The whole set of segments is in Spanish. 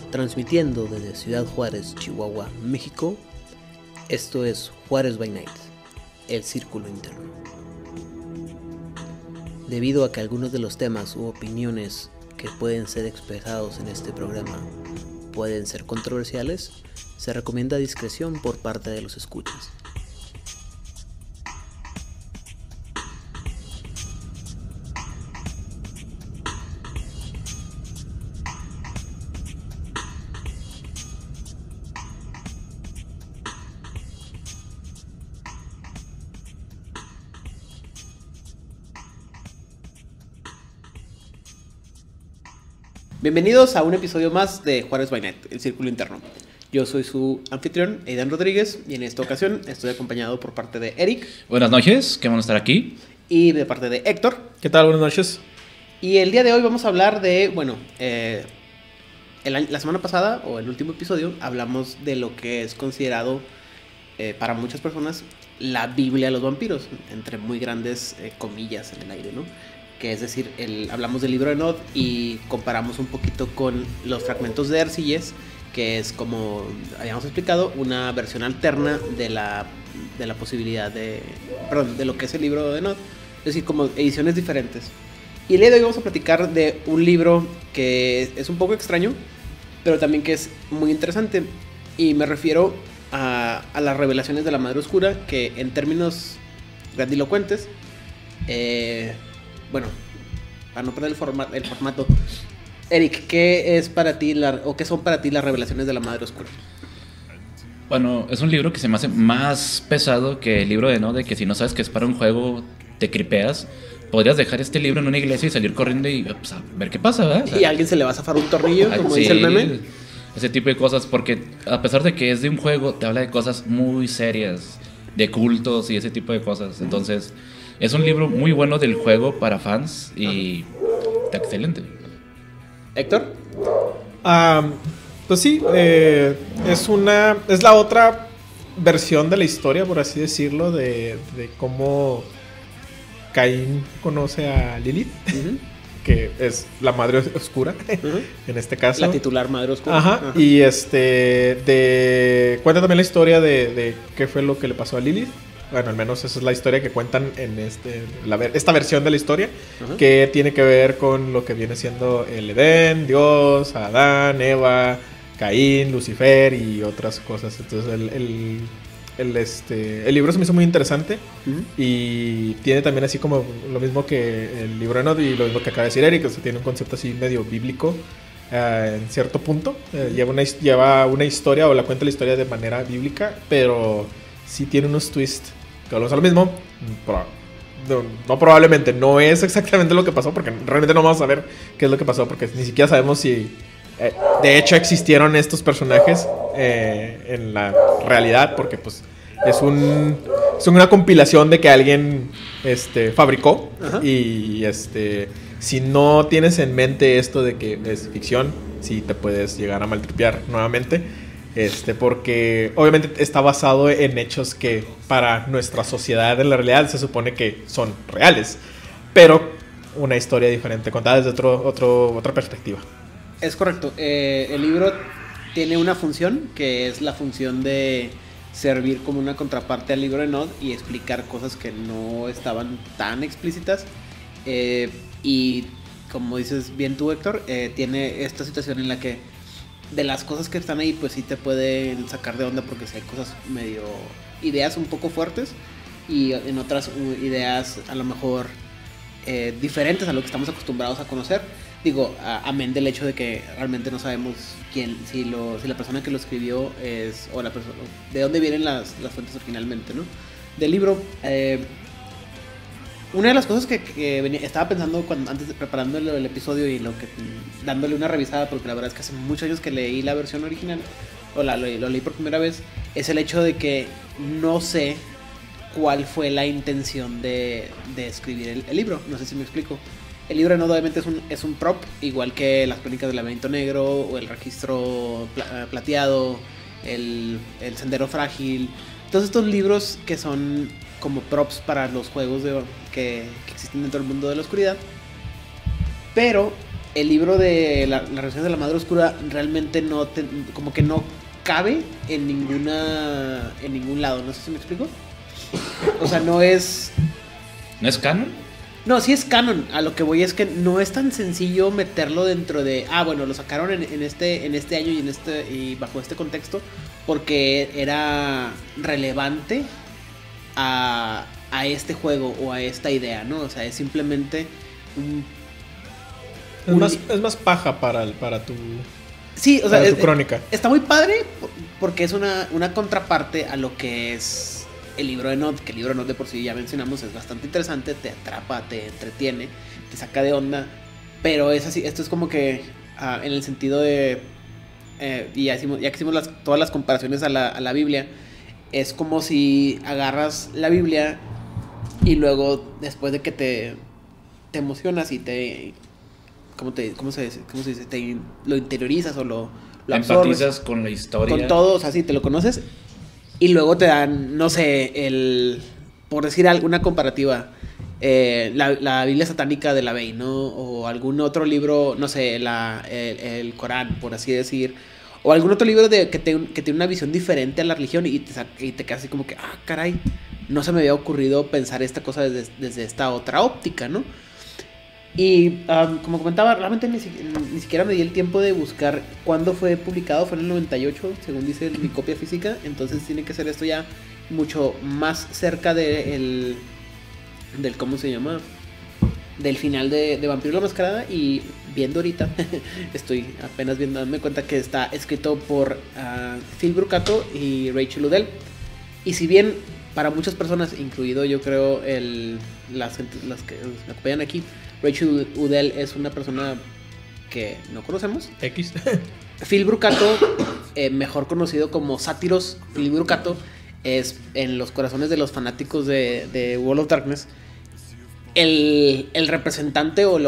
Transmitiendo desde Ciudad Juárez, Chihuahua, México. Esto es Juárez by Night, el círculo interno. Debido a que algunos de los temas u opiniones que pueden ser expresados en este programa pueden ser controversiales, se recomienda discreción por parte de los escuchas. Bienvenidos a un episodio más de Juárez by Night, el círculo interno. Yo soy su anfitrión, Aidan Rodríguez, y en esta ocasión estoy acompañado por parte de Eric. Buenas noches, qué bueno estar aquí. Y de parte de Héctor. ¿Qué tal? Buenas noches. Y el día de hoy vamos a hablar de, la semana pasada, o el último episodio, hablamos de lo que es considerado para muchas personas la Biblia de los vampiros, entre muy grandes comillas en el aire, ¿no? Que es decir, hablamos del libro de Nod y comparamos un poquito con los fragmentos de Erciyes, que es, como habíamos explicado, una versión alterna de la posibilidad de lo que es el libro de Nod, es decir, como ediciones diferentes. Y el día de hoy vamos a platicar de un libro que es un poco extraño, pero también que es muy interesante, y me refiero a las revelaciones de la Madre Oscura, que en términos grandilocuentes, para no perder el formato, Eric, ¿qué es para ti qué son para ti las revelaciones de la Madre Oscura? Bueno, es un libro que se me hace más pesado que el libro de Nod, de que si no sabes que es para un juego, te cripeas. Podrías dejar este libro en una iglesia y salir corriendo y pues, a ver qué pasa, ¿verdad? Y a alguien se le va a zafar un tornillo, como sí, dice el meme. Ese tipo de cosas, porque a pesar de que es de un juego, te habla de cosas muy serias, de cultos y ese tipo de cosas. Entonces, es un libro muy bueno del juego para fans y está excelente. ¿Héctor? Pues sí, es la otra versión de la historia, por así decirlo, de cómo Caín conoce a Lilith, que es la Madre Oscura, en este caso. La titular Madre Oscura. Ajá. Y cuenta también la historia de qué fue lo que le pasó a Lilith. Bueno, al menos esa es la historia que cuentan en esta versión de la historia, que tiene que ver con lo que viene siendo el Edén, Dios, Adán, Eva, Caín, Lucifer y otras cosas. Entonces el libro se me hizo muy interesante, y tiene también así como lo mismo que el libro de Nod y lo mismo que acaba de decir Eric, o sea, tiene un concepto así medio bíblico en cierto punto. Lleva una historia, o cuenta la historia de manera bíblica, pero sí tiene unos twists que volvemos a lo mismo. Probablemente no es exactamente lo que pasó, porque realmente no vamos a saber qué es lo que pasó, porque ni siquiera sabemos si de hecho existieron estos personajes en la realidad, porque pues es una compilación de que alguien fabricó. Y si no tienes en mente esto de que es ficción, sí te puedes llegar a maltripear nuevamente. Porque obviamente está basado en hechos que para nuestra sociedad en la realidad se supone que son reales, pero una historia diferente, contada desde otra perspectiva. Es correcto. El libro tiene una función, que es la función de servir como una contraparte al libro de Nod y explicar cosas que no estaban tan explícitas. Y como dices bien tú, Héctor, tiene esta situación en la que de las cosas que están ahí, pues sí te pueden sacar de onda, porque si hay cosas ideas un poco fuertes, y en otras ideas a lo mejor diferentes a lo que estamos acostumbrados a conocer. Digo, amén del hecho de que realmente no sabemos si la persona que lo escribió es, o la persona, de dónde vienen las fuentes originalmente, ¿no? Del libro. Una de las cosas que estaba pensando antes de preparando el episodio y dándole una revisada, porque la verdad es que hace muchos años que leí la versión original, o lo leí por primera vez, es el hecho de que no sé cuál fue la intención de escribir el libro. No sé si me explico. El libro de Nod obviamente es un prop, igual que las crónicas del laberinto negro, o el registro plateado, el sendero frágil. Todos estos libros que son como props para los juegos que existen dentro del mundo de la oscuridad. Pero el libro de la revelación de la Madre Oscura realmente como que no cabe en ningún lado, no sé si me explico. O sea, no es canon? No, sí es canon. A lo que voy es que no es tan sencillo meterlo dentro de bueno, lo sacaron en este año y bajo este contexto porque era relevante a este juego o a esta idea, ¿no? O sea, es simplemente es más paja para tu... Sí, o sea, tu crónica. Está muy padre porque es una contraparte a lo que es el libro de Nod, que el libro de Nod de por sí ya mencionamos es bastante interesante, te atrapa, te entretiene, te saca de onda, pero es así, esto es como que en el sentido de y ya que hicimos todas las comparaciones a la Biblia, es como si agarras la Biblia y luego después de que te emocionas y ¿cómo se dice? Lo interiorizas o lo absorbes. Empatizas con la historia. Con todo, o sea, sí, te lo conoces. Y luego te dan, no sé, por decir alguna comparativa, la Biblia satánica de la Bey, ¿no? O algún otro libro, no sé, el Corán, por así decir. O algún otro libro que tiene una visión diferente a la religión y te quedas así como que, caray, no se me había ocurrido pensar esta cosa desde esta otra óptica, ¿no? Y como comentaba, realmente ni siquiera me di el tiempo de buscar cuándo fue publicado. Fue en el 98, según dice mi copia física. Entonces tiene que ser esto ya mucho más cerca del ¿cómo se llama? Del final de Vampiro la Mascarada. Y viendo ahorita, estoy apenas dándome cuenta que está escrito por Phil Brucato y Rachel Udell. Y si bien para muchas personas, incluido yo creo las que me acompañan aquí, Rachel Udell es una persona que no conocemos. X. Phil Brucato, mejor conocido como Sátiros, Phil Brucato es en los corazones de los fanáticos de World of Darkness el representante o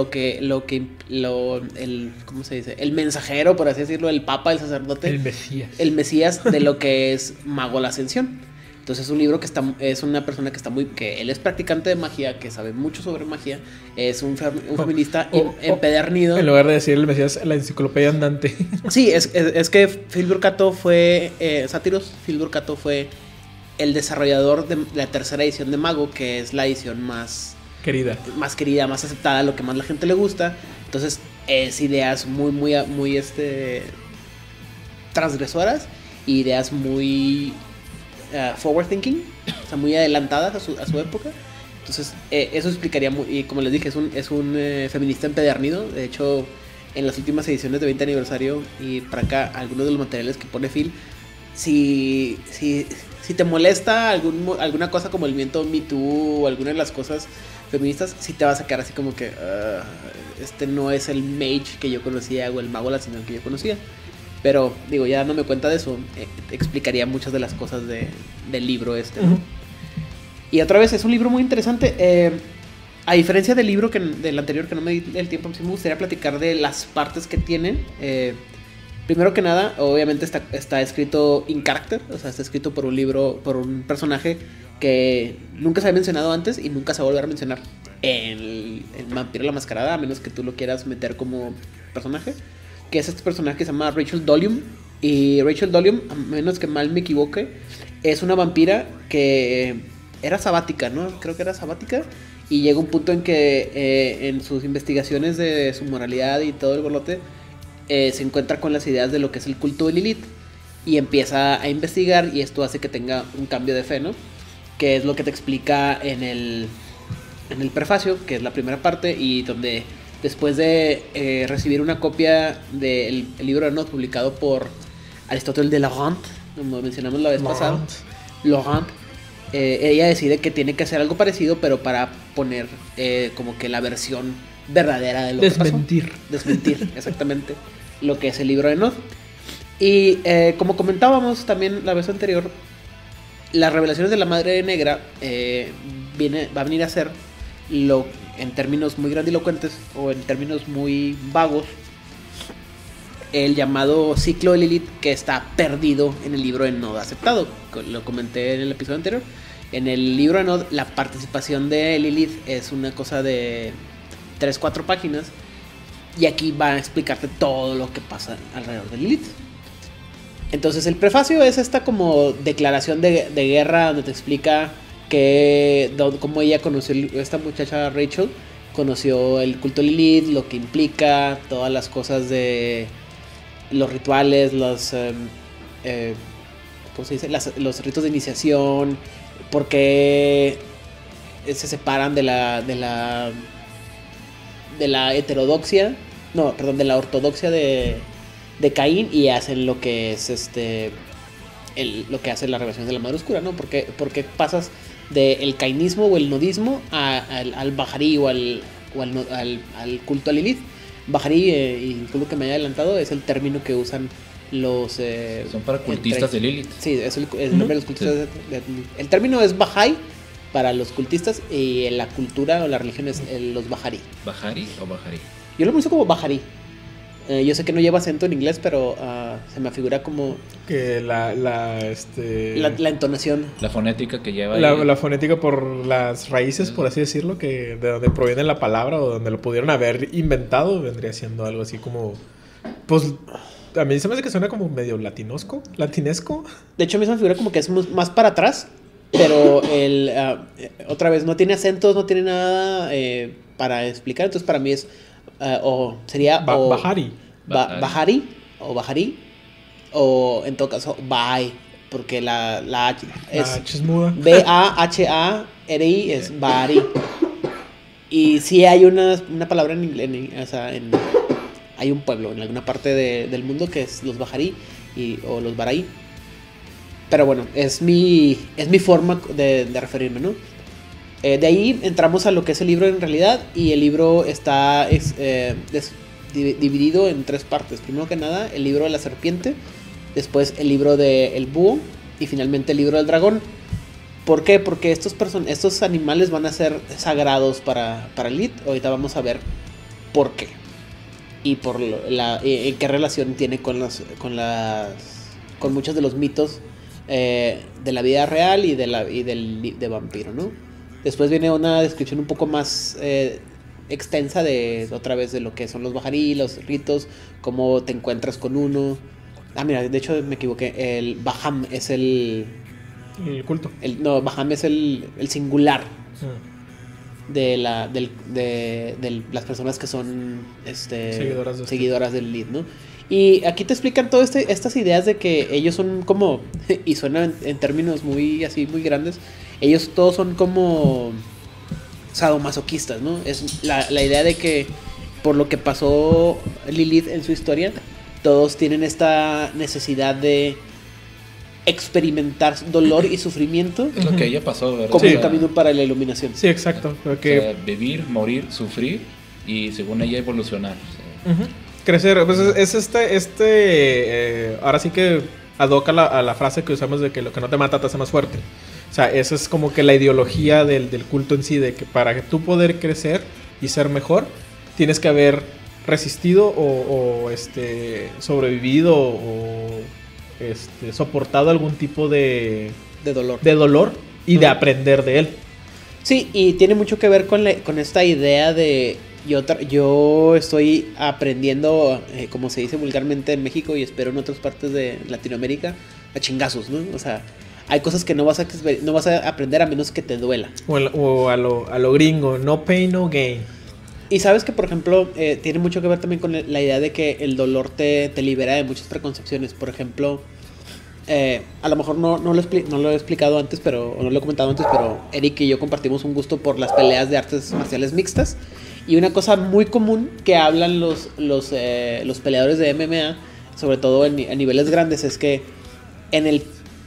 ¿cómo se dice? El mensajero, por así decirlo, el papa, el sacerdote. El Mesías de lo que es Mago la Ascensión. Entonces es un libro es una persona que él es practicante de magia, que sabe mucho sobre magia, es un feminista empedernido. En lugar de decir el Mesías, la enciclopedia andante. Sí, es que Phil Brucato fue, Sátiros, Phil Brucato fue el desarrollador de la tercera edición de Mago, que es la edición más querida, más aceptada, lo que más la gente le gusta. Entonces es ideas muy, muy, muy transgresoras, ideas muy forward thinking, o sea, muy adelantadas a su época. Entonces eso explicaría y como les dije, es un feminista empedernido. De hecho, en las últimas ediciones de 20 aniversario y para acá, algunos de los materiales que pone Phil, si te molesta alguna cosa como el movimiento Me Too o alguna de las cosas feministas, sí te vas a quedar así como que este no es el mage que yo conocía o el mago de la ascensión que yo conocía. Pero, digo, ya no me cuenta de eso. Explicaría muchas de las cosas del libro este, ¿no? Y otra vez, es un libro muy interesante. A diferencia del libro del anterior, que no me di el tiempo, sí me gustaría platicar de las partes que tienen. Primero que nada, obviamente está escrito in character. O sea, está escrito por un personaje que nunca se había mencionado antes y nunca se va a volver a mencionar en Vampiro la Mascarada, a menos que tú lo quieras meter como personaje. Que es este personaje que se llama Rachel Dollium. Y Rachel Dollium, a menos que mal me equivoque, es una vampira que era sabática, ¿no? Creo que era sabática. Y llega un punto en que en sus investigaciones de su moralidad y todo el bolote, se encuentra con las ideas de lo que es el culto de Lilith. Y empieza a investigar y esto hace que tenga un cambio de fe, ¿no? Que es lo que te explica en el prefacio, que es la primera parte, y donde después de recibir una copia del libro de Nod publicado por Aristóteles de Laurent, como mencionamos la vez pasada, Laurent, ella decide que tiene que hacer algo parecido, pero para poner como que la versión verdadera de lo que pasó. Desmentir, exactamente, lo que es el libro de Nod. Y como comentábamos también la vez anterior, las revelaciones de la Madre Negra va a venir a ser en términos muy grandilocuentes o en términos muy vagos, el llamado ciclo de Lilith, que está perdido en el libro de Nod aceptado. Lo comenté en el episodio anterior. En el libro de Nod, la participación de Lilith es una cosa de 3-4 páginas Y aquí va a explicarte todo lo que pasa alrededor de Lilith. Entonces el prefacio es esta como declaración de guerra donde te explica cómo ella conoció, esta muchacha Rachel conoció el culto Lilith, lo que implica, todas las cosas de los rituales, los ¿cómo se dice? Los ritos de iniciación, por qué se separan de la heterodoxia, no, perdón, de la ortodoxia de Caín y hacen lo que es lo que hace la revelación de la Madre Oscura, ¿no? Porque pasas del cainismo o el nodismo al bajarí o al culto a Lilith. Bajarí, y disculpo que me haya adelantado, es el término que usan los... son para cultistas de Lilith. Sí, es el nombre de los cultistas. Sí. El término es Bahá'í para los cultistas y la cultura o la religión es los Bahá'í. ¿Bahá'í o Bahá'í? Yo lo puse como Bahá'í. Yo sé que no lleva acento en inglés, pero se me figura como... Que la entonación. La fonética que lleva... La fonética por las raíces, por así decirlo, que de donde proviene la palabra o donde lo pudieron haber inventado, vendría siendo algo así como... Pues a mí se me hace que suena como medio latinesco. De hecho, a mí se me figura como que es más para atrás, pero otra vez no tiene acentos, no tiene nada para explicar, entonces para mí es... o sería Bahá'í. Bahá'í o Bahá'í o en todo caso Bahá'í, porque la H es muda. Bahari es Bahá'í. Y sí hay una palabra en inglés, o sea, hay un pueblo en alguna parte del mundo que es los Bahá'í o los Bahá'í. Pero bueno, es mi forma de referirme, ¿no? De ahí entramos a lo que es el libro en realidad, y el libro está dividido en 3 partes. Primero que nada, el libro de la serpiente, después el libro del búho y finalmente el libro del dragón. ¿Por qué? Porque estos animales van a ser sagrados para Lilith. Ahorita vamos a ver por qué y en qué relación tiene con muchos de los mitos de la vida real y de vampiro, ¿no? Después viene una descripción un poco más extensa otra vez de lo que son los Bahá'í, los ritos, cómo te encuentras con uno. Ah, mira, de hecho me equivoqué. El Baham es el culto. Baham es el singular de las personas que son seguidoras del Lilith, ¿no? Y aquí te explican todas estas ideas de que ellos son como, y suenan en términos muy grandes, ellos todos son como sadomasoquistas, ¿no? Es la idea de que por lo que pasó Lilith en su historia, todos tienen esta necesidad de experimentar dolor y sufrimiento. Es lo que ella pasó, ¿verdad? Como un camino para la iluminación. Sí, exacto. Porque... O sea, vivir, morir, sufrir y según ella evolucionar. Crecer, pues es ahora sí que adoca a la frase que usamos de que lo que no te mata te hace más fuerte. O sea, esa es como que la ideología del culto en sí, de que para que tú poder crecer y ser mejor, tienes que haber resistido o sobrevivido o soportado algún tipo de dolor y de aprender de él. Sí, y tiene mucho que ver con esta idea de yo estoy aprendiendo, como se dice vulgarmente en México y espero en otras partes de Latinoamérica, a chingazos, ¿no? O sea, hay cosas que no vas a aprender a menos que te duela. O a lo gringo, no pain, no gain. Y sabes que, por ejemplo, tiene mucho que ver también con la idea de que el dolor te libera de muchas preconcepciones. Por ejemplo, a lo mejor no lo he explicado antes, o no lo he comentado antes, pero Eric y yo compartimos un gusto por las peleas de artes marciales mixtas. Y una cosa muy común que hablan los peleadores de MMA, sobre todo a niveles grandes, es que en el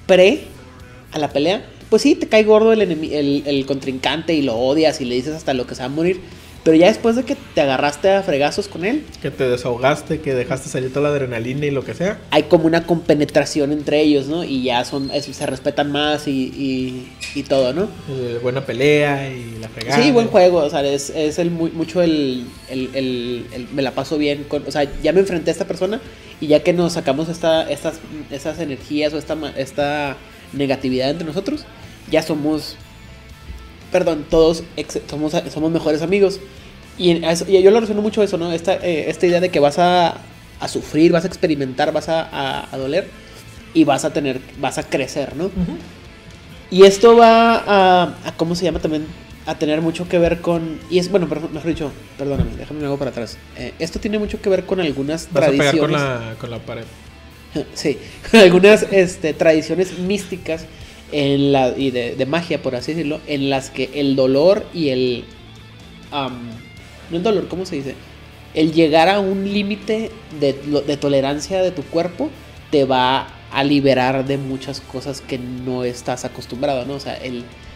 a la pelea, pues sí, te cae gordo el contrincante y lo odias y le dices hasta lo que se va a morir. Pero ya después de que te agarraste a fregazos con él, que te desahogaste, que dejaste salir toda la adrenalina y lo que sea, hay como una compenetración entre ellos, ¿no? Y ya se respetan más y todo, ¿no? Buena pelea y la fregada. Sí, buen juego, o sea, es mucho el me la paso bien o sea, ya me enfrenté a esta persona y ya que nos sacamos esas energías o esta negatividad entre nosotros, ya todos somos mejores amigos. Y yo lo relaciono mucho a eso, ¿no? Esta idea de que vas a sufrir, vas a experimentar, vas a doler y vas a crecer, ¿no? Y esto va a ¿cómo se llama? También a tener mucho que ver con, y es, bueno, mejor dicho, perdóname, déjame algo para atrás. Esto tiene mucho que ver con algunas tradiciones. Vas a pegar con la pared. Sí, con algunas tradiciones místicas y de magia, por así decirlo, en las que el dolor y el... no el dolor, ¿cómo se dice? El llegar a un límite de tolerancia de tu cuerpo te va a liberar de muchas cosas que no estás acostumbrado, ¿no? O sea,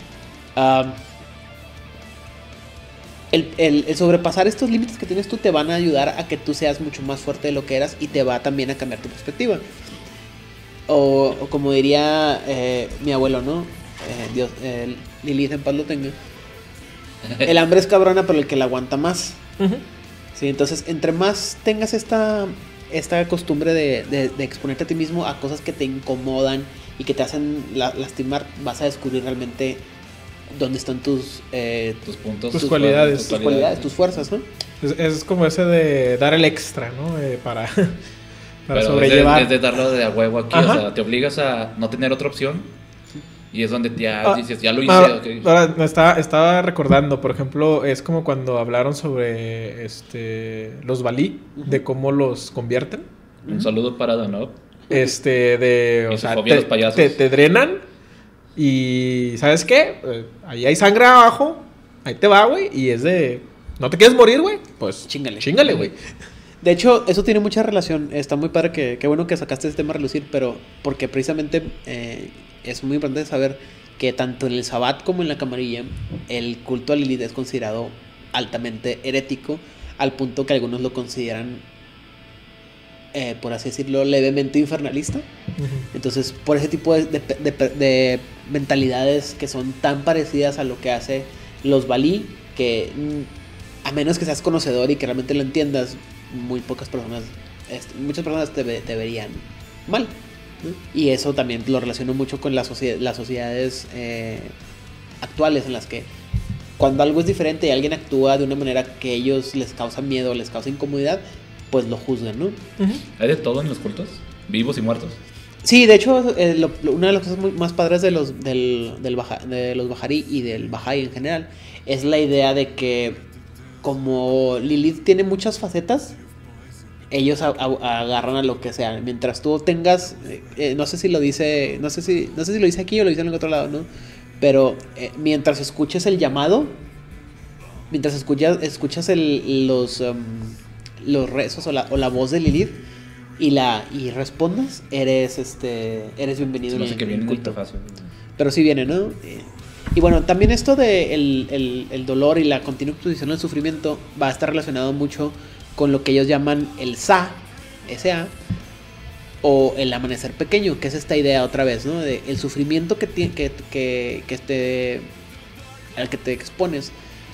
el sobrepasar estos límites que tienes tú te van a ayudar a que tú seas mucho más fuerte de lo que eras y te va también a cambiar tu perspectiva. O como diría mi abuelo, ¿no? Dios, Lilith en paz lo tenga. El hambre es cabrona, pero el que la aguanta más. Sí, entonces, entre más tengas esta costumbre de exponerte a ti mismo a cosas que te incomodan y que te hacen lastimar, vas a descubrir realmente dónde están tus puntos, tus cualidades, tus fuerzas, ¿no? Es como ese de dar el extra, ¿no? Para pero sobrellevar. Es de darlo de a huevo aquí. Ajá. O sea, te obligas a no tener otra opción. Y es donde ya dices, ya lo hice. Okay. Ahora, estaba recordando, por ejemplo, es como cuando hablaron sobre los Valí, de cómo los convierten. Un saludo para Danov. O sea, te drenan y ¿sabes qué? Ahí hay sangre abajo, ahí te va, güey, y es de... ¿No te quieres morir, güey? Pues chíngale, güey. De hecho, eso tiene mucha relación. Está muy padre qué bueno que sacaste este tema a relucir, pero porque precisamente es muy importante saber que tanto en el Sabbat como en la Camarilla el culto a Lilith es considerado altamente herético, al punto que algunos lo consideran, por así decirlo, levemente infernalista. Entonces, por ese tipo de mentalidades que son tan parecidas a lo que hace los Valí, que a menos que seas conocedor y que realmente lo entiendas, muchas personas te verían mal, ¿no? Y eso también lo relaciono mucho con las sociedades actuales, en las que cuando algo es diferente y alguien actúa de una manera que a ellos les causa miedo, les causa incomodidad, pues lo juzgan, ¿no? ¿Hay de todo en los cultos? ¿Vivos y muertos? Sí, de hecho, una de las cosas más padres de los Bahá'í y del Bahá'í en general es la idea de que como Lilith tiene muchas facetas, ellos agarran a lo que sea. Mientras tú tengas, no sé si lo dice aquí o lo dice en el otro lado, ¿no? Pero mientras escuches el llamado, mientras escuchas los rezos o la voz de Lilith y respondas, eres bienvenido en el culto. Pero sí viene, ¿no? Y bueno, también esto de el dolor y la continua exposición al sufrimiento va a estar relacionado mucho con lo que ellos llaman el SA, o el amanecer pequeño, que es esta idea otra vez, ¿no? De el sufrimiento al que te expones,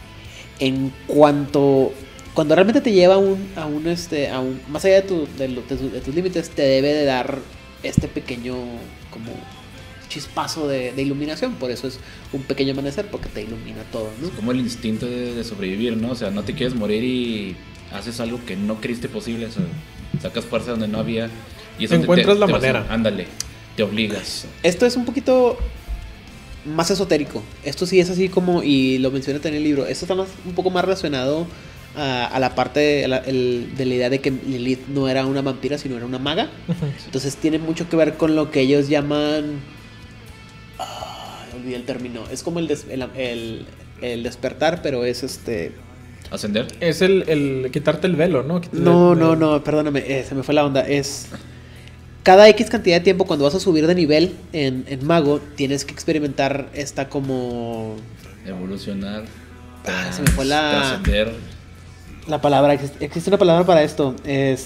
cuando realmente te lleva a un más allá de tus límites, te debe de dar este pequeño como chispazo de iluminación. Por eso es un pequeño amanecer, porque te ilumina todo, ¿no? Es como el instinto de sobrevivir, ¿no? O sea, no te quieres morir y haces algo que no creíste posible, o sea, sacas fuerza donde no había y eso encuentras la manera. Ándale, te obligas. Esto es un poquito más esotérico. Esto sí es así como, y lo mencioné también en el libro, esto está un poco más relacionado a la parte de la idea de que Lilith no era una vampira, sino era una maga. Entonces tiene mucho que ver con lo que ellos llaman... olvidé el término. Es como el despertar, pero es ¿Ascender? Es el quitarte el velo, ¿no? No, perdóname, se me fue la onda. Es... Cada X cantidad de tiempo, cuando vas a subir de nivel en mago, tienes que experimentar esta como... Evolucionar. Se me fue Trascender. La palabra, existe una palabra para esto.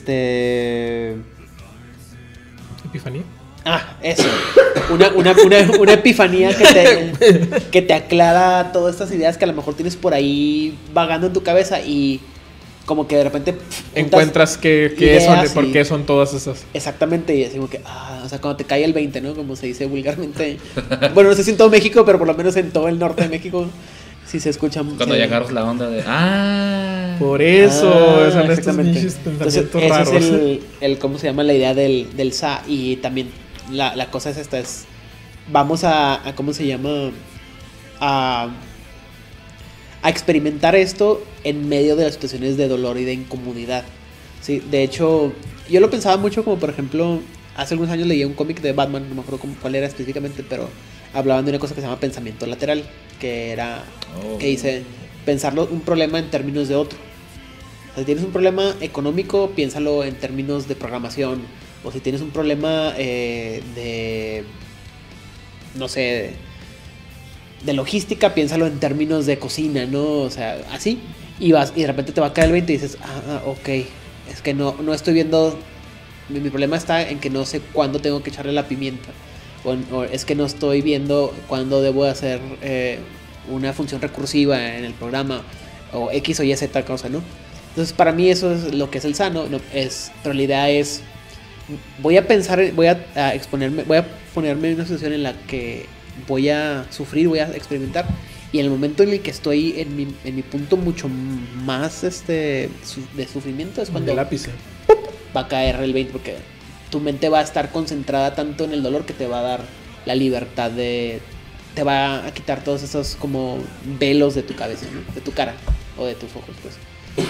Epifanía. Eso. Una epifanía que te aclara todas estas ideas que a lo mejor tienes por ahí vagando en tu cabeza y como que de repente encuentras qué son y por qué son todas esas. Exactamente, y es como que, o sea, cuando te cae el 20, ¿no? Como se dice vulgarmente. Bueno, no sé si en todo México, pero por lo menos en todo el norte de México Sí se escucha. Cuando ya agarras la onda de... Por eso, son estos exactamente. nichos Entonces, pensamientos raros. ese es el ¿cómo se llama? La idea del SA. Y también la cosa es esta, vamos a ¿cómo se llama? A experimentar esto en medio de las situaciones de dolor y de incomodidad. Sí, de hecho, yo lo pensaba mucho como, por ejemplo, hace algunos años leía un cómic de Batman, no me acuerdo cuál era específicamente, pero hablaban de una cosa que se llama pensamiento lateral, que era, que dice, pensarlo un problema en términos de otro. O sea, si tienes un problema económico, piénsalo en términos de programación, o si tienes un problema de, no sé, de logística, piénsalo en términos de cocina, ¿no? O sea, así, y de repente te va a caer el 20 y dices, ok, es que no estoy viendo, mi problema está en que no sé cuándo tengo que echarle la pimienta, o es que no estoy viendo cuándo debo hacer una función recursiva en el programa, o X o Y, Z cosa, ¿no? Entonces para mí eso es lo que es el sano, pero la idea es, voy a ponerme en una situación en la que voy a sufrir, voy a experimentar, y en el momento en el que estoy en mi punto mucho más de sufrimiento es cuando el lápiz va a caer el 20, porque tu mente va a estar concentrada tanto en el dolor que te va a dar la libertad te va a quitar todos esos como velos de tu cabeza, ¿no? De tu cara o de tus ojos, pues.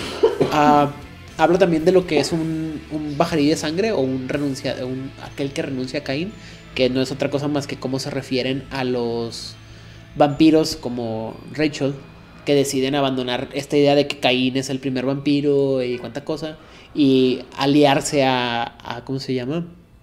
Hablo también de lo que es un bajarí de sangre o aquel que renuncia a Caín, que no es otra cosa más que cómo se refieren a los vampiros como Rachel, que deciden abandonar esta idea de que Caín es el primer vampiro y cuánta cosa, y aliarse a ¿cómo se llama?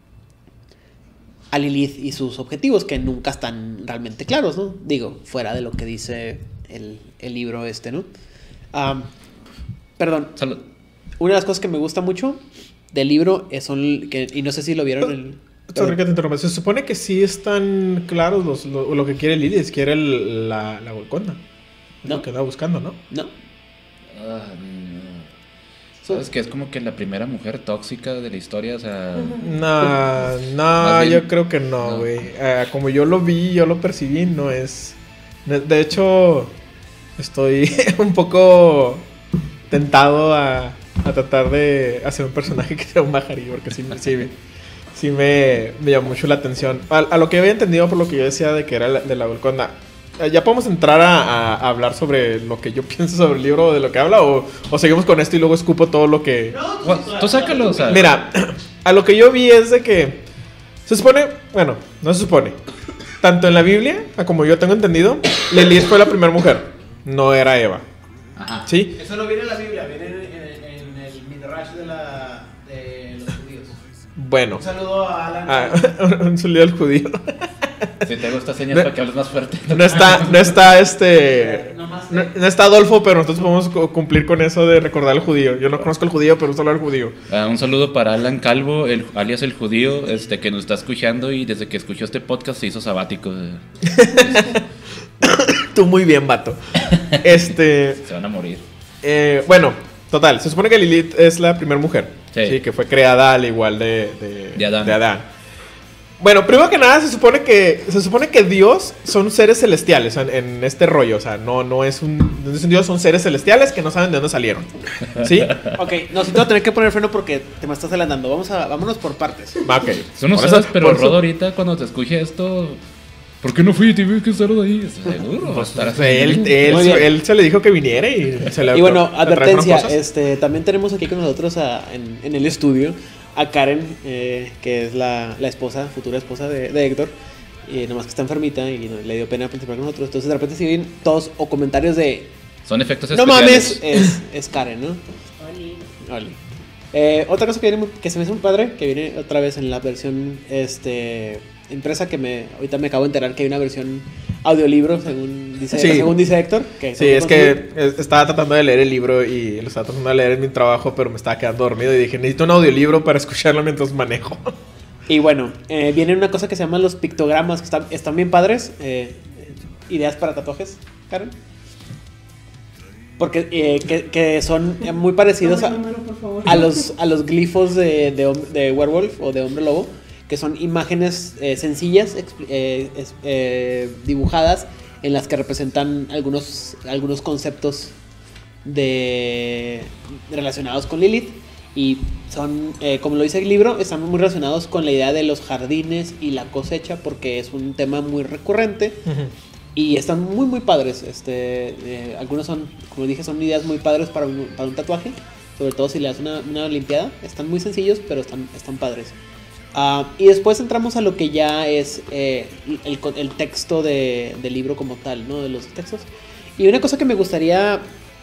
A Lilith y sus objetivos, que nunca están realmente claros, ¿no? Digo, fuera de lo que dice el libro ¿no? Perdón. Salud. Una de las cosas que me gusta mucho del libro y no sé si lo vieron Sorry que te interrumpa. Se supone que sí están claros lo que quiere Lilith, quiere la Golconda. No. Lo que anda buscando, ¿no? No. ¿Sabes que es como que la primera mujer tóxica de la historia? O sea... No, yo creo que no, güey. Como yo lo vi, yo lo percibí, no es... De hecho, estoy un poco tentado a tratar de hacer un personaje que sea un bajarí, porque sí me llamó mucho la atención. A lo que había entendido por lo que yo decía de que era de la Golconda. ¿Ya podemos entrar a hablar sobre lo que yo pienso sobre el libro, de lo que habla? ¿O seguimos con esto y luego escupo todo lo que...? No, tú sácalo, o sea... Mira, a lo que yo vi es de que... Se supone... Bueno, no se supone. Tanto en la Biblia, como yo tengo entendido, Lilith fue la primera mujer. No era Eva. Ajá. ¿Sí? Eso no viene en la Biblia, viene en el Midrash de los judíos. Bueno. Un saludo a Alan. Un saludo al judío. Si te gusta señas para que hables más fuerte. No está Adolfo, pero nosotros podemos cumplir con eso de recordar al judío. Yo no conozco al judío, pero un saludo al judío. Un saludo para Alan Calvo, alias el judío, que nos está escuchando y desde que escuchó este podcast se hizo sabático. Tú muy bien, vato. Se van a morir. Bueno, total, se supone que Lilith es la primera mujer. Sí, que fue creada al igual de Adán. Bueno, primero que nada se supone que Dios son seres celestiales en este rollo, o sea, no es un Dios, son seres celestiales que no saben de dónde salieron. ¿Sí? Ok, no, si te voy a tener que poner freno porque te me estás adelantando. Vámonos por partes. Ok. Tú no sabes, pero Rodo ahorita cuando te escuche esto, ¿por qué no fui? Tienes que estar ahí. Seguro. Pues, él se le dijo que viniera y se le... Y bueno, advertencia, también tenemos aquí con nosotros en el estudio a Karen, que es la futura esposa de Héctor, y nomás que está enfermita y le dio pena participar con nosotros. Entonces de repente si ven todos o comentarios de son efectos no especiales. mames, es Karen, ¿no? Oli. Otra cosa que se me hace muy padre, que viene otra vez en la versión impresa, que ahorita me acabo de enterar que hay una versión audiolibro, según dice Héctor. Sí, es que estaba tratando de leer el libro y lo estaba tratando de leer en mi trabajo, pero me estaba quedando dormido y dije, necesito un audiolibro para escucharlo mientras manejo. Y bueno, viene una cosa que se llama los pictogramas, que están bien padres. Ideas para tatuajes, Karen. Porque que son muy parecidos a los glifos de Werewolf o de Hombre Lobo, que son imágenes sencillas, dibujadas en las que representan algunos conceptos relacionados con Lilith. Y son, como lo dice el libro, están muy relacionados con la idea de los jardines y la cosecha, porque es un tema muy recurrente. Y están muy muy padres. Algunos son, como dije, son ideas muy padres para un tatuaje, sobre todo si le das una olimpiada. Están muy sencillos, pero están padres. Y después entramos a lo que ya es el texto del libro como tal, ¿no? De los textos. Y una cosa que me gustaría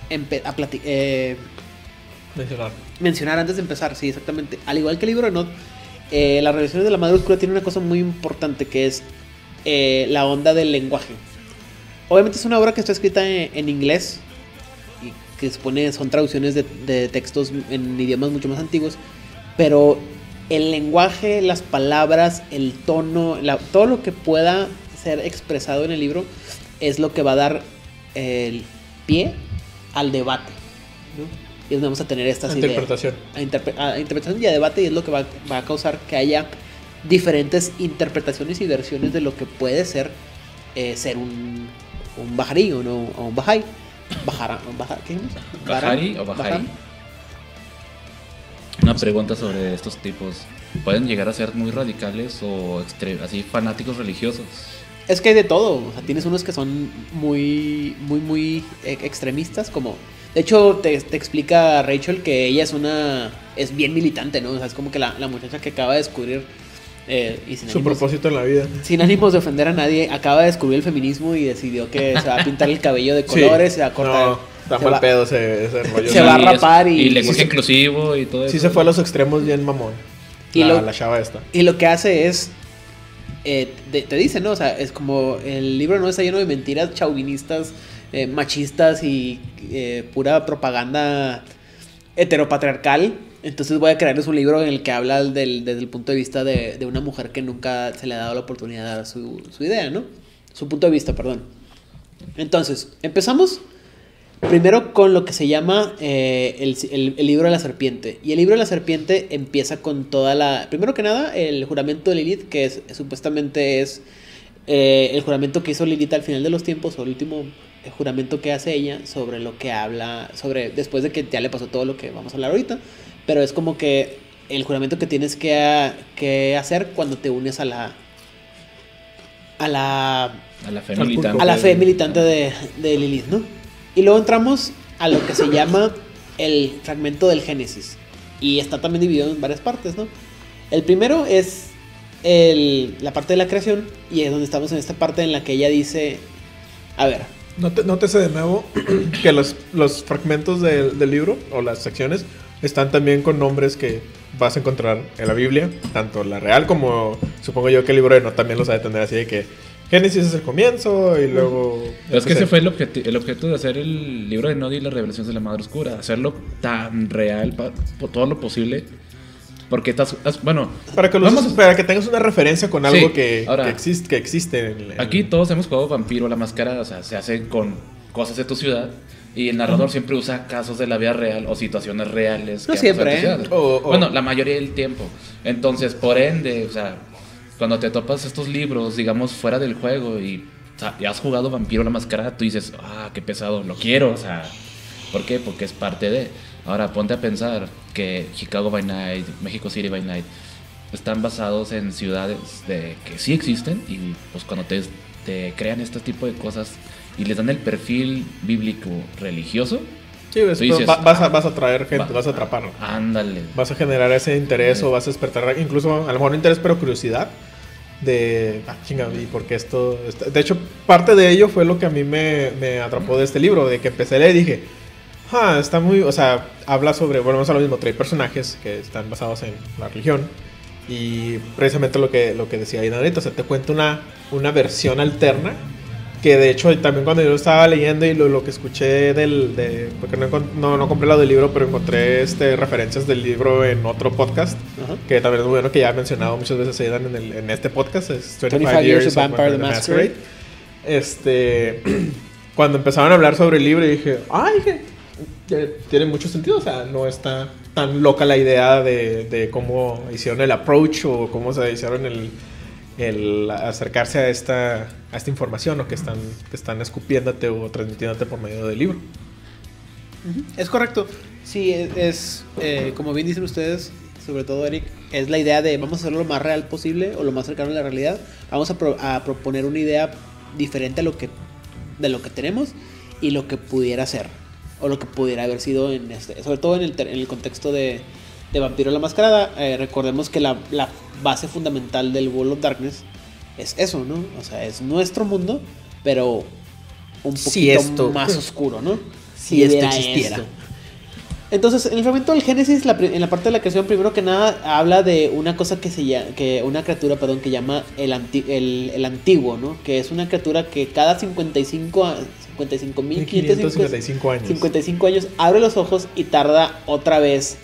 mencionar antes de empezar, sí, exactamente. Al igual que el libro de Nod, las Revelaciones de la Madre Oscura tiene una cosa muy importante, que es la onda del lenguaje. Obviamente es una obra que está escrita en inglés y que son traducciones de textos en idiomas mucho más antiguos, pero el lenguaje, las palabras, el tono, todo lo que pueda ser expresado en el libro es lo que va a dar el pie al debate, ¿no? Y vamos a tener estas interpretación. Ideas. A interpretación y a debate, y es lo que va a causar que haya diferentes interpretaciones y versiones de lo que puede ser un bajarí o un bajay. ¿Qué es? ¿Bajarí o bajay? Una pregunta sobre estos tipos. ¿Pueden llegar a ser muy radicales o así fanáticos religiosos? Es que hay de todo. O sea, tienes unos que son muy extremistas, como... De hecho, te explica Rachel que ella es bien militante, ¿no? O sea, es como que la muchacha que acaba de descubrir... su propósito en la vida. Sin ánimos de ofender a nadie, acaba de descubrir el feminismo y decidió que se va a pintar el cabello de colores, se va a cortar... No, está mal pedo ese rollo. Se va a rapar y lenguaje inclusivo y todo eso. Sí se fue a los extremos bien mamón. La chava esta. Y lo que hace es... te dice, ¿no? O sea, es como el libro no está lleno de mentiras chauvinistas, machistas y pura propaganda heteropatriarcal. Entonces voy a crearles un libro en el que habla desde el punto de vista de una mujer que nunca se le ha dado la oportunidad de dar su idea, ¿no? Su punto de vista, perdón. Entonces, empezamos primero con lo que se llama el libro de la serpiente. Y el libro de la serpiente empieza con primero que nada, el juramento de Lilith, que supuestamente es el juramento que hizo Lilith al final de los tiempos, o el último juramento que hace ella sobre lo que habla, después de que ya le pasó todo lo que vamos a hablar ahorita. Pero es como que el juramento que tienes que hacer cuando te unes a la fe militante de Lilith, ¿no? Y luego entramos a lo que se llama el fragmento del Génesis. Y está también dividido en varias partes, ¿no? El primero es la parte de la creación. Y es donde estamos en esta parte en la que ella dice... A ver... Nótese de nuevo que los fragmentos del libro, o las secciones, están también con nombres que vas a encontrar en la Biblia. Tanto la real como supongo yo que el libro de Enoch también los ha de tener así de que... Génesis es el comienzo y luego... Pero es que ese fue el objeto de hacer el libro de Nod y las Revelaciones de la Madre Oscura. Hacerlo tan real, por todo lo posible. Porque bueno... Para que tengas una referencia con algo sí, que existe. Aquí todos hemos jugado Vampiro, la máscara, o sea, se hace con cosas de tu ciudad. Y el narrador siempre usa casos de la vida real o situaciones reales. No siempre, Bueno, la mayoría del tiempo. Entonces, por ende, o sea... Cuando te topas estos libros, digamos, fuera del juego y has jugado Vampiro la Máscara, tú dices, qué pesado, lo quiero, o sea, ¿por qué? Porque es parte de... Ahora, ponte a pensar que Chicago by Night, Mexico City by Night, están basados en ciudades que sí existen y pues cuando te crean este tipo de cosas y les dan el perfil bíblico religioso, sí, dices, vas a atraer gente, vas a atraparlo. Ándale. Vas a generar ese interés o vas a despertar incluso a lo mejor no interés, pero curiosidad de, ¿y por qué esto? De hecho, parte de ello fue lo que a mí me atrapó de este libro, de que empecé a leer y dije, está muy, o sea, habla sobre, volvemos a lo mismo, trae personajes que están basados en la religión y precisamente lo que decía ahí ahorita, o sea, te cuenta una versión alterna. Que de hecho también cuando yo lo estaba leyendo y lo que escuché porque no compré lo del libro, pero encontré referencias del libro en otro podcast, que también es muy bueno, que ya he mencionado muchas veces en este podcast, es 25 Years of Vampire the Masquerade. Cuando empezaron a hablar sobre el libro dije, tiene mucho sentido, o sea, no está tan loca la idea de cómo hicieron el approach o cómo se hicieron el acercarse a esta información o que están escupiéndote o transmitiéndote por medio del libro. Es correcto. Sí, como bien dicen ustedes, sobre todo Eric, es la idea de vamos a hacerlo lo más real posible o lo más cercano a la realidad. Vamos a proponer una idea diferente de lo que tenemos y lo que pudiera ser o lo que pudiera haber sido sobre todo en el contexto de Vampiro la Mascarada. Recordemos que la base fundamental del World of Darkness es eso, ¿no? O sea, es nuestro mundo, pero un poquito más oscuro, ¿no? Si esto existiera. Entonces, en el fragmento del Génesis, en la parte de la creación, primero que nada, habla de una cosa una criatura, que llama el Antiguo, ¿no? Que es una criatura que cada 55.555 años abre los ojos y tarda otra vez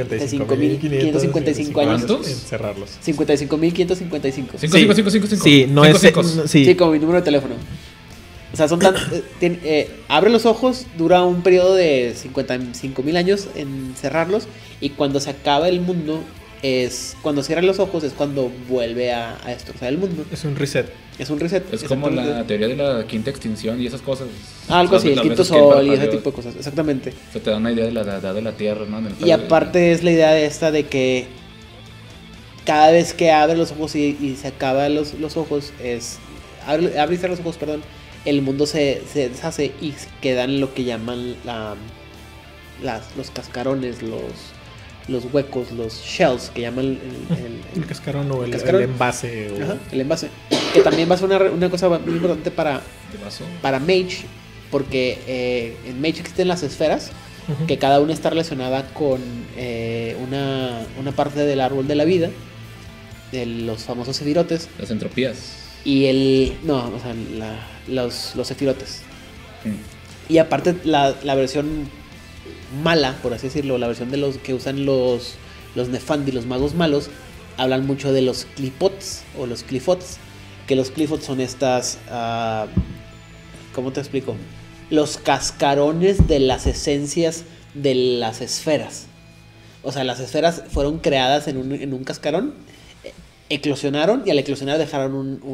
55.555 años en cerrarlos. 55.555. 5555. Sí, no es... Sí, como mi número de teléfono. O sea, abre los ojos, dura un periodo de 55.000 años en cerrarlos, y cuando se acaba el mundo, cuando cierra los ojos es cuando vuelve a destrozar el mundo. Es un reset. Es un reset. Es como la teoría de la quinta extinción y esas cosas. Algo así, el quinto sol y ese tipo de cosas, exactamente. O sea, te da una idea de la edad de la Tierra, ¿no? Y aparte es la idea de que cada vez que abre los ojos y se acaba los ojos, abre y cierra los ojos, perdón, el mundo se deshace y quedan lo que llaman los cascarones, los huecos, los shells, que llaman el cascarón o el envase. Ajá, el envase. Que también va a ser una cosa muy importante para Mage, porque en Mage existen las esferas, que cada una está relacionada con una parte del árbol de la vida, de los famosos sefirotes. Las entropías. Y los sefirotes. Y aparte la versión mala, por así decirlo, la versión de los que usan los Nefandi, los magos malos, hablan mucho de los Qlipots o los Qlifots, que los Qlifots son estas, ¿cómo te explico? Los cascarones de las esencias de las esferas. O sea, las esferas fueron creadas en un cascarón, eclosionaron, y al eclosionar dejaron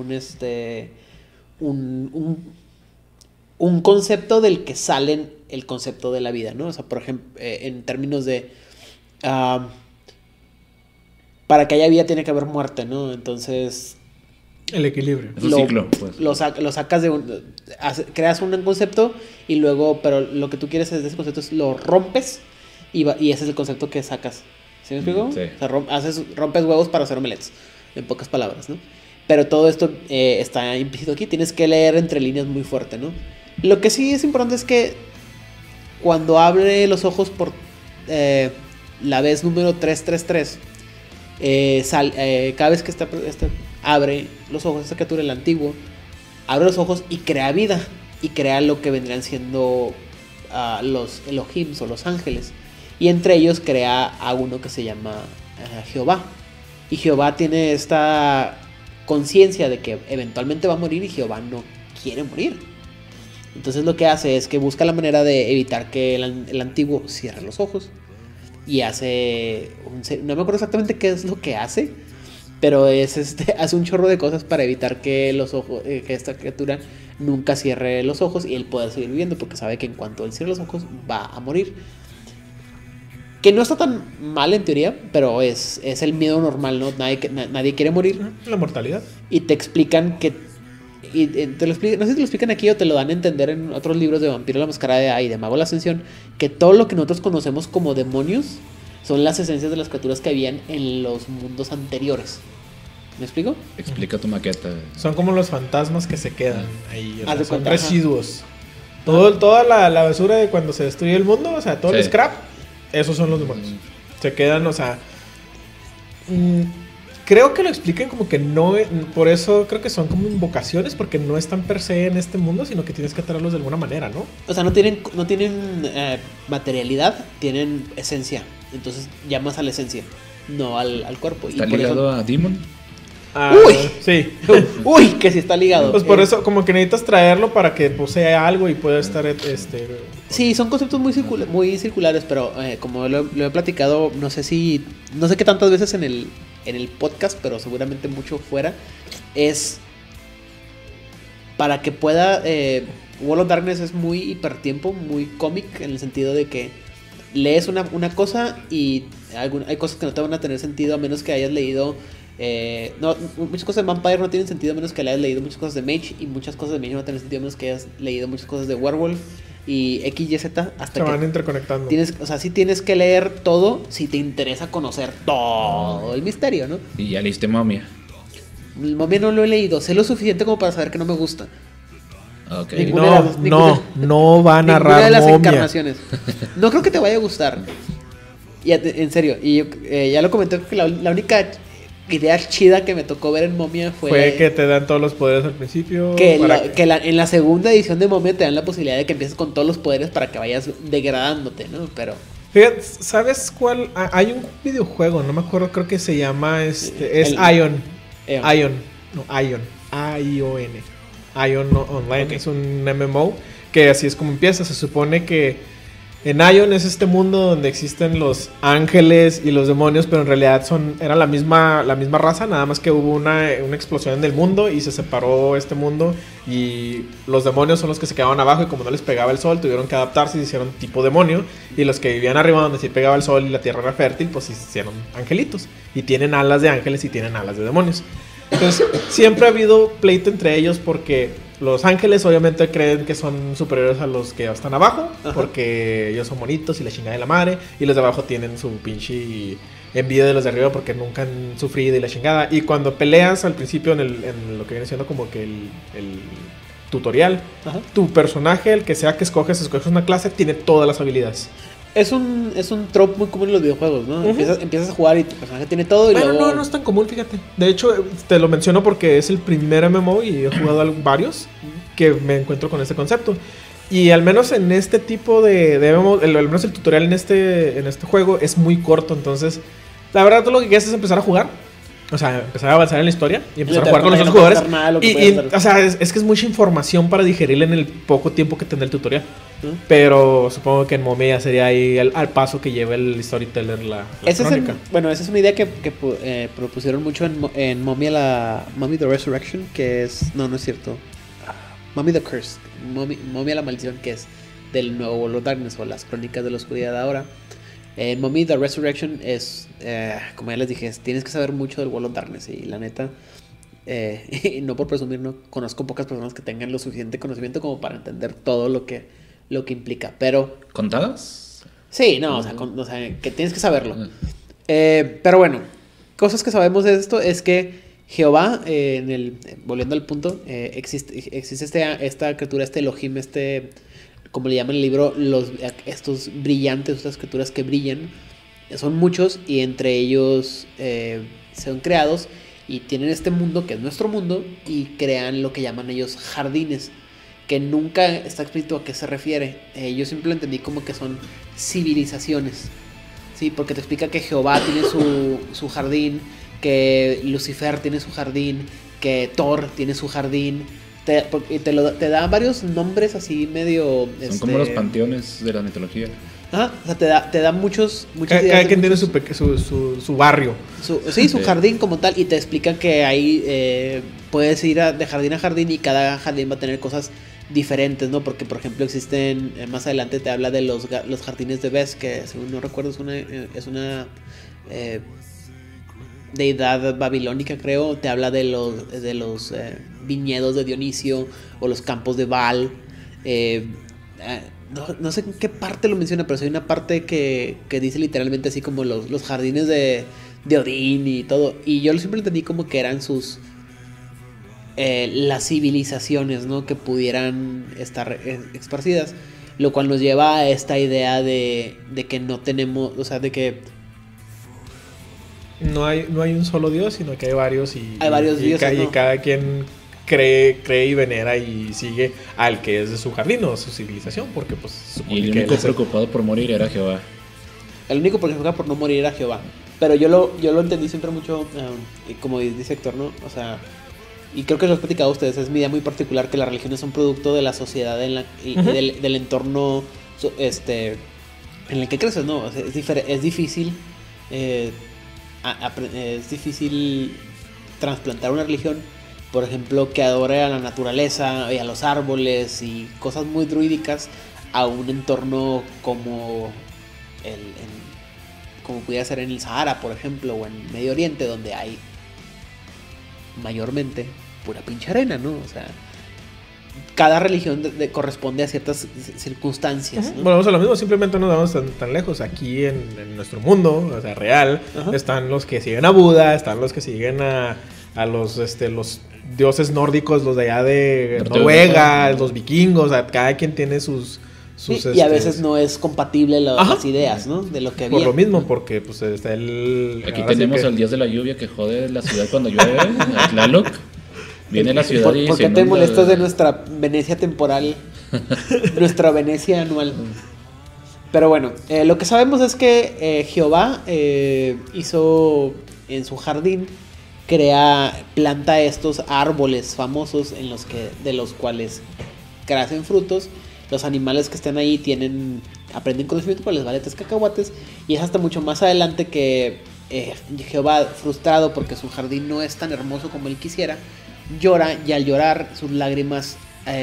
un concepto del que salen el concepto de la vida, ¿no? O sea, por ejemplo, en términos de para que haya vida tiene que haber muerte, ¿no? Entonces el equilibrio. Es un ciclo, pues. Lo sacas creas un concepto y luego, pero lo que tú quieres es de ese concepto, lo rompes y ese es el concepto que sacas. ¿Sí me explico? Sí. O sea, rompes huevos para hacer omelets, en pocas palabras, ¿no? Pero todo esto está implícito aquí. Tienes que leer entre líneas muy fuerte, ¿no? Lo que sí es importante es que cuando abre los ojos por la vez número 333, cada vez que abre los ojos, esta criatura, el Antiguo, abre los ojos y crea vida. Y crea lo que vendrían siendo los Elohims o los ángeles. Y entre ellos crea a uno que se llama Jehová. Y Jehová tiene esta conciencia de que eventualmente va a morir, y Jehová no quiere morir. Entonces lo que hace es que busca la manera de evitar que el Antiguo cierre los ojos. Y hace no me acuerdo exactamente qué es lo que hace, pero hace un chorro de cosas para evitar que que esta criatura nunca cierre los ojos y él pueda seguir viviendo, porque sabe que en cuanto él cierre los ojos va a morir. Que no está tan mal en teoría, pero es el miedo normal, ¿no? Nadie quiere morir. La mortalidad. Y te explican que... no sé si te lo explican aquí o te lo dan a entender en otros libros de Vampiro la Mascarada y de Mago la Ascensión, que todo lo que nosotros conocemos como demonios son las esencias de las criaturas que habían en los mundos anteriores. ¿Me explico? Explica tu maqueta. Son como los fantasmas que se quedan ahí. O sea, son cuenta, residuos. Toda la basura de cuando se destruye el mundo, o sea, todo el scrap, esos son los demonios. Se quedan, o sea... creo que lo explican como que no... Por eso creo que son como invocaciones, porque no están per se en este mundo, sino que tienes que atraerlos de alguna manera, ¿no? O sea, no tienen materialidad, tienen esencia. Entonces llamas a la esencia, no al cuerpo. ¿Está ligado a Demon? ¡Uy! Sí. ¡Uy! Que sí está ligado. Pues por eso como que necesitas traerlo para que posea algo y pueda estar... Sí, son conceptos muy circulares, pero como lo he platicado, no sé qué tantas veces en el podcast, pero seguramente mucho fuera. es para que pueda... World of Darkness es muy hipertiempo, muy cómic, en el sentido de que lees una cosa y hay cosas que no te van a tener sentido a menos que hayas leído... muchas cosas de Vampire no tienen sentido a menos que hayas leído muchas cosas de Mage, y muchas cosas de Mage no van a tener sentido a menos que hayas leído muchas cosas de Werewolf y XYZ, hasta se van interconectando. O sea, sí tienes que leer todo si te interesa conocer todo el misterio, ¿no? Y ya leíste Momia. El Momia no lo he leído, sé lo suficiente como para saber que no me gusta. Ok. No va a narrar ninguna de las Momia. encarnaciones. No creo que te vaya a gustar. Y en serio, y ya lo comenté, que la única idea chida que me tocó ver en Momia fue que te dan todos los poderes al principio. En la segunda edición de Momia te dan la posibilidad de que empieces con todos los poderes para que vayas degradándote, ¿no? Pero... Fíjate, ¿sabes cuál? Hay un videojuego, no me acuerdo, creo que se llama Ion. Ion Online, okay. Es un MMO que así es como empieza. Se supone que en Ion es este mundo donde existen los ángeles y los demonios, pero en realidad eran la misma raza, nada más que hubo una explosión en el mundo y se separó este mundo, y los demonios son los que se quedaban abajo, y como no les pegaba el sol tuvieron que adaptarse y se hicieron tipo demonio, y los que vivían arriba donde sí pegaba el sol y la tierra era fértil, pues se hicieron angelitos, y tienen alas de ángeles y tienen alas de demonios. Entonces siempre ha habido pleito entre ellos porque los ángeles obviamente creen que son superiores a los que están abajo. Ajá. Porque ellos son bonitos y la chingada de la madre, y los de abajo tienen su pinche envidia de los de arriba porque nunca han sufrido y la chingada. Y cuando peleas al principio en lo que viene siendo como que el tutorial, ajá, tu personaje, el que sea que escoges una clase, tiene todas las habilidades. Es un trope muy común en los videojuegos, ¿no? Uh-huh. Empiezas a jugar y tu personaje tiene todo y luego... No es tan común, fíjate. De hecho, te lo menciono porque es el primer MMO y he jugado varios que me encuentro con este concepto. Y al menos en este tipo de MMO, al menos el tutorial en este juego es muy corto. Entonces, la verdad, todo lo que quieres es empezar a jugar. O sea, empezar a avanzar en la historia y empezar a jugar con los otros jugadores. O sea, es que es mucha información para digerirla en el poco tiempo que tendrá el tutorial. Pero supongo que en Momia sería ahí al paso que lleva el storyteller la crónica. Esa es una idea que propusieron mucho en Momia, la Mommy the Resurrection, que es... No es cierto. Mommy the Curse. Momia la maldición, que es del nuevo World of Darkness o las crónicas de la oscuridad ahora. Mommy the Resurrection es, como ya les dije, tienes que saber mucho del World of Darkness. Y la neta, y no por presumir, no conozco pocas personas que tengan lo suficiente conocimiento como para entender todo lo que implica, pero... ¿Contadas? Sí, no, o sea, que tienes que saberlo. Pero bueno, cosas que sabemos de esto es que Jehová, volviendo al punto, existe esta criatura, este Elohim, como le llaman en el libro, estos brillantes, estas criaturas que brillan, son muchos, y entre ellos son creados y tienen este mundo que es nuestro mundo, y crean lo que llaman ellos jardines, que nunca está explícito a qué se refiere. Yo siempre lo entendí como que son civilizaciones, sí, porque te explica que Jehová tiene su jardín, que Lucifer tiene su jardín, que Thor tiene su jardín. Te da varios nombres así medio... Son como los panteones de la mitología. Ajá, o sea, te da muchas ideas. Cada quien tiene su barrio. Su jardín como tal, y te explican que ahí puedes ir de jardín a jardín, y cada jardín va a tener cosas diferentes, ¿no? Porque, por ejemplo, existen... más adelante te habla de los jardines de Bes, que según no recuerdo es una deidad babilónica, creo. Te habla de los viñedos de Dionisio o los campos de Baal. No sé en qué parte lo menciona, pero hay una parte que dice literalmente así como los jardines de Odín y todo. Y yo siempre entendí como que eran las civilizaciones, ¿no? Que pudieran estar esparcidas. Lo cual nos lleva a esta idea de que no tenemos, o sea, de que no hay un solo Dios, sino que hay varios, y dioses, y cada quien cree y venera y sigue al que es de su jardín o su civilización, porque pues y el único preocupado por morir era Jehová. El único preocupado por no morir era Jehová. Pero yo lo entendí siempre mucho, como dice Héctor, ¿no? O sea, y creo que lo he platicado a ustedes, es mi idea muy particular, que las religiones son producto de la sociedad y del entorno en el que creces, ¿no? O sea, es difícil transplantar una religión por ejemplo, que adore a la naturaleza y a los árboles y cosas muy druídicas, a un entorno como como pudiera ser en el Sahara, por ejemplo, o en Medio Oriente, donde hay mayormente pura pinche arena, ¿no? O sea, cada religión corresponde a ciertas circunstancias, ¿no? Bueno, vamos a lo mismo, simplemente no nos vamos tan lejos. Aquí en nuestro mundo, o sea, real, están los que siguen a Buda, están los que siguen a los dioses nórdicos, los de allá de Noruega, los vikingos, o sea, cada quien tiene sus y a veces no es compatible las ideas, ¿no? De lo que había. Por lo mismo, porque pues está Aquí tenemos al dios de la lluvia que jode la ciudad cuando llueve, a Tlaloc. Viene la ciudad y ¿Por qué te molestas de nuestra Venecia temporal? Nuestra Venecia anual. Pero bueno, lo que sabemos es que Jehová hizo en su jardín, planta estos árboles famosos de los cuales crecen frutos. Los animales que están ahí aprenden conocimiento, pero les vale 3 cacahuates. Y es hasta mucho más adelante que Jehová, frustrado porque su jardín no es tan hermoso como él quisiera, llora, y al llorar sus lágrimas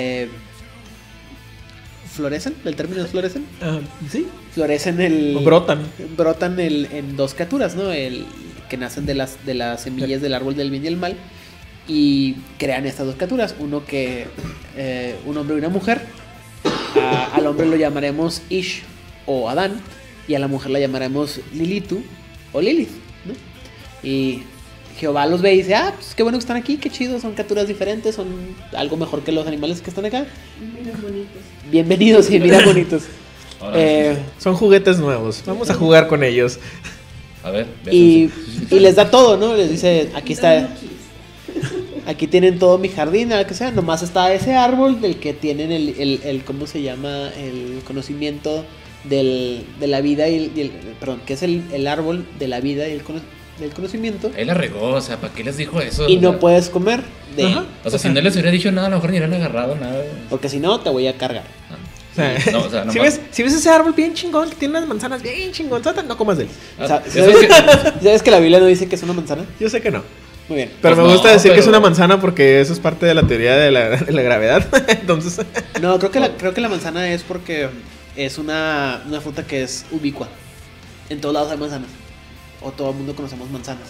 florecen. ¿El término es florecen? Sí. Florecen brotan en 2 criaturas, ¿no? Que nacen de las semillas del árbol del bien y el mal, y crean estas 2 criaturas, un hombre y una mujer. Al hombre lo llamaremos Ish o Adán, y a la mujer la llamaremos Lilitu o Lilith, ¿no? Y Jehová los ve y dice, pues qué bueno que están aquí, qué chido, son criaturas diferentes, son algo mejor que los animales que están acá. Mira bonitos. Bienvenidos y mira bonitos. Son juguetes nuevos, vamos a jugar con ellos. A ver, y les da todo, ¿no? Les dice, aquí está, aquí tienen todo mi jardín, lo que sea, nomás está ese árbol del que tienen el ¿cómo se llama? El conocimiento de la vida perdón, que es el árbol de la vida y del conocimiento. Él la regó, o sea, ¿para qué les dijo eso? Y no puedes comer de él. O sea, si no les hubiera dicho nada, a lo mejor ni hubieran agarrado nada. Porque si no, te voy a cargar. Si ves ese árbol bien chingón que tiene unas manzanas bien chingonzotas, no comas de él. ¿Sabes que la Biblia no dice que es una manzana? Yo sé que no. Muy bien. Pero me gusta decir que es una manzana porque eso es parte de la teoría de la gravedad. Entonces. No, creo que la manzana es porque es una fruta que es ubicua. En todos lados hay manzanas. O todo el mundo conocemos manzanas.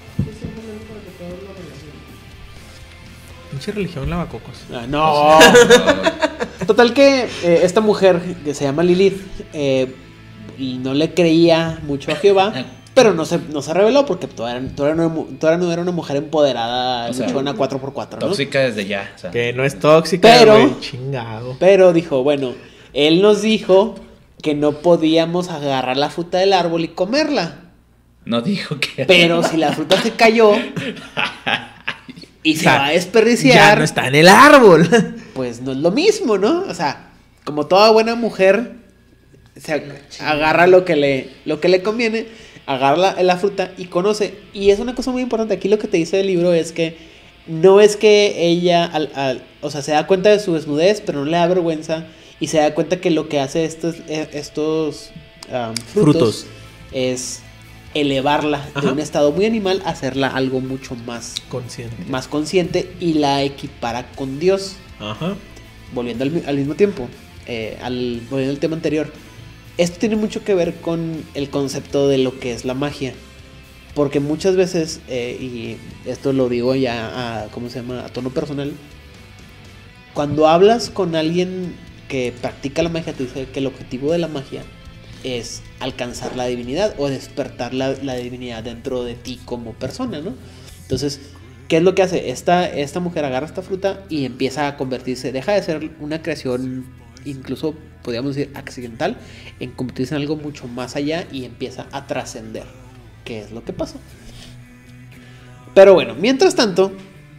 Pinche religión lavacocos. No. Total que esta mujer que se llama Lilith no le creía mucho a Jehová, pero no se rebeló porque todavía no era una mujer empoderada, luchona 4x4, ¿no? Tóxica desde ya. O sea. Que no es tóxica, pero chingado. Pero dijo, bueno, él nos dijo que no podíamos agarrar la fruta del árbol y comerla. No dijo que... Pero si la fruta se cayó y se va a desperdiciar, ya no está en el árbol. Pues no es lo mismo, ¿no? O sea, como toda buena mujer, se agarra lo que le conviene, agarra la fruta y conoce. Y es una cosa muy importante. Aquí lo que te dice el libro es que no es que ella, o sea, se da cuenta de su desnudez, pero no le da vergüenza. Y se da cuenta que lo que hace estos frutos es elevarla de un estado muy animal a hacerla algo mucho más consciente y la equipara con Dios. Volviendo al mismo tiempo, volviendo al tema anterior, esto tiene mucho que ver con el concepto de lo que es la magia, porque muchas veces, y esto lo digo ya a tono personal, cuando hablas con alguien que practica la magia, te dice que el objetivo de la magia es alcanzar la divinidad o despertar la divinidad dentro de ti como persona, ¿no? Entonces, ¿qué es lo que hace? Esta mujer agarra esta fruta y empieza a convertirse, deja de ser una creación, incluso podríamos decir accidental, en convertirse en algo mucho más allá y empieza a trascender. ¿Qué es lo que pasa? Pero bueno, mientras tanto,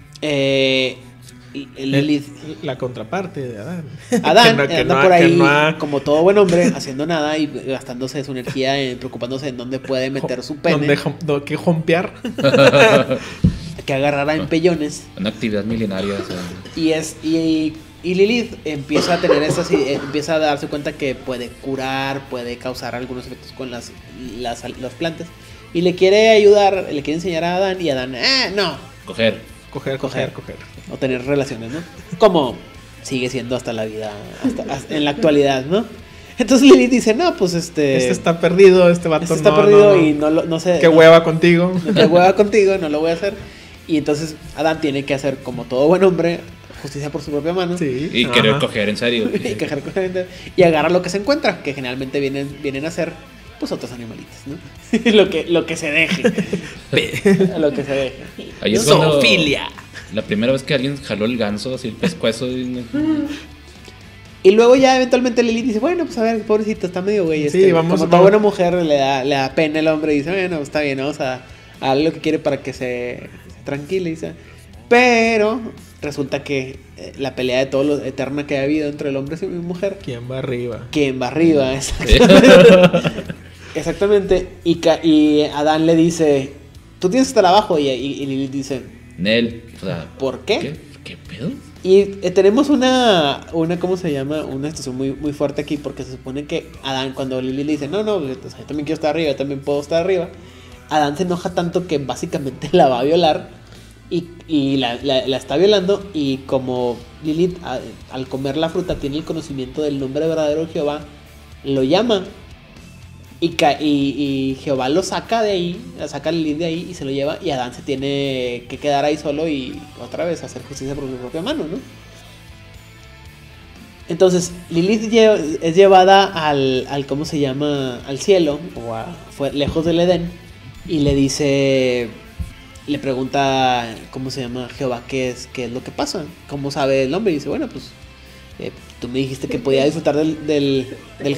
la contraparte de Adán. Adán anda por ahí como todo buen hombre, haciendo nada y gastándose su energía, preocupándose en dónde puede meter su pene. ¿Qué jompear? Que agarrará empellones. Una actividad milenaria. O sea. Y Lilith empieza a tener empieza a darse cuenta que puede curar, puede causar algunos efectos con las plantas. Y le quiere ayudar, le quiere enseñar a Adán, y Adán, no. Coger. Coger. O tener relaciones, ¿no? Como sigue siendo hasta la vida, hasta en la actualidad, ¿no? Entonces Lilith dice, no, pues Este está perdido, este vato está perdido y no sé. Qué hueva contigo. Qué hueva contigo, no lo voy a hacer. Y entonces Adán tiene que hacer, como todo buen hombre, justicia por su propia mano. Sí. Y querer coger en serio. Y agarra lo que se encuentra, que generalmente vienen a ser, pues, otros animalitos, ¿no? lo que se deje. Lo que se deje. Ahí es cuando Zoofilia. la primera vez que alguien jaló el ganso, así el pescuezo. Y luego ya eventualmente Lilith dice, bueno, pues a ver, pobrecito, está medio güey. Sí, vamos. Como toda buena mujer le da pena el hombre y dice, bueno, está bien, vamos a darle lo que quiere para que se tranquilice. Pero resulta que la pelea de todo lo eterna que ha habido entre el hombre y mujer. ¿Quién va arriba? Exactamente. Exactamente. Y Adán le dice, tú tienes que estar abajo. Y Lilith dice, Nel, o sea, ¿por qué? ¿Qué pedo? Y tenemos una ¿cómo se llama? Una situación muy, muy fuerte aquí, porque se supone que Adán, cuando Lilith le dice, no, yo también quiero estar arriba, yo también puedo estar arriba, Adán se enoja tanto que básicamente la va a violar y la está violando, y como Lilith al comer la fruta tiene el conocimiento del nombre verdadero de Jehová, lo llama y Jehová lo saca de ahí, saca a Lilith de ahí y se lo lleva, y Adán se tiene que quedar ahí solo y otra vez hacer justicia por su propia mano, ¿no? Entonces Lilith es llevada al ¿cómo se llama? Al cielo, fue lejos del Edén, y le pregunta, ¿cómo se llama? Jehová, ¿qué es lo que pasa? ¿Cómo sabe el hombre? Y dice, bueno, pues tú me dijiste que podía disfrutar del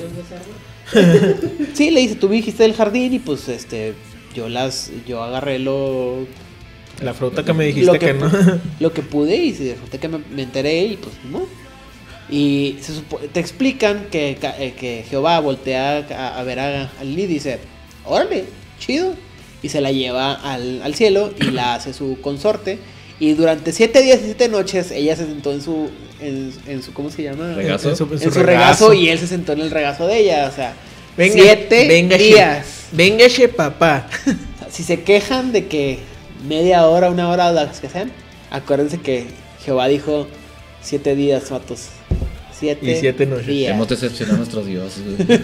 sí, le dice, tú me dijiste del jardín y pues yo agarré la fruta que me dijiste que no. Lo que pude, y resulta que me enteré y pues no. Y te explican que Jehová voltea a ver a Lilith y dice, órale, chido. Y se la lleva al cielo y la hace su consorte. Y durante 7 días y 7 noches ella se sentó en su ¿cómo se llama? ¿Regazo? En su regazo, y él se sentó en el regazo de ella. O sea, venga, 7 días. Véngase, papá. Si se quejan de que media hora, 1 hora, las que sean, acuérdense que Jehová dijo 7 días, vatos. 7 y 7 noches. días. Hemos decepcionado a nuestros dioses.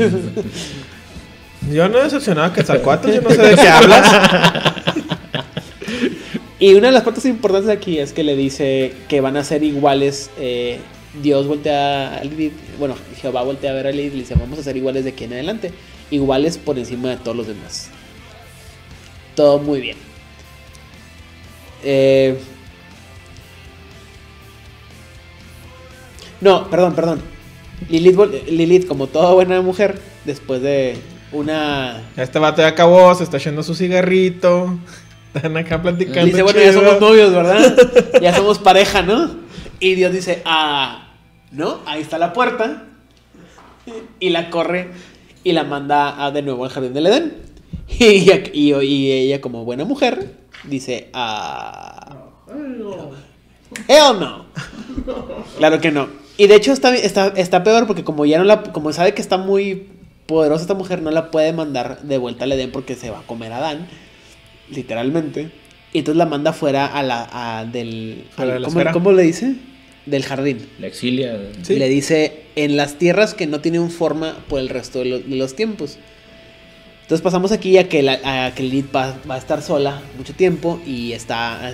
Yo no he decepcionado a Quetzalcóatl, yo no sé de qué hablas. Y una de las partes importantes aquí es que le dice que van a ser iguales. Dios voltea a Lilith, bueno, Jehová voltea a ver a Lilith y le dice, vamos a ser iguales de aquí en adelante, iguales por encima de todos los demás. Todo muy bien. No, perdón. Lilith, como toda buena mujer, después de Este vato ya acabó, se está echando su cigarrito. Están acá platicando. Dice, bueno, ya somos novios, ¿verdad? Ya somos pareja, ¿no? Y Dios dice, ¿no? Ahí está la puerta. Y la corre y la manda de nuevo al jardín del Edén. Y ella, como buena mujer, dice, hell no. Claro que no. Y de hecho está peor, porque como sabe que está muy poderosa esta mujer, no la puede mandar de vuelta al Edén porque se va a comer a Adán, literalmente. Y entonces la manda fuera ¿cómo le dice? Del jardín. La exilia. Sí. Le dice, en las tierras que no tienen forma por el resto de los tiempos. Entonces pasamos aquí a que Lilith va a estar sola mucho tiempo. Y está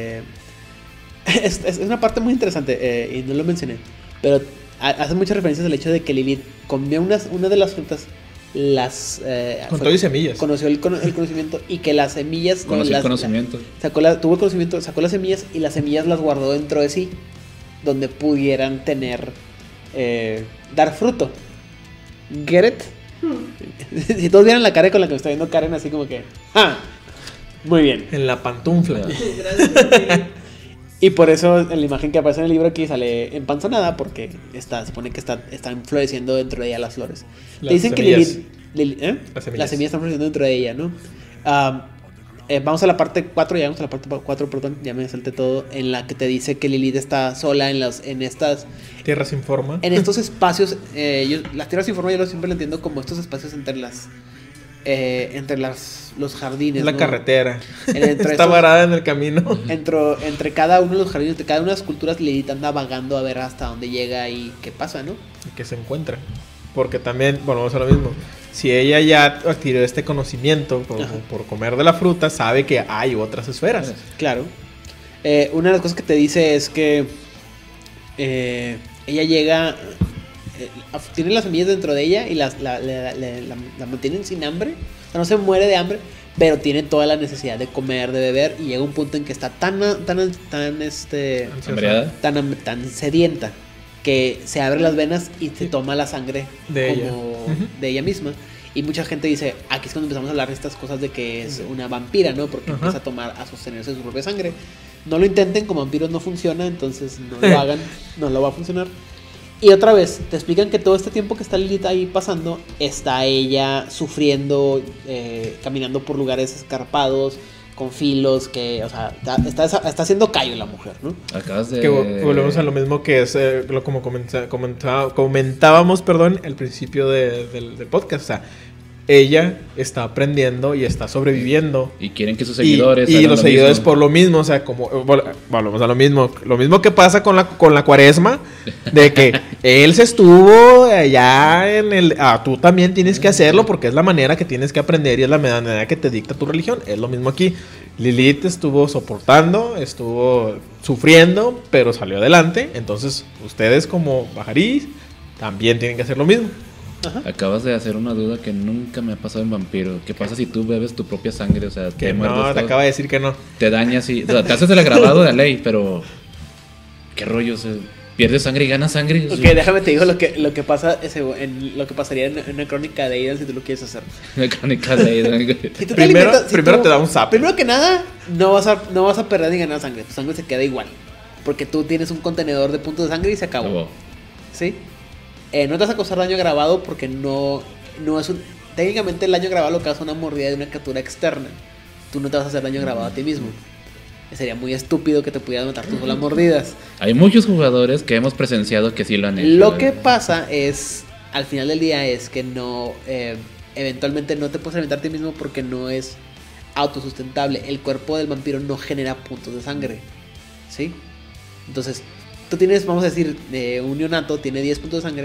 es una parte muy interesante, y no lo mencioné, pero hace muchas referencias al hecho de que Lilith comió una de las frutas, con todo y semillas. Conoció el conocimiento, y que las semillas... Conoció el conocimiento. Tuvo el conocimiento, sacó las semillas, y las semillas las guardó dentro de sí, donde pudieran dar fruto. ¿Get it? Si todos vieran la cara con la que me está viendo Karen, así como que... muy bien. En la pantufla. Y por eso en la imagen que aparece en el libro aquí sale empanzonada, porque se supone que están floreciendo dentro de ella las flores. Te dicen semillas. que Lilith, las semillas están floreciendo dentro de ella, ¿no? Vamos a la parte 4, perdón, ya me salté todo, en la que te dice que Lilith está sola en estas... Tierra sin forma. En estos espacios, las tierras sin forma yo siempre lo entiendo como estos espacios entre entre los jardines. La ¿no? carretera. Entre Está varada en el camino. Entre cada uno de los jardines, entre cada una de las culturas, Lilith anda vagando a ver hasta dónde llega y qué pasa, ¿no? Y que se encuentra. Porque también, bueno, vamos a lo mismo. Si ella ya adquirió este conocimiento por comer de la fruta, sabe que hay otras esferas. Claro. Una de las cosas que te dice es que ella llega, tiene las semillas dentro de ella y la mantienen sin hambre. O sea, no se muere de hambre, pero tiene toda la necesidad de comer, de beber, y llega un punto en que está tan sedienta que se abre las venas y se toma la sangre de ella misma. Y mucha gente dice, aquí es cuando empezamos a hablar de estas cosas de que es una vampira, ¿no? Porque empieza a tomar, a sostenerse de su propia sangre. No lo intenten, como vampiros no funciona, entonces no lo hagan, no lo va a funcionar. Y otra vez, te explican que todo este tiempo que está Lilith ahí pasando, está ella sufriendo, caminando por lugares escarpados, con filos, que, o sea, está haciendo callo la mujer, ¿no? Acabas de... Que volvemos a lo mismo que es, como comentábamos, al principio del podcast. O sea, ella está aprendiendo y está sobreviviendo. Y quieren que sus seguidores y los seguidores mismo. Por lo mismo, o sea, como volvemos a lo mismo que pasa con la cuaresma, de que él se estuvo allá tú también tienes que hacerlo porque es la manera que tienes que aprender y es la manera que te dicta tu religión. Es lo mismo aquí. Lilith estuvo soportando, estuvo sufriendo, pero salió adelante. Entonces, ustedes como Baharís también tienen que hacer lo mismo. Ajá. Acabas de hacer una duda que nunca me ha pasado en Vampiro. ¿Qué pasa si tú bebes tu propia sangre? O sea, que no, te acaba de decir que no. Te dañas y... O sea, te haces el agravado de la ley, pero... ¿Qué rollo? O sea, ¿pierdes sangre y ganas sangre? Ok, déjame te digo lo que pasa lo que pasaría en una crónica de Aidan si tú lo quieres hacer. Una crónica de Aidan. Primero te da un zap. Primero que nada, no vas a perder ni ganar sangre. Tu sangre se queda igual. Porque tú tienes un contenedor de puntos de sangre y se acabó. ¿Sí? No te vas a causar daño agravado porque no es un... Técnicamente el daño agravado lo causa una mordida de una criatura externa. Tú no te vas a hacer daño agravado a ti mismo. Sería muy estúpido que te pudieras matar tú con las mordidas. Hay muchos jugadores que hemos presenciado que sí lo han hecho. Lo que pasa es, al final del día, es que no... eventualmente no te puedes alimentar a ti mismo porque no es autosustentable. El cuerpo del vampiro no genera puntos de sangre. ¿Sí? Entonces... Tú tienes, vamos a decir, un neonato tiene 10 puntos de sangre.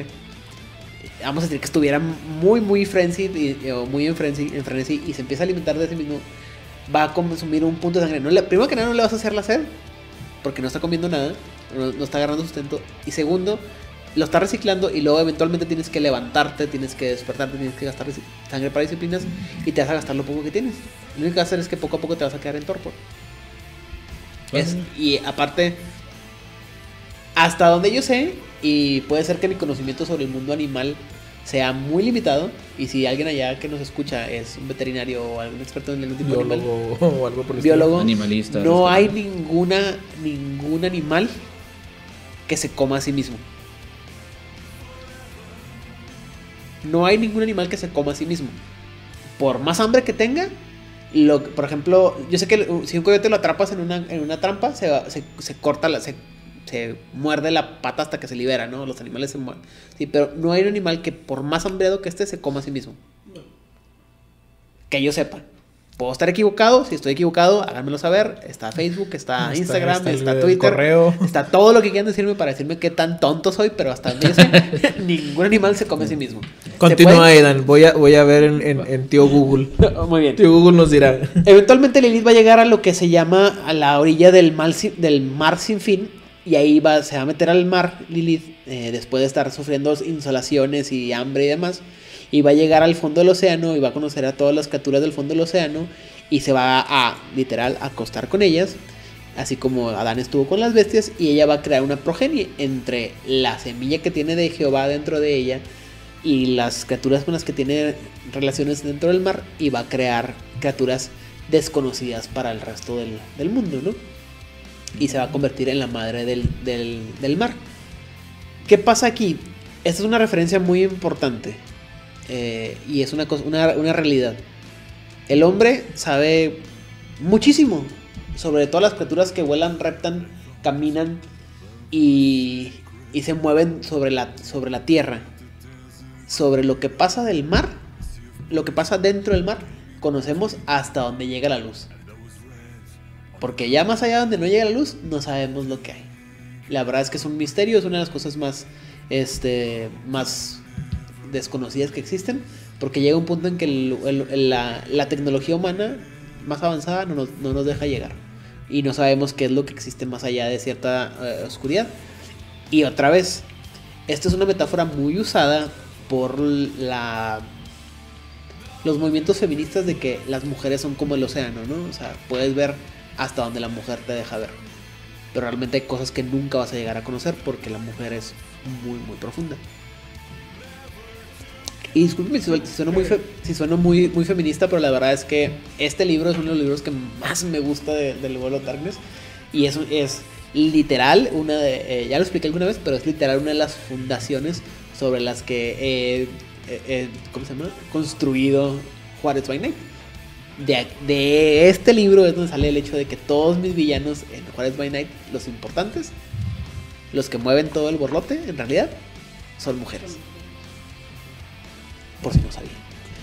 Vamos a decir que estuviera muy frenzied o muy en frenesí y se empieza a alimentar de sí mismo. Va a consumir un punto de sangre. Primero que nada, no le vas a hacer la sed porque no está comiendo nada, no está agarrando sustento. Y segundo, lo está reciclando y luego eventualmente tienes que levantarte, tienes que despertarte, tienes que gastar sangre para disciplinas y te vas a gastar lo poco que tienes. Lo único que vas a hacer es que poco a poco te vas a quedar en torpor. Y aparte... Hasta donde yo sé, y puede ser que mi conocimiento sobre el mundo animal sea muy limitado, y si alguien allá que nos escucha es un veterinario o algún experto en algún tipo de animal, o algo por el biólogo, animalista, no hay ningún animal que se coma a sí mismo. No hay ningún animal que se coma a sí mismo. Por más hambre que tenga, por ejemplo, yo sé que si un coyote lo atrapas en una trampa, se corta se muerde la pata hasta que se libera, ¿no? Los animales se mueren. Sí, pero no hay un animal que por más hambriado que esté se coma a sí mismo. No. Que yo sepa. Puedo estar equivocado, si estoy equivocado, háganmelo saber. Está Facebook, está Instagram, está Twitter, correo. Está todo lo que quieran decirme para decirme qué tan tonto soy, pero hasta donde yo sé, ningún animal se come a sí mismo. Continúa, Aidan. Voy a ver en tío Google. Muy bien. Tío Google nos dirá. Eventualmente Lilith va a llegar a lo que se llama a la orilla del mar sin fin. Y ahí se va a meter al mar Lilith, después de estar sufriendo insolaciones y hambre y demás. Y va a llegar al fondo del océano y va a conocer a todas las criaturas del fondo del océano. Y se va a, literal, acostar con ellas. Así como Adán estuvo con las bestias. Y ella va a crear una progenie entre la semilla que tiene de Jehová dentro de ella y las criaturas con las que tiene relaciones dentro del mar. Y va a crear criaturas desconocidas para el resto del mundo, ¿no? Y se va a convertir en la madre del mar. ¿Qué pasa aquí? Esta es una referencia muy importante. Y es una realidad. El hombre sabe muchísimo sobre todas las criaturas que vuelan, reptan, caminan y se mueven sobre la tierra. Sobre lo que pasa del mar, lo que pasa dentro del mar, conocemos hasta donde llega la luz. Porque ya más allá donde no llega la luz, no sabemos lo que hay. La verdad es que es un misterio, es una de las cosas más, más desconocidas que existen. Porque llega un punto en que la tecnología humana más avanzada no nos deja llegar. Y no sabemos qué es lo que existe más allá de cierta oscuridad. Y otra vez, esta es una metáfora muy usada por los movimientos feministas de que las mujeres son como el océano, ¿no? O sea, puedes ver hasta donde la mujer te deja ver. Pero realmente hay cosas que nunca vas a llegar a conocer porque la mujer es muy, muy profunda. Y discúlpeme si sueno muy feminista, pero la verdad es que este libro es uno de los libros que más me gusta del World of Darkness. Y es literal, ya lo expliqué alguna vez, pero es literal una de las fundaciones sobre las que ¿cómo se llama? Construido Juárez by Night. De este libro es donde sale el hecho de que todos mis villanos en Juárez by Night, los importantes, los que mueven todo el borlote, en realidad, son mujeres. Por si no sabía.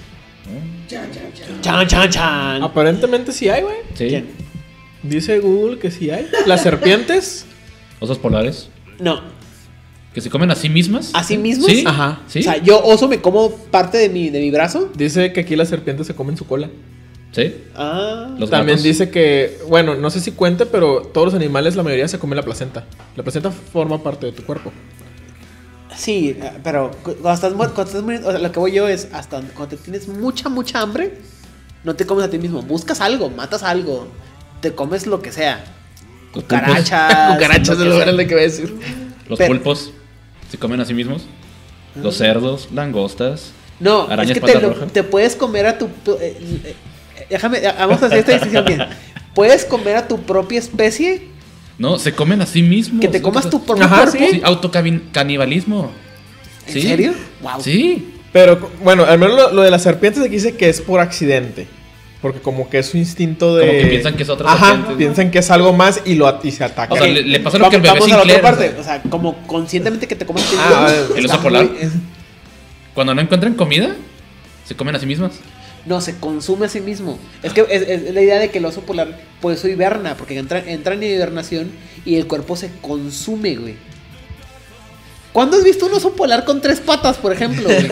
Chan. Aparentemente sí hay, güey. Sí. ¿Quién? Dice Google que sí hay. Las serpientes. Osos polares. No. ¿Que se comen a sí mismas? ¿A sí mismos? Sí. Ajá. Sí. O sea, yo oso me como parte de mi brazo. Dice que aquí las serpientes se comen su cola. Sí. Ah. También gatos. dice que, bueno, no sé si cuente, pero todos los animales, la mayoría se comen la placenta. La placenta forma parte de tu cuerpo. Sí, pero cuando estás muriendo, o sea, lo que voy yo es hasta cuando te tienes mucha hambre, no te comes a ti mismo. Buscas algo, matas algo, te comes lo que sea. Los Cucarachas. Cucarachas lo es que lo sea. grande que voy a decir. Los Pero- pulpos se comen a sí mismos. Los cerdos, langostas. No, Arañas es que pata roja. te puedes comer a tu... vamos a hacer esta distinción bien. Puedes comer a tu propia especie, No, se comen a sí mismos. que te comas tu propio Ajá, cuerpo. Sí, autocanibalismo. ¿En Sí. serio? Wow. Sí. Pero, bueno, al menos lo de las serpientes aquí dice que es por accidente. Porque como que es su instinto de... Como que piensan que es otra Ajá, serpiente. piensan que es algo más y se atacan. O sea, le pasa lo que al bebé Vamos a la otra Sinclair. parte. O sea, como conscientemente que te comas a ti Ah, mismo, el está oso polar. muy- Cuando no encuentran comida, se comen a sí mismas. No, se consume a sí mismo. Es que es la idea de que el oso polar, por eso hiberna, porque entra en hibernación y el cuerpo se consume, güey. ¿Cuándo has visto un oso polar con 3 patas, por ejemplo, güey?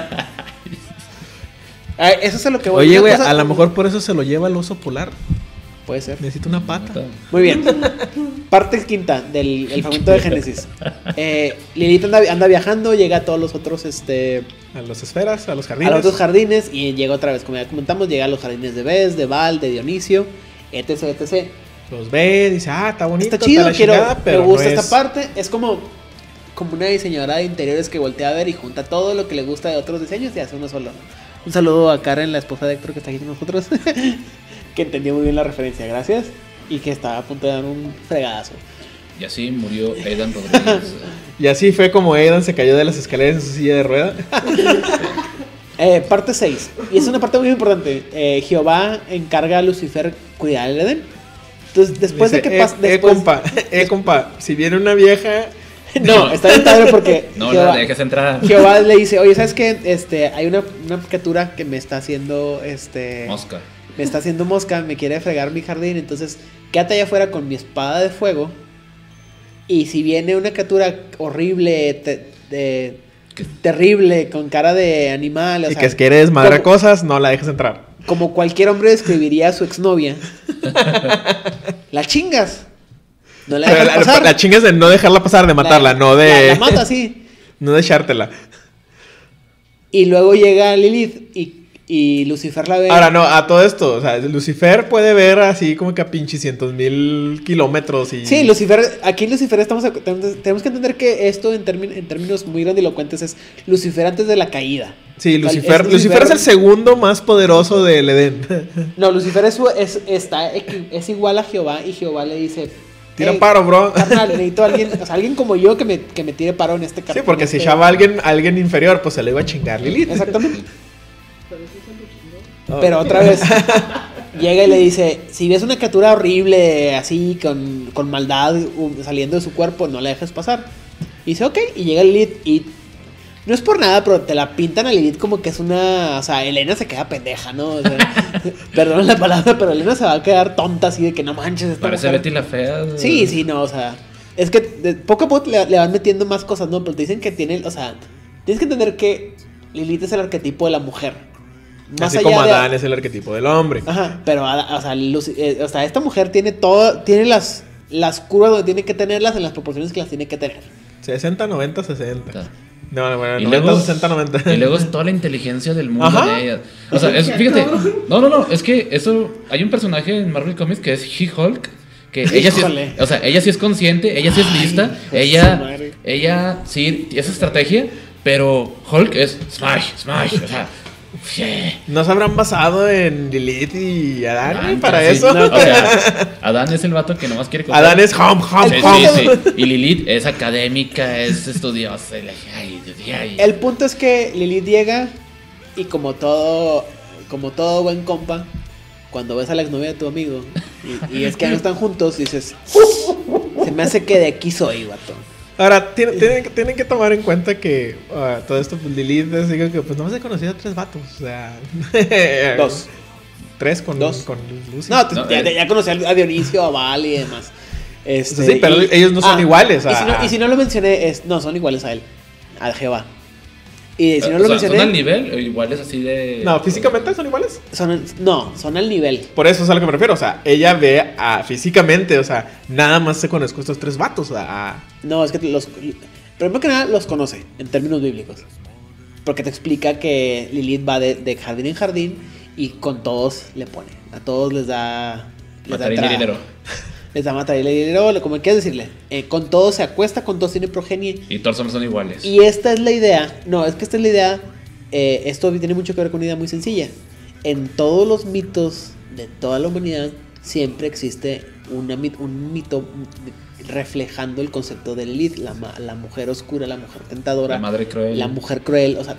Eso es a lo que voy. Oye, Una güey, cosa- a lo mejor por eso se lo lleva el oso polar. Puede ser. Necesita una pata. Muy bien. Parte quinta del el fragmento de Génesis. Lilith anda viajando, llega a todos los otros, A las esferas, a los a jardines. los otros jardines y llega otra vez, como ya comentamos, llega a los jardines de Bes, de Baal, de Dionisio, etc. Los ve, dice, está bonito. Está chido, la chingada, me gusta no esta es- parte. Es como una diseñadora de interiores que voltea a ver y junta todo lo que le gusta de otros diseños y hace uno solo. Un saludo a Karen, la esposa de Héctor, que está aquí con nosotros, que entendió muy bien la referencia, gracias, y que está a punto de dar un fregadazo. Y así murió Aidan Rodríguez. Y así fue como Aidan se cayó de las escaleras en su silla de rueda. Parte 6, y es una parte muy importante. Jehová encarga a Lucifer cuidar el Edén. Entonces, después Dice, de que pasa... compa, si viene una vieja... No, está bien padre porque No la dejes entrar. Jehová le dice, oye, ¿sabes qué? Hay una criatura que me está haciendo, Mosca. me está haciendo mosca, me quiere fregar mi jardín, entonces quédate allá afuera con mi espada de fuego. Y si viene una criatura horrible, terrible, con cara de animal, o Y sea, que quiere desmadrar como- cosas, no la dejes entrar. como cualquier hombre describiría a su exnovia, la chingas. No la Pero dejas pasar. la chinga es de no dejarla pasar, de matarla, no de... La mata, sí. No de echártela. Y luego llega Lilith y Lucifer la ve. Ahora, no, a todo esto, o sea, Lucifer puede ver así como que a pinche 100,000 kilómetros y... Sí, Lucifer tenemos que entender que esto en términos muy grandilocuentes es Lucifer antes de la caída. Sí, O sea, Lucifer es el segundo más poderoso del Edén. No, Lucifer es igual a Jehová y Jehová le dice... Tira "Hey, paro, bro. carnal, necesito a alguien, o sea, alguien como yo que me tire paro en este Sí, capítulo. porque si echaba a alguien inferior, pues se le iba a chingar Lilith. Exactamente. Oh. Pero otra vez llega y le dice, si ves una criatura horrible así con maldad saliendo de su cuerpo, no la dejes pasar. Y dice, ok, y llega Lilith y No es por nada, pero te la pintan a Lilith como que es una... O sea, Elena se queda pendeja, ¿no? O sea, perdón la palabra, pero Elena se va a quedar tonta así de que no manches esta Parece mujer. Betty la Fea. Sí, no, o sea... Es que poco a poco le van metiendo más cosas, ¿no? Pero te dicen que tiene... O sea, tienes que entender que Lilith es el arquetipo de la mujer. Así como Adán es el arquetipo del hombre. Ajá, pero, o sea, esta mujer tiene todo... Tiene las curvas donde tiene que tenerlas en las proporciones que las tiene que tener. 60, 90, 60. Está. No, bueno, Y 90, luego, 60, 90. Y luego es toda la inteligencia del mundo Ajá. de ella. O sea, fíjate. No, es que eso. Hay un personaje en Marvel Comics que es She-Hulk. Que ella sí Híjole. o sea, ella sí es consciente, ella sí es lista. hijo de su madre. Ella sí es estrategia. Pero Hulk es smash. O sea, yeah. ¿No se habrán basado en Lilith y Adán Adán, para sí. eso? O sea, Adán es el vato que nomás quiere coger. Adán es home. Sí. Y Lilith es académica, es estudiosa. Ay. El punto es que Lilith llega y como todo buen compa, cuando ves a la exnovia de tu amigo y es que no están juntos, dices, se me hace que de aquí soy, vato. Ahora, tienen que tomar en cuenta que todo esto, pues Lilith les digo que pues nomás he conocido a 3 vatos. O sea, 2. 3 con Dos. con Lucy. No, ya conocí a Dionisio, a Val y demás. Sí, pero ellos no son iguales. Y si no lo mencioné, no, son iguales a él, al Jehová. Y si no lo mencioné... ¿Son al nivel o iguales así de...? No, físicamente son iguales. Son al nivel. Por eso es a lo que me refiero. O sea, ella ve físicamente, o sea, nada más se conozco a estos 3 vatos. No, es que primero que nada los conoce en términos bíblicos. Porque te explica que Lilith va de jardín en jardín y con todos le pone. A todos les da dinero. Les da material y dinero, como quieras decirle. Con todos se acuesta, con todos tiene progenie. Y todos son iguales. Y esta es la idea. No, es que esta es la idea. Esto tiene mucho que ver con una idea muy sencilla. En todos los mitos de toda la humanidad siempre existe un mito reflejando el concepto de Lilith, la mujer oscura, la mujer tentadora, La madre cruel. la mujer cruel. O sea,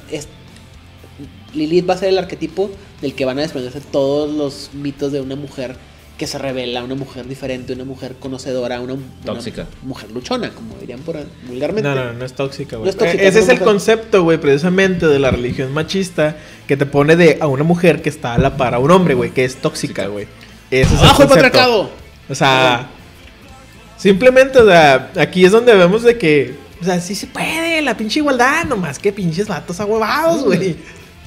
Lilith va a ser el arquetipo del que van a desprenderse todos los mitos de una mujer que se revela, una mujer diferente, una mujer conocedora, una tóxica, una mujer luchona, como dirían vulgarmente. No es tóxica, güey. No es tóxica, Ese es el mujer. concepto, güey, precisamente de la religión machista que te pone a una mujer que está a la par a un hombre, güey, que es tóxica, güey. Ese es el ¡Abajo el concepto. patriarcado! O sea, simplemente, o sea, aquí es donde vemos de que, o sea, sí se puede, la pinche igualdad, nomás que pinches vatos ahuevados, güey.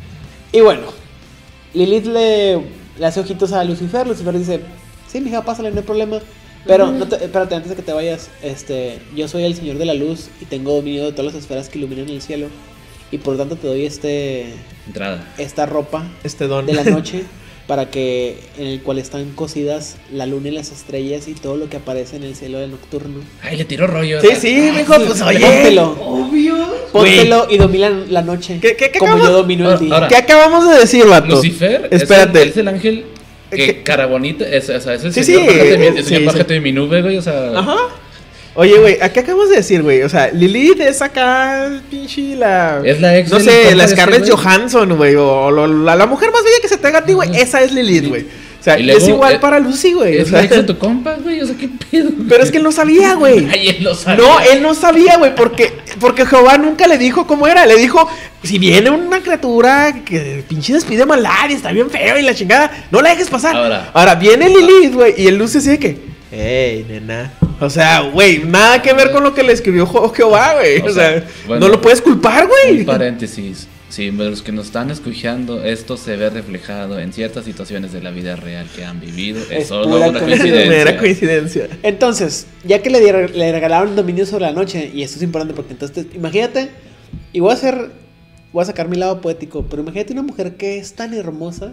Y bueno, Lilith le hace ojitos a Lucifer. Lucifer dice, sí, mija, pásale, no hay problema. Pero espérate, antes de que te vayas, yo soy el señor de la luz y tengo dominio de todas las esferas que iluminan el cielo. Y por lo tanto te doy entrada. esta ropa Don de la noche para que en el cual están cosidas la luna y las estrellas y todo lo que aparece en el cielo del nocturno. Ay, le tiró rollo. Sí, mijo, pues oye. Póntelo. Obvio. Póntelo y domina la noche. ¿Qué como acabamos- yo domino el día. Ahora, ¿Qué acabamos de decir, vato? Lucifer Espérate. es el ángel que cara bonita, o sea, es el Sí, señor, sí, bájate, el sí, señor sí. bájate de mi nube, güey, o sea... Ajá. Oye, güey, ¿a qué acabamos de decir, güey? O sea, Lilith es acá, pinche la... Es la ex No del sé, compa la ese, Scarlett güey. Johansson, güey. O la mujer más bella que se tenga a ti, güey. Esa es Lilith, güey. O sea, Y luego, es igual para Lucy, güey. O Es sea, la ex de tu compa, güey, o sea, qué pedo. pero es que él no sabía, güey. Ay, él lo sabía. No, él no sabía, güey, porque Jehová nunca le dijo cómo era. Le dijo, si viene una criatura que pinche despide maldad y está bien feo y la chingada, no la dejes pasar. Ahora viene Lilith, güey, y el Lucy así de que, hey, nena. O sea, güey, nada que ver con lo que le escribió Jehová, güey. O sea, bueno, no lo puedes culpar, güey. Un paréntesis. Sí, los que nos están escuchando, esto se ve reflejado en ciertas situaciones de la vida real que han vivido. Es Es solo pura una coincidencia. Mera coincidencia. coincidencia. Entonces, ya que le regalaron dominio sobre la noche, y esto es importante porque entonces, imagínate, y voy a sacar mi lado poético, pero imagínate una mujer que es tan hermosa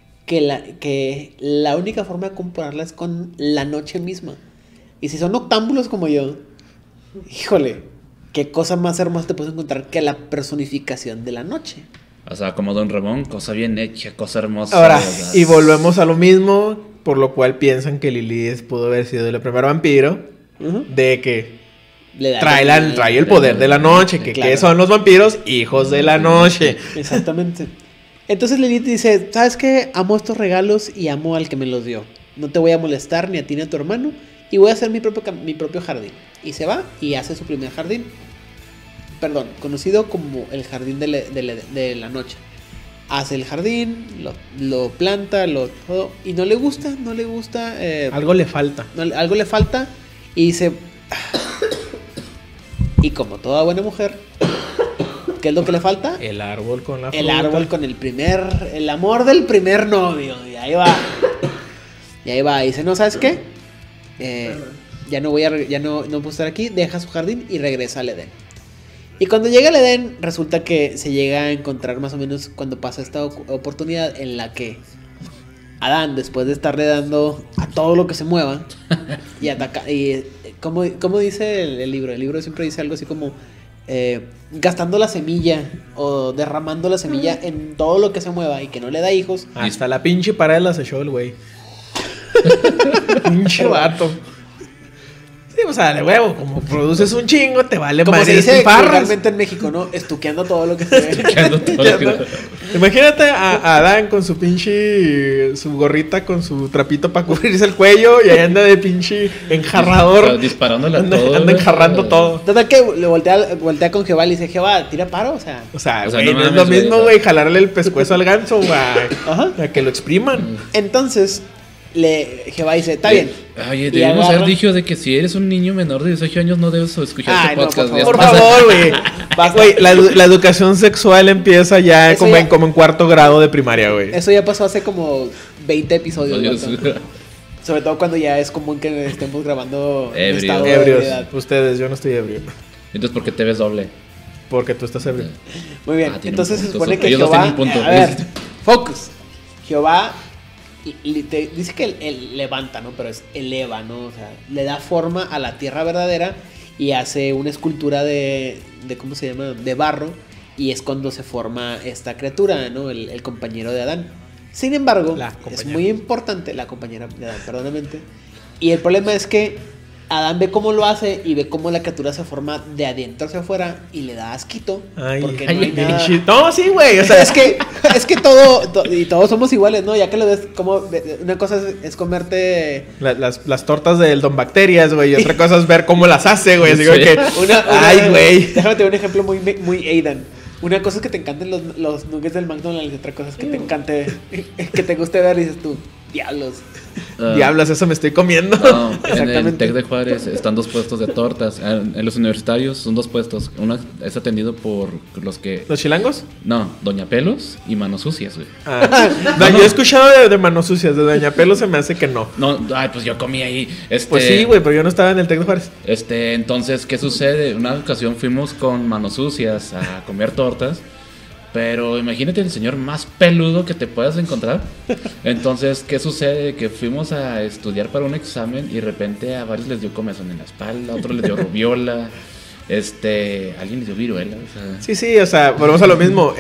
que la única forma de compararla es con la noche misma. Y si son noctámbulos como yo, híjole, qué cosa más hermosa te puedes encontrar que la personificación de la noche. O sea, como Don Ramón, cosa bien hecha, cosa hermosa. Ahora, o sea, y volvemos a lo mismo, por lo cual piensan que Lilith pudo haber sido el primer vampiro, de que trae el poder de la noche, que claro. ¿qué son los vampiros? Hijos de la noche. Exactamente. Entonces Lilith dice, ¿sabes qué? Amo estos regalos y amo al que me los dio. No te voy a molestar ni a ti ni a tu hermano y voy a hacer mi propio jardín. Y se va y hace su primer jardín. conocido como el jardín de la noche. Hace el jardín, lo planta, todo, y no le gusta. Algo le falta. Algo le falta y dice... Y como toda buena mujer, ¿qué es lo que le falta? El árbol con la fruta. El árbol con el amor del primer novio. Y ahí va. Y dice, no, ¿sabes qué? Ya no puedo estar aquí. Deja su jardín y regresa al Edén. Y cuando llega al Edén, resulta que se llega a encontrar más o menos cuando pasa esta oportunidad en la que Adán, después de estarle dando a todo lo que se mueva y ataca, y ¿cómo dice el libro? El libro siempre dice algo así como gastando la semilla o derramando la semilla en todo lo que se mueva y que no le da hijos. Hasta la pinche pared la echó el güey. Pinche vato. Sí, o sea, de huevo, como produces un chingo, te vale como madre se dice despilfarras. realmente en México, ¿no? Estuqueando todo lo que se ve. Imagínate a Adán con su pinche su gorrita con su trapito para cubrirse el cuello y ahí anda de pinche enjarrador. Disparándole a anda, todo. anda enjarrando todo. Total que le voltea con Jehová y le dice, Jehová, tira paro, o sea, O sea, O sea, güey, no no es mames, lo mismo, güey, güey, jalarle el pescuezo al ganso, güey, Ajá. a que lo expriman. Entonces, Jehová dice, está bien. Oye, Y debemos haber agarra- dicho de que si eres un niño menor de 18 años no debes escuchar Ay, este no, podcast. por Ya Por estás- favor, güey. Güey, la educación sexual empieza ya Eso como, ya- en, como en cuarto grado de primaria, güey. Eso ya pasó hace como 20 episodios. Dios. vato. Sobre todo cuando ya es común que estemos grabando en Ebrios. estado de Ebrios. ebriedad. Ustedes, yo no estoy ebrio. Entonces, ¿por qué te ves doble? Porque tú estás ebrio. Muy bien, Ah, tiene entonces un se punto. supone que Ellos dos Jehová... tienen un punto. A ver, focus. Jehová dice que él levanta, ¿no? Pero es eleva, ¿no? O sea, le da forma a la tierra verdadera y hace una escultura de ¿cómo se llama? De barro, y es cuando se forma esta criatura, ¿no? El compañero de Adán. Sin embargo, La es compañera. muy importante, la compañera de Adán, perdóname. Y el problema es que Adán ve cómo lo hace y ve cómo la criatura se forma de adentro hacia afuera y le da asquito. Ay, porque ay, no hay nada... pinche- No, sí, güey. O O sea, sea, es que y todos somos iguales, ¿no? Ya que lo ves, como una cosa es comerte las tortas del Don Bacterias, güey. Y otra cosa es ver cómo las hace, güey. Así Sí. como que. Ay, güey. Déjame te doy un ejemplo muy Aidan. Una cosa es que te encanten los nuggets del McDonald's y otra cosa es que te encante, que te guste ver y dices tú, diablos. Ah, Diablos, eso me estoy comiendo. No, en el Exactamente. TEC de Juárez están 2 puestos de tortas. En los universitarios son 2 puestos. Uno es atendido por los que... ¿Los chilangos? No, Doña Pelos y Manos Sucias, güey. Ah. No, yo he escuchado de manos sucias. De Doña Pelo se me hace que no. No, ay, pues yo comí ahí. Pues sí, güey, pero yo no estaba en el Tec de Juárez. Entonces, ¿qué sucede? Una ocasión fuimos con Manos Sucias a comer tortas. Pero imagínate el señor más peludo que te puedas encontrar. Entonces, ¿qué sucede? Que fuimos a estudiar para un examen y de repente a varios les dio comezón en la espalda, a otros les dio rubiola, alguien les dio viruela. O sea, Sí, sí, o sea, volvemos a lo mismo.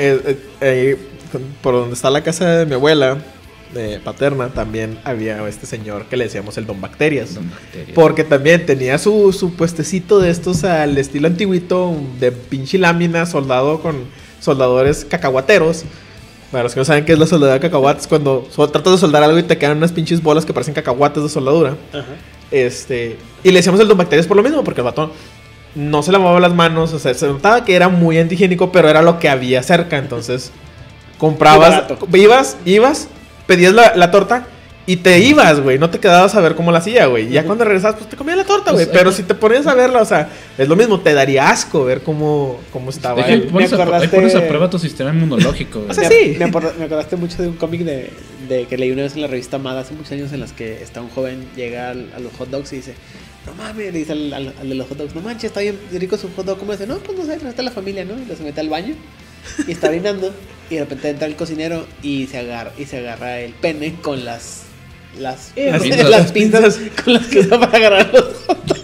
Por donde está la casa de mi abuela paterna, también había este señor que le decíamos el Don Bacterias. son bacterias. Porque también tenía su puestecito de estos al estilo antiguito, de pinche lámina, soldado con soldadores cacahuateros. Para los que no saben qué es la soldadura de cacahuates, cuando tratas de soldar algo y te quedan unas pinches bolas que parecen cacahuates de soldadura. Ajá. Y le decíamos el Don Bacterias por lo mismo, porque el batón no se lavaba las manos, o sea, se notaba que era muy antihigiénico, pero era lo que había cerca. Entonces, comprabas, ibas, pedías la torta y te ibas, güey. No te quedabas a ver cómo la hacía, güey. Y ya cuando regresabas, pues te comías la torta, güey. Pues, Pero si te ponías a verla, o sea, es lo mismo, te daría asco ver cómo estaba. Deja, ahí pones acordaste- ahí pones a prueba tu sistema inmunológico, güey. O sea, sí. Me acordaste mucho de un cómic de que leí una vez en la revista Mad hace muchos años, en las que está un joven, llega a los hot dogs y dice, no mames, le dice al de los hot dogs, no manches, está bien rico su hot dog. ¿Cómo dice? No, pues no sé, está la familia, ¿no? Y lo se mete al baño y está orinando y de repente entra el cocinero y se agarra el pene con las pinzas con las que usa para agarrar los hot dogs.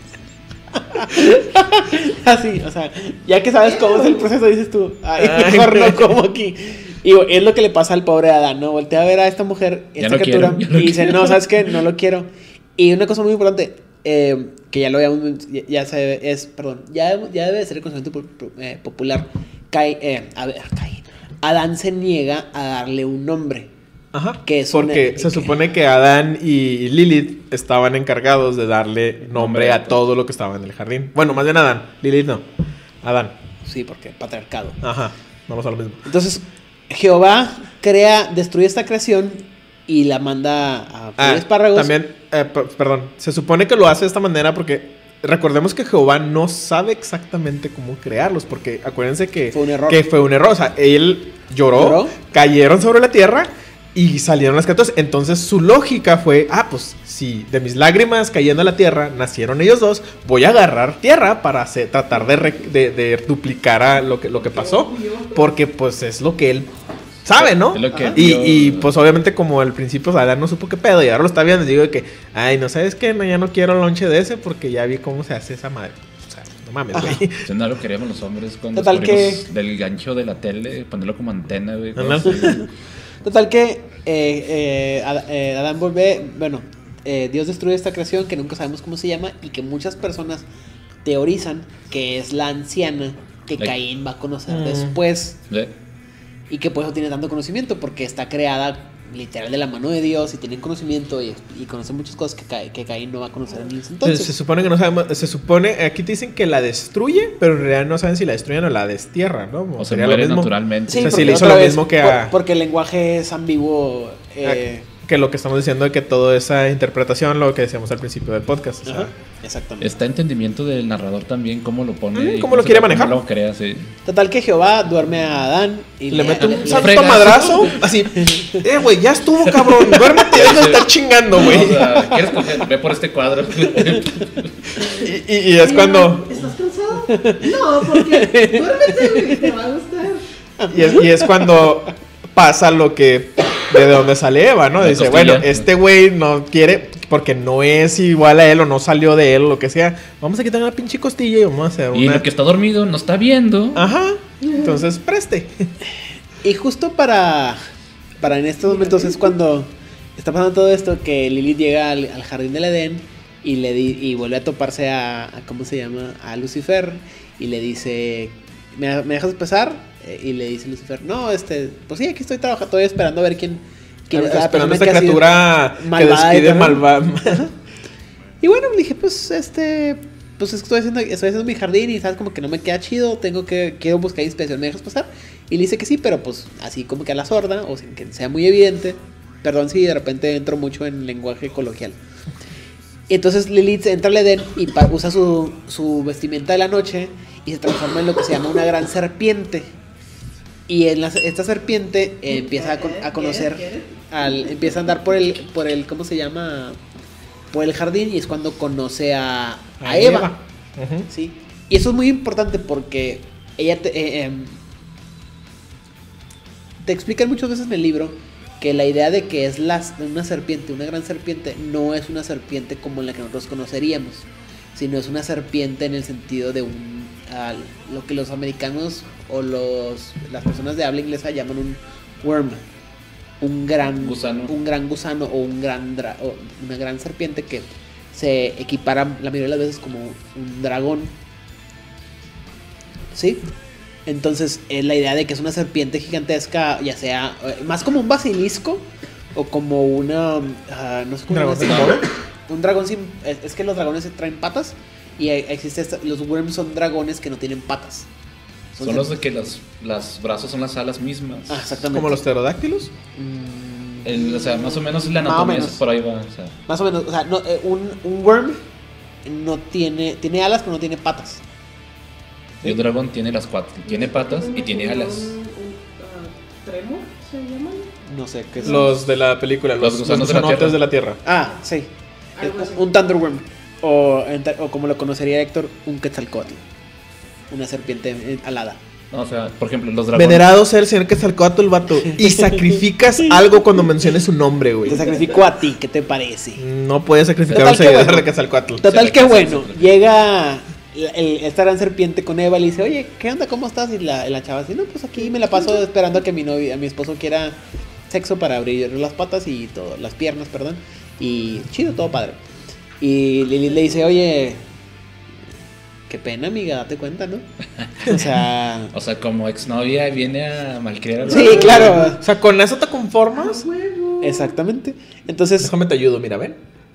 Así, o sea, ya que sabes cómo es el proceso, dices tú, ay, mejor no como aquí. Y es lo que le pasa al pobre Adán, ¿no? Voltea a ver a esta mujer, Ya esta no criatura, quiero, ya no y dice, quiero. no, ¿sabes qué? No lo quiero. Y una cosa muy importante, que ya lo habíamos, ya debe de ser conocimiento popular. Caín. Adán se niega a darle un nombre. Ajá. Que es porque se supone que Adán y Lilith estaban encargados de darle nombre a todo lo que estaba en el jardín. Bueno, más bien Adán. Lilith no. Adán. Sí, porque patriarcado. Ajá, vamos a lo mismo. Entonces, Jehová destruye esta creación y la manda a espárragos. También, perdón, se supone que lo hace de esta manera porque recordemos que Jehová no sabe exactamente cómo crearlos, porque acuérdense que fue un error. O sea, él lloró, cayeron sobre la tierra y salieron las criaturas. Entonces su lógica fue, pues si de mis lágrimas cayendo a la tierra nacieron ellos dos, voy a agarrar tierra para tratar de duplicar a lo que pasó, porque pues es lo que él sabe, ¿no? Y pues obviamente como al principio Adán no supo qué pedo y ahora lo está viendo y digo que, no sabes qué, no, ya no quiero lonche de ese porque ya vi cómo se hace esa madre. O sea, no mames, güey. Eso no lo queríamos los hombres cuando Total del gancho de la tele, ponerlo como antena, güey. Total que Adán vuelve, bueno, Dios destruye esta creación que nunca sabemos cómo se llama y que muchas personas teorizan que es la anciana que Caín va a conocer después. ¿Sí? Y que por eso tiene tanto conocimiento, porque está creada literal de la mano de Dios y tiene conocimiento y conoce muchas cosas que Caín no va a conocer en ese entonces. Se supone que no sabemos, aquí te dicen que la destruye, pero en realidad no saben si la destruyen o la destierran, ¿no? O se muere naturalmente. Sí, o sea, si le hizo lo mismo que a... Porque el lenguaje es ambiguo. Que lo que estamos diciendo es que toda esa interpretación, lo que decíamos al principio del podcast. Ajá, exactamente. Está entendimiento del narrador también, cómo lo pone. Cómo lo quiere manejar. Cómo lo crea, sí. Total que Jehová duerme a Adán y le mete un santo madrazo. Así, güey, ya estuvo, cabrón. Duérmete, deja de estar chingando, güey. O sea, ¿quieres coger? Ve por este cuadro. y es cuando... ¿Estás cansado? No, porque duérmete, güey, te va a gustar. Y es cuando pasa lo que... De donde sale Eva, ¿no? Dice, bueno, este güey no quiere, porque no es igual a él o no salió de él o lo que sea. Vamos a quitar una pinche costilla y vamos a hacer una... Y lo que está dormido no está viendo. Ajá. Entonces, preste. Y justo para en estos momentos es cuando está pasando todo esto, que Lilith llega al jardín del Edén y vuelve a toparse a ¿cómo se llama? A Lucifer y le dice, ¿me dejas empezar? Y le dice Lucifer, no, pues sí, aquí estoy trabajando, estoy esperando a ver quién es la esperando esta criatura que despide malvada. Y bueno, le dije, pues estoy haciendo mi jardín y sabes como que no me queda chido, quiero buscar inspiración, ¿me dejas pasar? Y le dice que sí, pero pues así como que a la sorda, o sin que sea muy evidente. Perdón si de repente entro mucho en lenguaje coloquial. Y entonces Lilith entra al Edén y usa su vestimenta de la noche y se transforma en lo que se llama una gran serpiente. Y esta serpiente empieza a conocer, empieza a andar por el, ¿cómo se llama? Por el jardín y es cuando conoce a Eva. Uh-huh. ¿Sí? Y eso es muy importante porque ella te explican muchas veces en el libro que la idea de que es una serpiente, una gran serpiente, no es una serpiente como la que nosotros conoceríamos, sino es una serpiente en el sentido de lo que los americanos o las personas de habla inglesa llaman un worm, un gran gusano o una gran serpiente que se equipara la mayoría de las veces como un dragón, ¿sí? Entonces es la idea de que es una serpiente gigantesca, ya sea más como un basilisco o como una no sé cómo un dragón sin, es que los dragones traen patas y los worms son dragones que no tienen patas. Son los de que los brazos son las alas mismas. Exactamente. ¿Como los pterodáctilos? O sea, más o menos la anatomía por ahí va. O sea. Más o menos, o sea, no, un worm no tiene alas pero no tiene patas. Y un dragón tiene tiene patas y tiene alas. ¿Tremor se llaman? No sé qué es. Los de la película, los gusanos de la tierra. Ah, sí. Un thunderworm. O como lo conocería Héctor, un quetzalcóatl. Una serpiente alada. No, o sea, por ejemplo, los dragones. Venerado sea el señor Quetzalcóatl, vato. Y sacrificas algo cuando menciones su nombre, güey. Te sacrifico a ti, ¿qué te parece? No puedes sacrificar a un seguidor de Quetzalcóatl. Total que bueno, llega esta gran serpiente con Eva y le dice, oye, ¿qué onda? ¿Cómo estás? Y la chava dice, no, pues aquí me la paso esperando a que mi esposo quiera sexo para abrir las patas y todo, las piernas, perdón. Y chido, todo padre. Y Lilith le dice, oye, qué pena, amiga, date cuenta, ¿no? O sea, como exnovia viene a malcriar a sí, claro. O sea, ¿con eso te conformas? Exactamente. Entonces, Déjame te ayudo, mira, ven.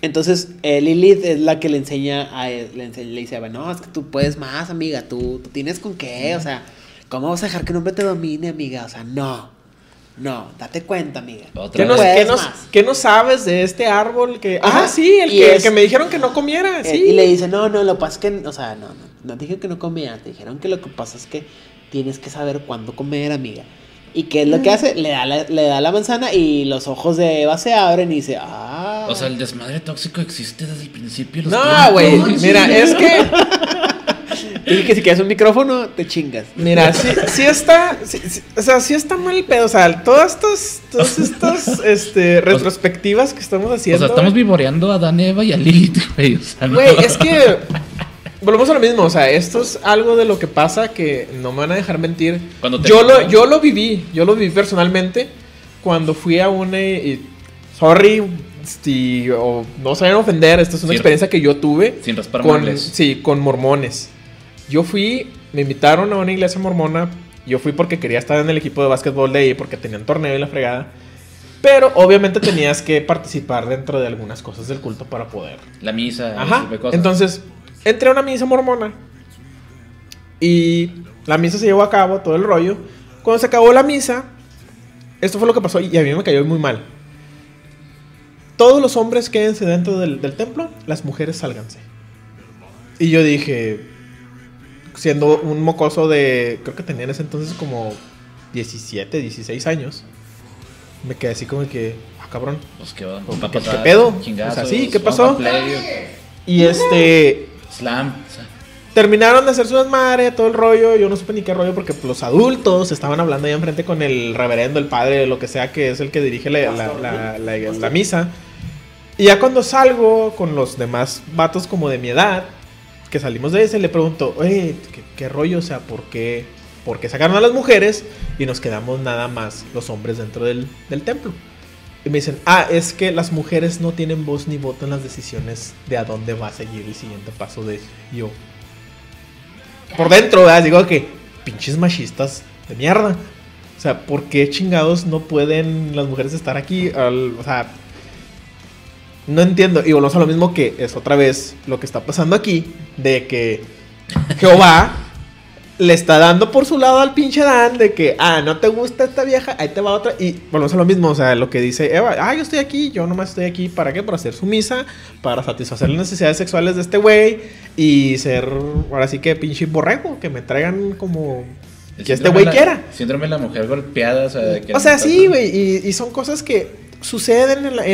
Entonces, Lilith es la que le enseña le dice, no, es que tú puedes más, amiga, tú tienes con qué, o sea, ¿cómo vas a dejar que un hombre te domine, amiga? O sea, no, date cuenta, amiga. ¿Qué no sabes de este árbol que... Ajá, sí, el que me dijeron que no comiera, sí. Y le dice, no, lo que pasa es que, o sea, no dije que no comiera, te dijeron que lo que pasa es que tienes que saber cuándo comer, amiga. ¿Y qué es lo que hace? Le da la manzana y los ojos de Eva se abren y dice, O sea, el desmadre tóxico existe desde el principio. No, güey, mira, es que... Y que si quieres un micrófono, te chingas. Mira, sí está... o sea, sí está mal el pedo. O sea, todas estas retrospectivas que estamos haciendo... O sea, estamos vivoreando a Dan, Eva y a Lilith, güey. O sea, no. Güey, es que... Volvemos a lo mismo, o sea, esto es algo de lo que pasa que no me van a dejar mentir. Yo lo viví personalmente cuando fui a una... sorry, o no se vayan a ofender, esta es una experiencia que yo tuve. Sin raspar muebles. Sí, con mormones. Me invitaron a una iglesia mormona. Yo fui porque quería estar en el equipo de básquetbol de ahí, porque tenían torneo y la fregada. Pero obviamente tenías que participar dentro de algunas cosas del culto para poder. La misa, ajá. Ese tipo de cosas. Entonces, entré a una misa mormona. Y la misa se llevó a cabo, todo el rollo. Cuando se acabó la misa, esto fue lo que pasó y a mí me cayó muy mal. Todos los hombres quédense dentro del templo, las mujeres sálganse. Y yo dije, siendo un mocoso de, creo que tenía en ese entonces como 17, 16 años, me quedé así como que, cabrón. Pues qué va. ¿Qué pedo? Chingazos, o sea, sí, ¿qué pasó? Y Slam. terminaron de hacer su desmadre, todo el rollo. Yo no supe ni qué rollo porque los adultos estaban hablando ahí enfrente con el reverendo, el padre, lo que sea, que es el que dirige la misa. Y ya cuando salgo con los demás vatos como de mi edad, que salimos de ese, le pregunto, oye, ¿qué rollo? O sea, ¿por qué sacaron a las mujeres y nos quedamos nada más los hombres dentro del templo? Y me dicen, es que las mujeres no tienen voz ni voto en las decisiones de a dónde va a seguir el siguiente paso de yo. Por dentro, ¿verdad? Digo que pinches machistas de mierda. O sea, ¿por qué chingados no pueden las mujeres estar aquí? O sea, no entiendo. Y volvemos a lo mismo, que es otra vez lo que está pasando aquí, de que Jehová le está dando por su lado al pinche Dan, de que, no te gusta esta vieja, ahí te va otra. Y volvemos a lo mismo, o sea, lo que dice Eva, yo estoy aquí, yo nomás estoy aquí, ¿para qué? Para hacer su misa, para satisfacer las necesidades sexuales de este güey y ser, ahora sí que pinche borrego, que me traigan como que este güey quiera. Síndrome de la mujer golpeada, o sea, de que... O sea, sí, güey, y son cosas que suceden en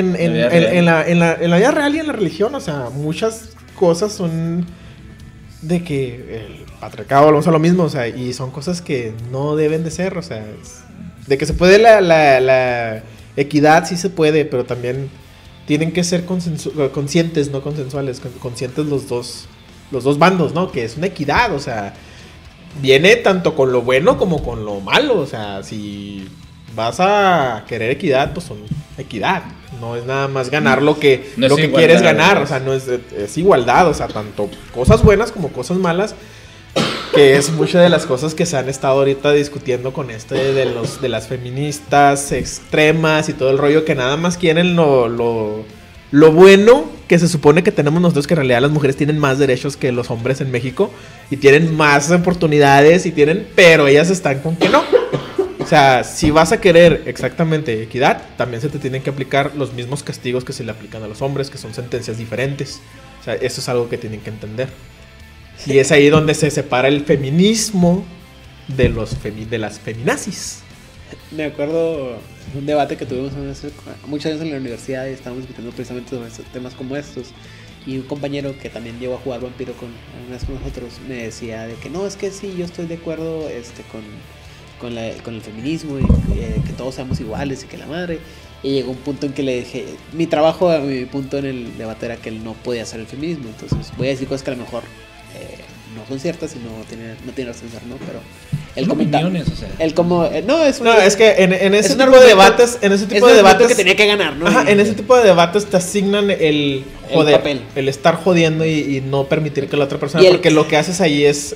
la vida real y en la religión. O sea, muchas cosas son de que el patriarcado, volvemos a lo mismo, o sea, y son cosas que no deben de ser. O sea, de que se puede la equidad, sí se puede, pero también tienen que ser conscientes, no consensuales, conscientes los dos bandos, ¿no? Que es una equidad, o sea, viene tanto con lo bueno como con lo malo. O sea, si vas a querer equidad, pues son equidad. No es nada más ganar lo que quieres ganar. O sea, no es igualdad. O sea, tanto cosas buenas como cosas malas. Que es muchas de las cosas que se han estado ahorita discutiendo con de las feministas extremas y todo el rollo, que nada más quieren lo bueno que se supone que tenemos nosotros, que en realidad las mujeres tienen más derechos que los hombres en México y tienen más oportunidades pero ellas están con que no. O sea, si vas a querer exactamente equidad, también se te tienen que aplicar los mismos castigos que se le aplican a los hombres, que son sentencias diferentes. O sea, eso es algo que tienen que entender. Y es ahí donde se separa el feminismo de las feminazis. Me acuerdo de un debate que tuvimos muchas veces en la universidad y estábamos discutiendo precisamente sobre temas como estos. Y un compañero que también llegó a jugar vampiro con nosotros me decía de que no, es que sí, yo estoy de acuerdo con el feminismo y que todos seamos iguales y que la madre. Y llegó un punto en que le dije, mi punto en el debate era que él no podía hacer el feminismo. Entonces voy a decir cosas que a lo mejor no son ciertas y no tiene razón, ¿no? Pero él comentaba, o sea. él como es que en ese tipo de debates, que tenía que ganar, ¿no? Ajá, en ese tipo de debates te asignan el papel, el estar jodiendo y no permitir que la otra persona, porque lo que haces ahí es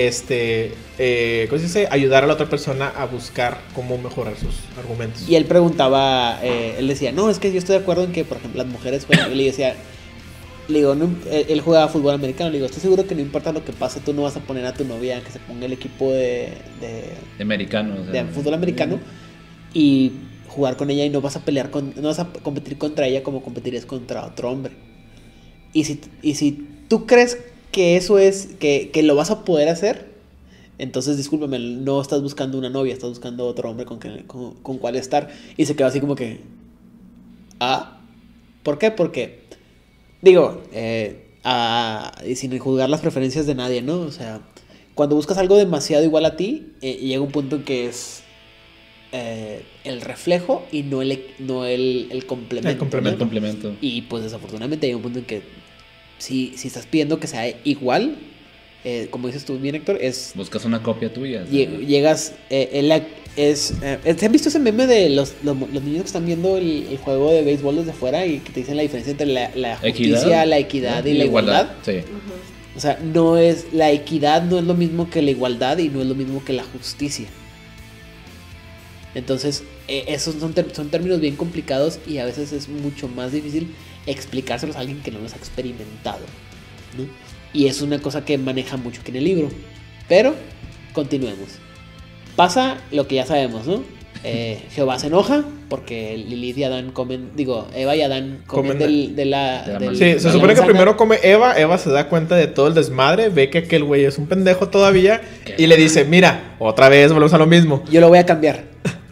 ¿cómo se dice? Ayudar a la otra persona a buscar cómo mejorar sus argumentos. Y él preguntaba, él decía, no, es que yo estoy de acuerdo en que, por ejemplo, las mujeres fueran, y le decía, Le digo, él jugaba fútbol americano. Le digo, estoy seguro que no importa lo que pase, tú no vas a poner a tu novia que se ponga el equipo de americano. O sea, de fútbol americano y jugar con ella y no vas a pelear no vas a competir contra ella como competirías contra otro hombre. Y si tú crees que eso es, que lo vas a poder hacer, entonces discúlpame, no estás buscando una novia, estás buscando otro hombre con cuál estar. Y se quedó así como que, ¿por qué? Porque, digo, y sin juzgar las preferencias de nadie, ¿no? O sea, cuando buscas algo demasiado igual a ti, llega un punto en que es el reflejo y no el complemento. El complemento. Y pues desafortunadamente llega un punto en que si estás pidiendo que sea igual, como dices tú bien, Héctor, buscas una copia tuya. Llegas, ¿te han visto ese meme de los niños que están viendo el juego de béisbol desde afuera y que te dicen la diferencia entre la justicia, la equidad y la igualdad? Sí. O sea, la equidad no es lo mismo que la igualdad y no es lo mismo que la justicia. Entonces, esos son términos bien complicados y a veces es mucho más difícil explicárselos a alguien que no los ha experimentado, ¿no? Y es una cosa que maneja mucho aquí en el libro. Pero, continuemos. Pasa lo que ya sabemos, ¿no? Jehová se enoja porque Lilith y Adán Eva y Adán comen de la sí, se supone que primero come Eva se da cuenta de todo el desmadre, ve que aquel güey es un pendejo todavía y le dice, mira, otra vez volvemos a lo mismo. Yo lo voy a cambiar.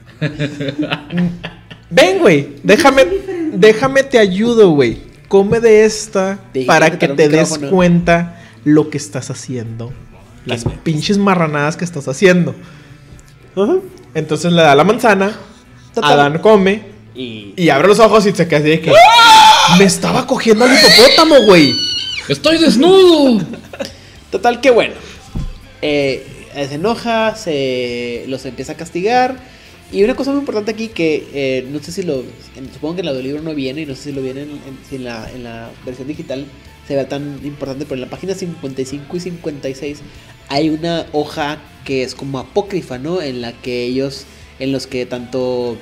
Ven, güey, déjame te ayudo, güey. Come de esta para que te des cuenta lo que estás haciendo. Las pinches marranadas que estás haciendo. Entonces le da la manzana. Total. Adán come y abre los ojos y se queda así de que me estaba cogiendo al hipopótamo, güey. ¡Estoy desnudo! Total, que bueno. Se enoja, los empieza a castigar. Y una cosa muy importante aquí que no sé si supongo que en el audiolibro no viene y no sé si lo viene si en la versión digital se ve tan importante, pero en la página 55 y 56 hay una hoja que es como apócrifa, ¿no? En los que tanto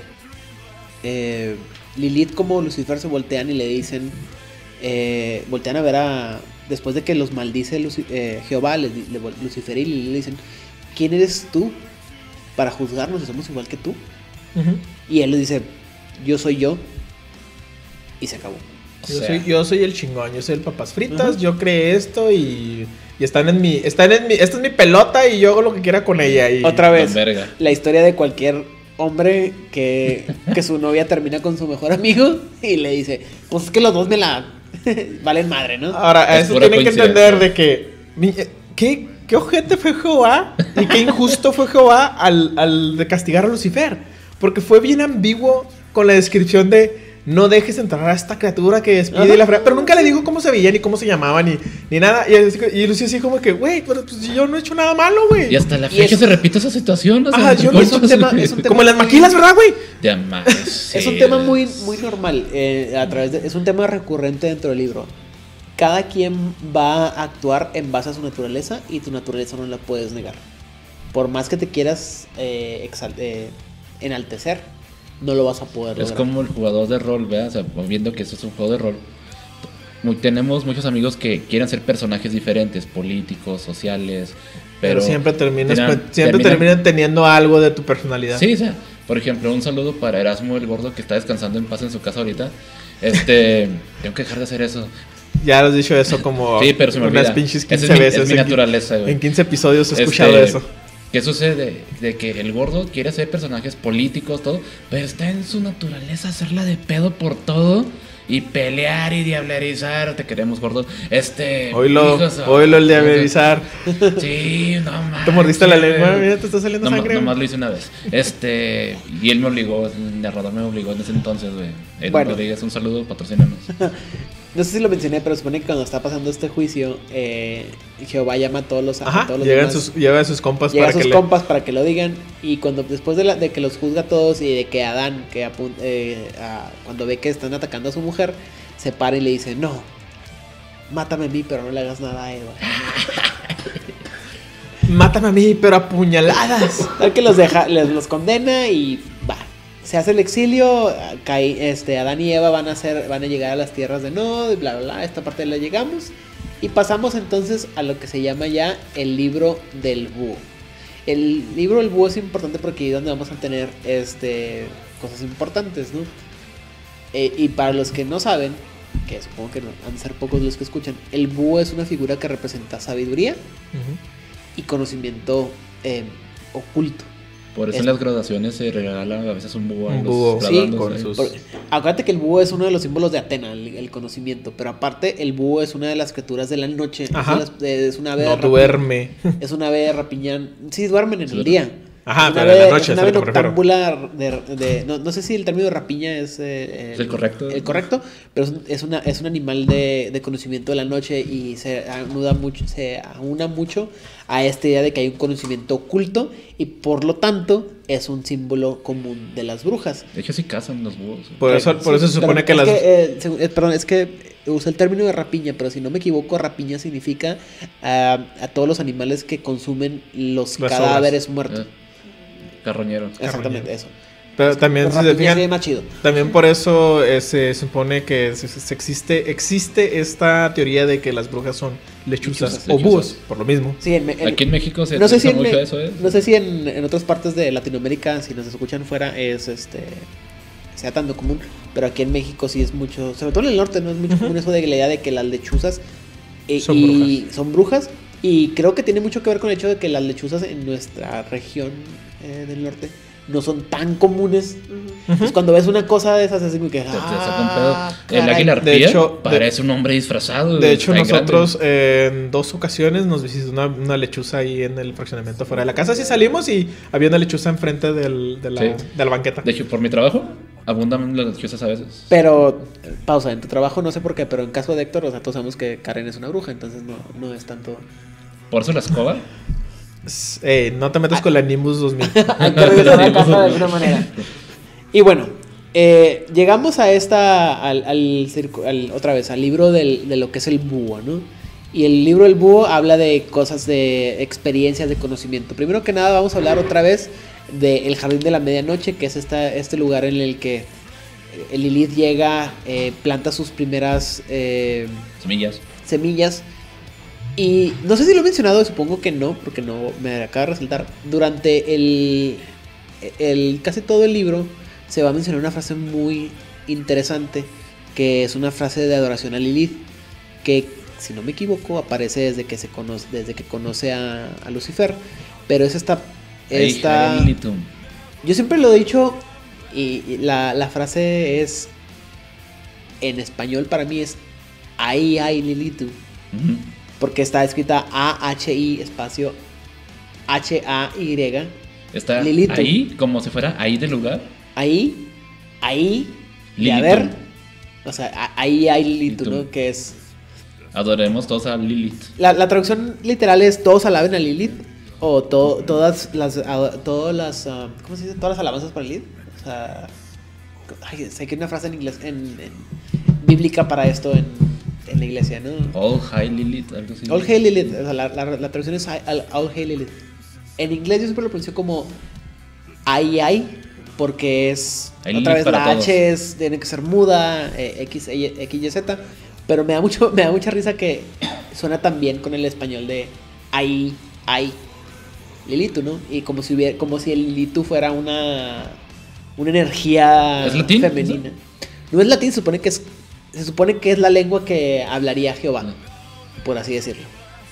Lilith como Lucifer se voltean y le dicen, voltean a ver después de que los maldice Jehová, Lucifer y Lilith le dicen, ¿quién eres tú para juzgarnos si somos igual que tú? Y él le dice, yo soy yo, y se acabó. Yo soy el chingón, yo soy el papas fritas, yo creé esto y esta es mi pelota y yo hago lo que quiera con ella. Y otra vez, la historia de cualquier hombre que su novia termina con su mejor amigo y le dice, pues es que los dos me la valen madre, ¿no? Ahora, a eso tienen que entender de que ¿qué ojete fue Jehová? Y qué injusto fue Jehová al de castigar a Lucifer. Porque fue bien ambiguo con la descripción de no dejes entrar a esta criatura que despide la fregada. Pero nunca le digo cómo se veía, ni cómo se llamaba, ni nada. Y Lucio así como que, güey, pero pues yo no he hecho nada malo, güey. Y hasta la fecha se repite esa situación. O sea, es un tema como en las maquilas, ¿verdad, güey? Es un tema muy, muy normal. Es un tema recurrente dentro del libro. Cada quien va a actuar en base a su naturaleza y tu naturaleza no la puedes negar. Por más que te quieras enaltecer, no lo vas a poder lograr. Es como el jugador de rol, ¿verdad? O sea, viendo que eso es un juego de rol. Tenemos muchos amigos que quieren ser personajes diferentes, políticos, sociales, pero siempre terminan teniendo algo de tu personalidad. Sí, o sea, por ejemplo, un saludo para Erasmo el Gordo que está descansando en paz en su casa ahorita. Tengo que dejar de hacer eso. Ya has dicho eso como sí, pero se me olvida. Unas pinches 15 veces. Es mi naturaleza, güey. En 15 episodios he escuchado eso. ¿Qué sucede? De que el gordo quiere hacer personajes políticos, todo, pero está en su naturaleza hacerla de pedo por todo y pelear y diablerizar. Te queremos, gordo. Oílo el diablerizar. Sí, no mames. Te mordiste la lengua, mira, te está saliendo sangre. Nomás lo hice una vez. Y él me obligó, el narrador me obligó en ese entonces, güey. Bueno. Rodríguez, un saludo, patrocínanos. No sé si lo mencioné, pero supone que cuando está pasando este juicio, Jehová llama a todos los lleva a sus compas para que lo digan. Y cuando después de que los juzga a todos y de que Adán, cuando ve que están atacando a su mujer, se para y le dice, no, mátame a mí, pero no le hagas nada a Eva. Mátame a mí, pero a puñaladas. Tal que los condena y se hace el exilio, Adán y Eva van a llegar a las tierras de Nod, y bla bla bla, esta parte la llegamos y pasamos entonces a lo que se llama ya el libro del búho. El libro del búho es importante porque ahí es donde vamos a tener cosas importantes, ¿no? Y para los que no saben, que supongo que han de ser pocos los que escuchan, el búho es una figura que representa sabiduría y conocimiento oculto. Por eso en las graduaciones se regala a veces un búho a los búho, sí, graduandos. Acuérdate que el búho es uno de los símbolos de Atena, el conocimiento. Pero aparte, el búho es una de las criaturas de la noche. Ajá. Es una ave No duerme. Es una ave rapiñán. Sí, duermen en el día. Ajá, Es pero una en la ave- noche es una es a ave lo que me refiero. noctámbula no sé si el término de rapiña es el correcto. el correcto, pero es un animal de conocimiento de la noche y se aúna mucho a esta idea de que hay un conocimiento oculto y por lo tanto es un símbolo común de las brujas. De hecho, sí cazan los búhos. Por eso se supone que es las... perdón, es que usa el término de rapiña, pero si no me equivoco, rapiña significa a todos los animales que consumen los Las cadáveres muertos. Carroñero. Exactamente, eso. Pero también, Pero si se rapiña se ve fijan, más chido. también por eso se supone que existe esta teoría de que las brujas son lechuzas o Lechuzas. búhos, por lo mismo. Sí, Aquí en México se no sé si utiliza mucho eso, ¿eh? No sé si en otras partes de Latinoamérica, si nos escuchan fuera, sea tanto común, pero aquí en México sí es mucho, sobre todo en el norte, no es mucho común eso de la idea de que las lechuzas son brujas. Y creo que tiene mucho que ver con el hecho de que las lechuzas en nuestra región del norte no son tan comunes. Entonces cuando ves una cosa de esas es como que... Te saca un pedo. El caray. águila De arpía hecho, parece un hombre disfrazado. De hecho, está en nosotros grande. en 2 ocasiones nos visitó una lechuza ahí en el fraccionamiento fuera de la casa. Sí salimos y había una lechuza enfrente de la banqueta. De hecho, por mi trabajo, abundan las lechuzas a veces. Pero, pausa, en tu trabajo no sé por qué, pero en caso de Héctor, o sea, todos sabemos que Karen es una bruja, entonces no es tanto... Por eso la escoba. No te metas con la Nimbus 2000. Hay que regresar a casa de alguna manera. Y bueno, llegamos a otra vez, al libro de lo que es el búho, ¿no? Y el libro del búho habla de cosas, de experiencias, de conocimiento. Primero que nada vamos a hablar otra vez del Jardín de la Medianoche, que es este lugar en el que Lilith llega, planta sus primeras semillas. Y no sé si lo he mencionado, supongo que no, porque no me acaba de resaltar. Durante casi todo el libro se va a mencionar una frase muy interesante, que es una frase de adoración a Lilith, que si no me equivoco aparece desde que conoce a Lucifer, pero es esta yo siempre lo he dicho y la frase es en español para mí es ahí hay Lilith. Porque está escrita A-H-I espacio H-A-Y. Está Lilitu. ahí, como si fuera ahí del lugar. Ahí, y Lilitu. a ver. O sea, ahí hay Lilith, Lilitu. ¿no? Que es... Adoremos todos a Lilith. La traducción literal es todos alaben a Lilith. O todas las ¿cómo se dice? Todas las alabanzas para Lilith. O sea... sé que hay una frase en inglés, en bíblica para esto en la iglesia, ¿no? All High Lilith, algo así. All Hail Lilith, o sea, la traducción es All Hail Lilith. En inglés yo siempre lo pronuncio como ay, porque es Hay otra vez Lilith la para todos. H tiene que ser muda, X, Y, Z, pero me da mucha risa que suena tan bien con el español de ay, Lilitu, ¿no? Y como si el Lilitu fuera una energía ¿Es latín? femenina. No es latín, se supone que es la lengua que hablaría Jehová, por así decirlo.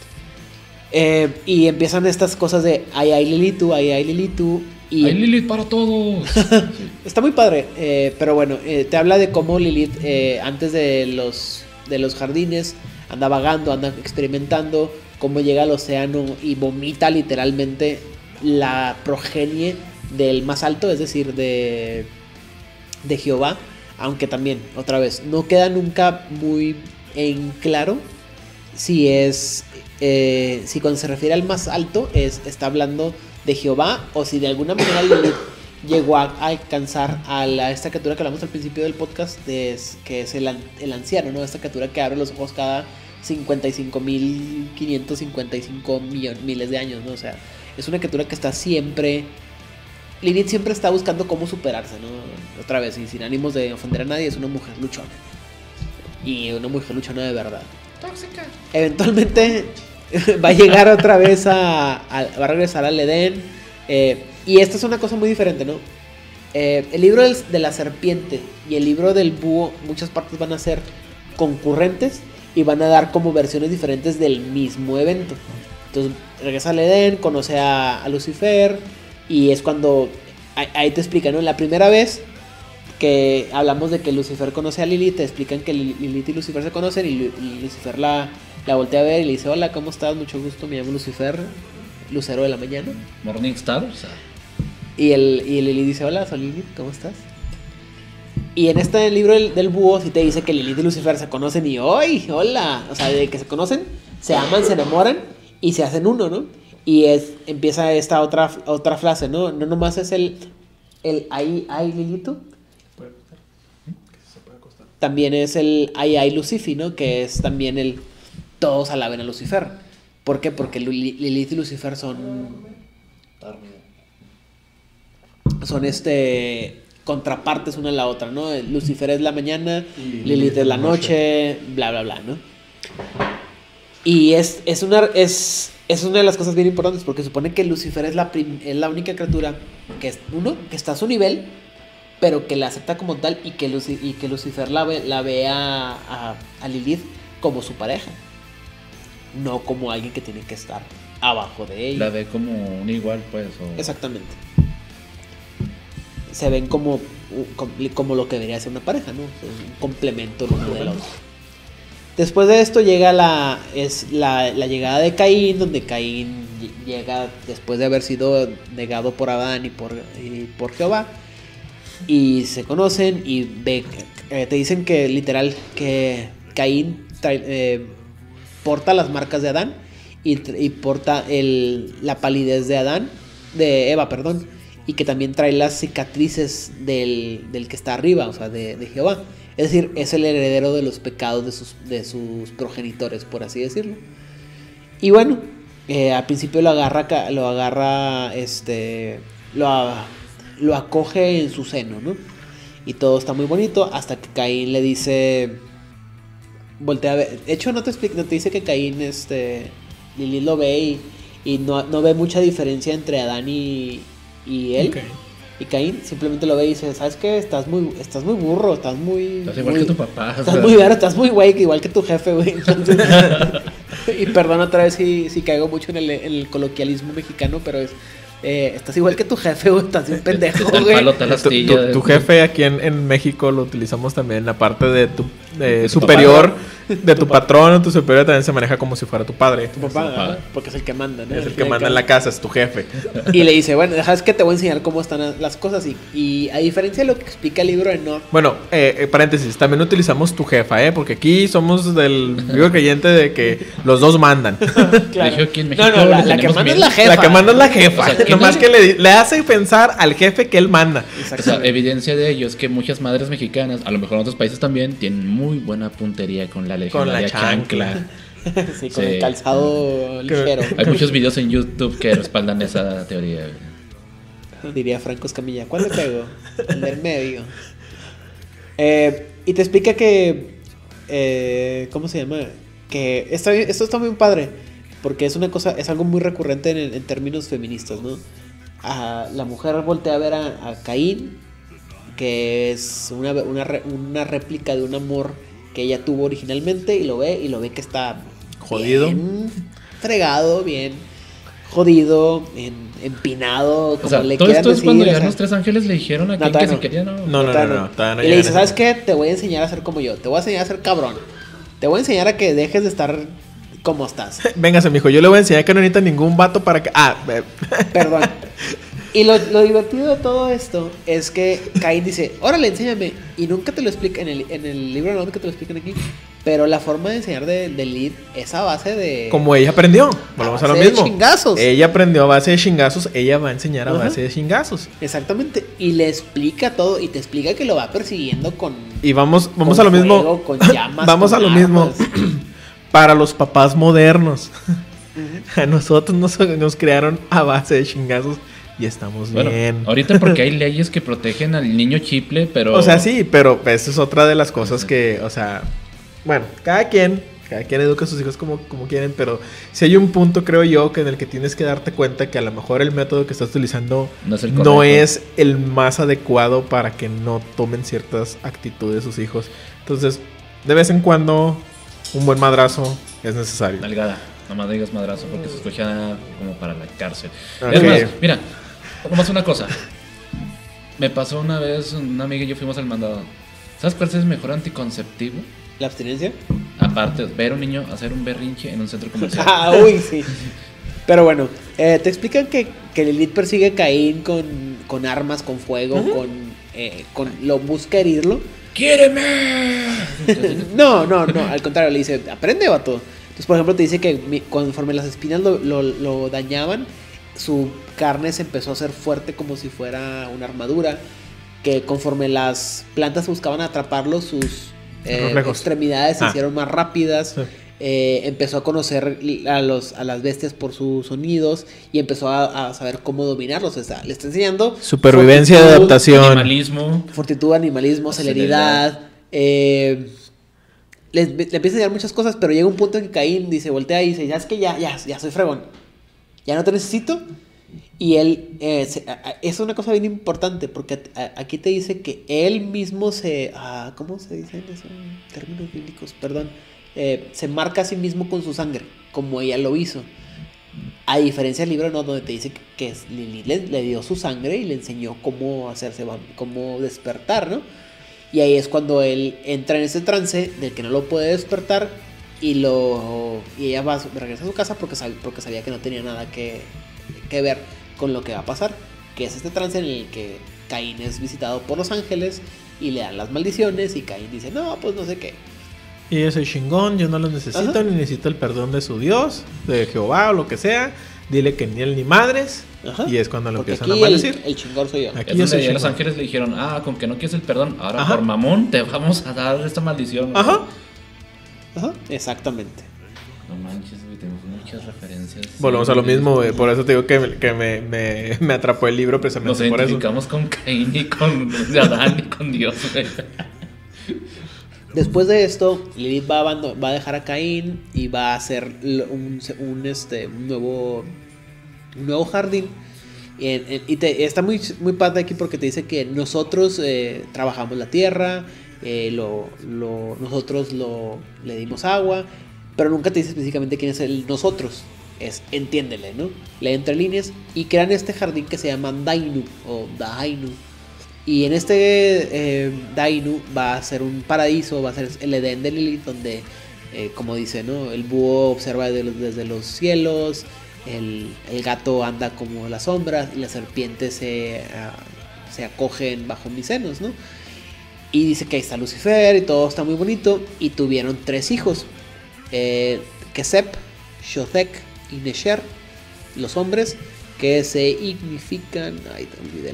Y empiezan estas cosas de ay Lilitu, y Hay Lilith para todos. está muy padre, pero bueno, te habla de cómo Lilith antes de los jardines anda vagando, anda experimentando, cómo llega al océano y vomita literalmente la progenie del más alto, es decir, de Jehová. Aunque también, otra vez, no queda nunca muy en claro si cuando se refiere al más alto está hablando de Jehová, o si de alguna manera Lilith llegó a alcanzar a esta criatura que hablamos al principio del podcast, que es el anciano, ¿no? Esta criatura que abre los ojos cada 55.555 miles de años, ¿no? O sea, es una criatura que está siempre Lilith siempre está buscando cómo superarse, ¿no? Otra vez, y sin ánimos de ofender a nadie, es una mujer luchona. Y una mujer luchona de verdad. Tóxica. Eventualmente va a llegar otra vez va a regresar al Edén. Y esta es una cosa muy diferente, ¿no? El libro de la serpiente y el libro del búho, muchas partes van a ser concurrentes y van a dar como versiones diferentes del mismo evento. Entonces regresa al Edén, conoce a Lucifer y es cuando ahí te explican, ¿no? La primera vez que hablamos de que Lucifer conoce a Lilith, te explican que Lilith y Lucifer se conocen y Lucifer la voltea a ver y le dice: hola, ¿cómo estás? Mucho gusto, me llamo Lucifer, lucero de la mañana. Morning Star, o sea. Y Lilith dice: hola, soy Lilith, ¿cómo estás? Y en este libro del búho sí te dice que Lilith y Lucifer se conocen y ¡ay! ¡Hola! O sea, de que se conocen, se aman, se enamoran y se hacen uno, ¿no? Y empieza esta otra frase, ¿no? No nomás es el ay, Lilito. También es el ay, Lucifi, ¿no? Que es también el todos alaben a Lucifer. ¿Por qué? Porque Lilith y Lucifer son contrapartes una a la otra, ¿no? Lucifer es la mañana, Lilith es la noche, bla, bla, bla, ¿no? Y es una de las cosas bien importantes porque supone que Lucifer es la única criatura que está a su nivel, pero que la acepta como tal y que Lucifer la ve a Lilith como su pareja, no como alguien que tiene que estar abajo de ella. La ve como un igual, pues. Exactamente. Se ven como lo que debería ser una pareja, ¿no? Un complemento el uno del otro. Después de esto llega la llegada de Caín, donde Caín llega después de haber sido negado por Adán y por Jehová. Y se conocen y te dicen que literal que Caín porta las marcas de Adán y porta la palidez de Eva, perdón. Y que también trae las cicatrices del que está arriba, o sea, de Jehová. Es decir, es el heredero de los pecados de sus progenitores, por así decirlo. Y bueno, al principio lo acoge en su seno, ¿no? Y todo está muy bonito hasta que Caín le dice, voltea a ver. De hecho, no te dice que Caín, Lilith lo ve y no ve mucha diferencia entre Adán y él. Okay. Y Caín simplemente lo ve y dice: ¿sabes qué? Estás muy burro, estás igual que tu papá. Estás muy güey, igual que tu jefe, güey. Entonces, y perdón otra vez si caigo mucho en el coloquialismo mexicano, pero estás igual que tu jefe, güey, estás un pendejo, güey. Tu jefe aquí en México lo utilizamos también, la parte de tu superior, de tu patrón o tu superior también se maneja como si fuera tu padre. Tu papá, porque es el que manda, ¿no? Es el que manda en la casa, es tu jefe. Y le dice: bueno, ¿sabes qué? Te voy a enseñar cómo están las cosas. Y a diferencia de lo que explica el libro de Enoch. Bueno, paréntesis, también utilizamos tu jefa, porque aquí somos del vivo creyente de que los dos mandan. Claro. Aquí en México la que manda es la jefa. La que manda es la jefa. O sea, nomás que le hace pensar al jefe que él manda. O sea, evidencia de ello es que muchas madres mexicanas, a lo mejor en otros países también, tienen muy buena puntería con la legendaria chancla. Sí, con el calzado ligero. Hay muchos videos en YouTube que respaldan esa teoría. Diría Franco Escamilla: ¿cuál le pego? El del medio. Y te explica que ¿cómo se llama? Que esto está muy padre, porque es algo muy recurrente en términos feministas, ¿no? La mujer voltea a ver a Caín, que es una réplica de un amor que ella tuvo originalmente, y lo ve que está jodido, bien fregado, bien jodido, empinado, como le todo quieran esto decir. Es cuando ya los tres ángeles le dijeron a Caín que se quería, No. Y le dice: ¿sabes qué? Te voy a enseñar a ser como yo, te voy a enseñar a ser cabrón, te voy a enseñar a que dejes de estar como estás. Véngase, mijo, yo le voy a enseñar que no necesita ningún vato para que... Perdón. Y lo divertido de todo esto es que Caín dice: órale, enséñame. Y nunca te lo explica en el libro, no, nunca te lo explican aquí. Pero la forma de enseñar de Lilith es a base de... Como ella aprendió. Volvemos a lo mismo. De chingazos. Ella aprendió a base de chingazos. Ella va a enseñar a base de chingazos. Exactamente. Y le explica todo. Y te explica que lo va persiguiendo con... Y vamos a lo mismo. Con llamas, vamos a lo mismo. Para los papás modernos. A nosotros nos crearon a base de chingazos y estamos Bueno, bien. ahorita porque hay leyes que protegen al niño chiple, pero... O sea, sí, pero esa es otra de las cosas que, o sea, bueno, cada quien educa a sus hijos como quieren, pero si hay un punto, creo yo, que en el que tienes que darte cuenta que a lo mejor el método que estás utilizando no es el más adecuado para que no tomen ciertas actitudes sus hijos. Entonces, de vez en cuando, un buen madrazo es necesario. Nalgada, nomás digas madrazo porque se escucha como para la cárcel. Okay. Es más, mira, nomás una cosa. Me pasó una vez, una amiga y yo fuimos al mandado. ¿Sabes cuál es el mejor anticonceptivo? ¿La abstinencia? Aparte, ver a un niño hacer un berrinche en un centro comercial. Uy, sí. Pero bueno, te explican que Lilith persigue a Caín con armas, con fuego, lo busca herirlo. ¡Quiéreme! No, al contrario, le dice, aprende, vato. Entonces, por ejemplo, te dice que conforme las espinas lo dañaban, su carne se empezó a hacer fuerte como si fuera una armadura. Que conforme las plantas buscaban atraparlo, sus extremidades se hicieron más rápidas. Sí. Empezó a conocer a las bestias por sus sonidos y empezó a saber cómo dominarlos. O sea, le está enseñando supervivencia, adaptación, fortitud, animalismo, celeridad. Le empieza a enseñar muchas cosas, pero llega un punto en que Caín voltea y dice, ya es que ya soy fregón, ya no te necesito. Y él, es una cosa bien importante, porque aquí te dice que él mismo ¿cómo se dice en esos términos bíblicos? Perdón. Se marca a sí mismo con su sangre, como ella lo hizo. A diferencia del libro, ¿no? Donde te dice que Lilith le dio su sangre y le enseñó cómo cómo despertar, ¿no? Y ahí es cuando él entra en ese trance del que no lo puede despertar y ella regresa a su casa porque sabía que no tenía nada que ver con lo que va a pasar, que es este trance en el que Caín es visitado por los ángeles y le dan las maldiciones y Caín dice, no, pues no sé qué. Y yo soy chingón, yo no los necesito, ni necesito el perdón de su Dios, de Jehová o lo que sea. Dile que ni él ni madres. Y es cuando lo empiezan a maldecir. El chingón soy yo. Aquí es donde los ángeles le dijeron, con que no quieres el perdón, ahora por mamón te vamos a dar esta maldición. Ajá, exactamente. No manches, güey, tenemos muchas referencias. Volvemos a lo mismo, güey. Por eso te digo que me atrapó el libro precisamente por eso. Nos identificamos con Caín y con Adán y con Dios, güey. Después de esto, Lilith va a dejar a Caín y va a hacer un nuevo jardín. Está muy padre aquí porque te dice que nosotros trabajamos la tierra, nosotros le dimos agua, pero nunca te dice específicamente quién es el nosotros. Entiéndele, ¿no? Lee entre líneas y crean este jardín que se llama Dainu o Dainu. Y en este Dainu va a ser un paraíso, va a ser el Edén de Lilith, donde, como dice, ¿no? El búho observa desde los cielos, el gato anda como las sombras y las serpientes se acogen bajo mis senos, ¿no? Y dice que ahí está Lucifer y todo está muy bonito. Y tuvieron 3 hijos, Kesep, Shothek y Nesher, los hombres, que significan... Ay, te olvidé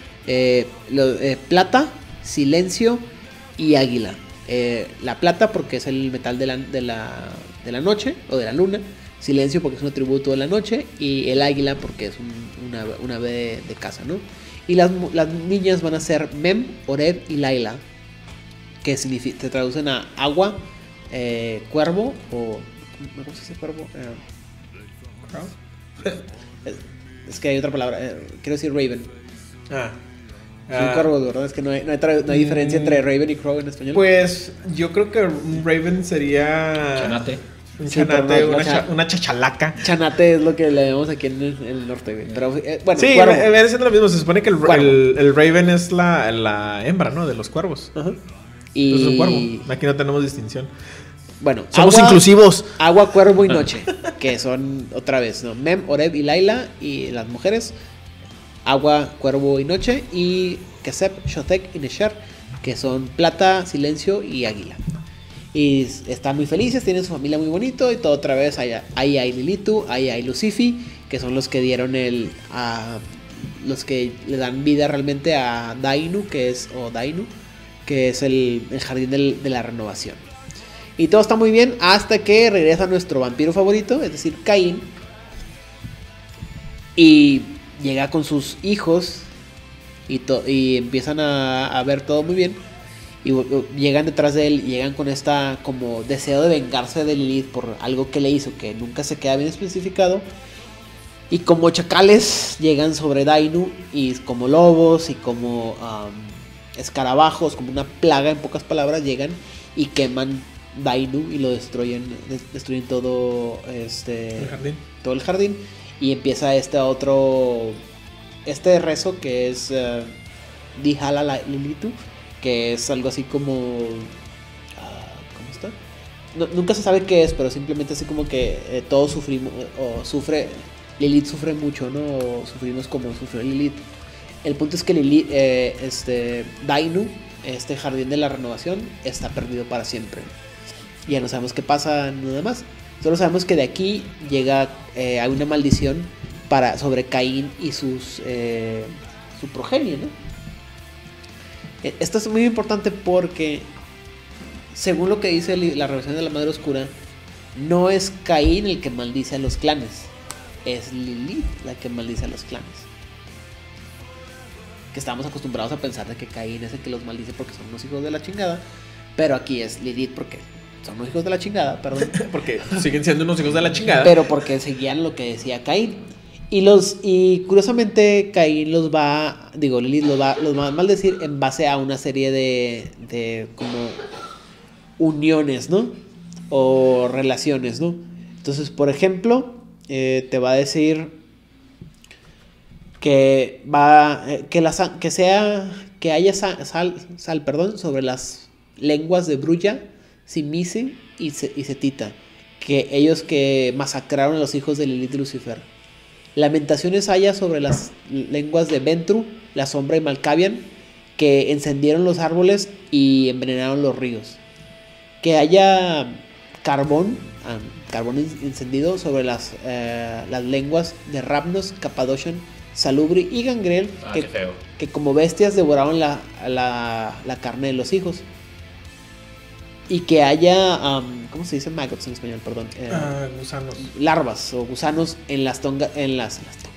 plata, silencio y águila. La plata porque es el metal de la noche o de la luna. Silencio porque es un atributo de la noche. Y el águila porque es una ave de caza, ¿no? Y las niñas van a ser Mem, Oreb y Laila, que se traducen a agua, cuervo o... ¿Cómo se dice cuervo? Es que hay otra palabra. Quiero decir raven. Son cuervos, ¿verdad? Es que no hay diferencia entre Raven y Crow en español. Pues yo creo que un Raven sería... Chanate. Un chanate, una chachalaca. Chanate es lo que le llamamos aquí en el norte, güey. Pero, bueno, sí, viene siendo lo mismo. Se supone que el Raven es la hembra, ¿no? De los cuervos. Ajá. Y... es un cuervo. Aquí no tenemos distinción. Bueno, somos inclusivos. Agua, cuervo y noche. Que son, otra vez, ¿no? Mem, Oreb y Laila. Y las mujeres... Agua, cuervo y noche. Y Kesep, Shothek y Nesher, que son plata, silencio y águila. Y están muy felices, tienen su familia muy bonito. Y todo otra vez ahí hay Lilitu, ahí hay Lucifi, que son los que dieron los que le dan vida realmente a Dainu, que es el jardín de la renovación. Y todo está muy bien hasta que regresa nuestro vampiro favorito, es decir, Caín. Y llega con sus hijos y empiezan a ver todo muy bien. Y llegan detrás de él y llegan con esta como deseo de vengarse de Lilith por algo que le hizo, que nunca se queda bien especificado. Y como chacales llegan sobre Dainu y como lobos y como escarabajos, como una plaga en pocas palabras, llegan y queman Dainu y lo destruyen todo todo el jardín. Y empieza este rezo que es Dihala Lilitu, que es algo así como ¿cómo está? Nunca se sabe qué es, pero simplemente así como que todos sufrimos Lilith sufre mucho, ¿no? O sufrimos como sufrió Lilith. El punto es que Dainu, este jardín de la renovación, está perdido para siempre. Ya no sabemos qué pasa nada más. Solo sabemos que de aquí llega a una maldición sobre Caín y su progenie, ¿no? Esto es muy importante porque, según lo que dice la revelación de la Madre Oscura, no es Caín el que maldice a los clanes, es Lilith la que maldice a los clanes. Que estamos acostumbrados a pensar de que Caín es el que los maldice porque son unos hijos de la chingada, pero aquí es Lilith porque son unos hijos de la chingada, perdón. Porque siguen siendo unos hijos de la chingada. Pero porque seguían lo que decía Caín. Y curiosamente Caín Lilith los va a maldecir en base a una serie de como uniones, ¿no? O relaciones, ¿no? Entonces, por ejemplo, te va a decir que haya sal, perdón, sobre las lenguas de Brulla, Simice y Setita, que ellos que masacraron a los hijos de Lilith y Lucifer. Lamentaciones haya sobre las lenguas de Ventru, la sombra y Malkavian, que encendieron los árboles y envenenaron los ríos. Que haya carbón encendido sobre las lenguas de Rapnos, Cappadocian, Salubri y Gangrel, que como bestias devoraron la carne de los hijos. Y que haya, ¿cómo se dice maggots en español? Perdón. Gusanos. Larvas o gusanos en las tongas. En las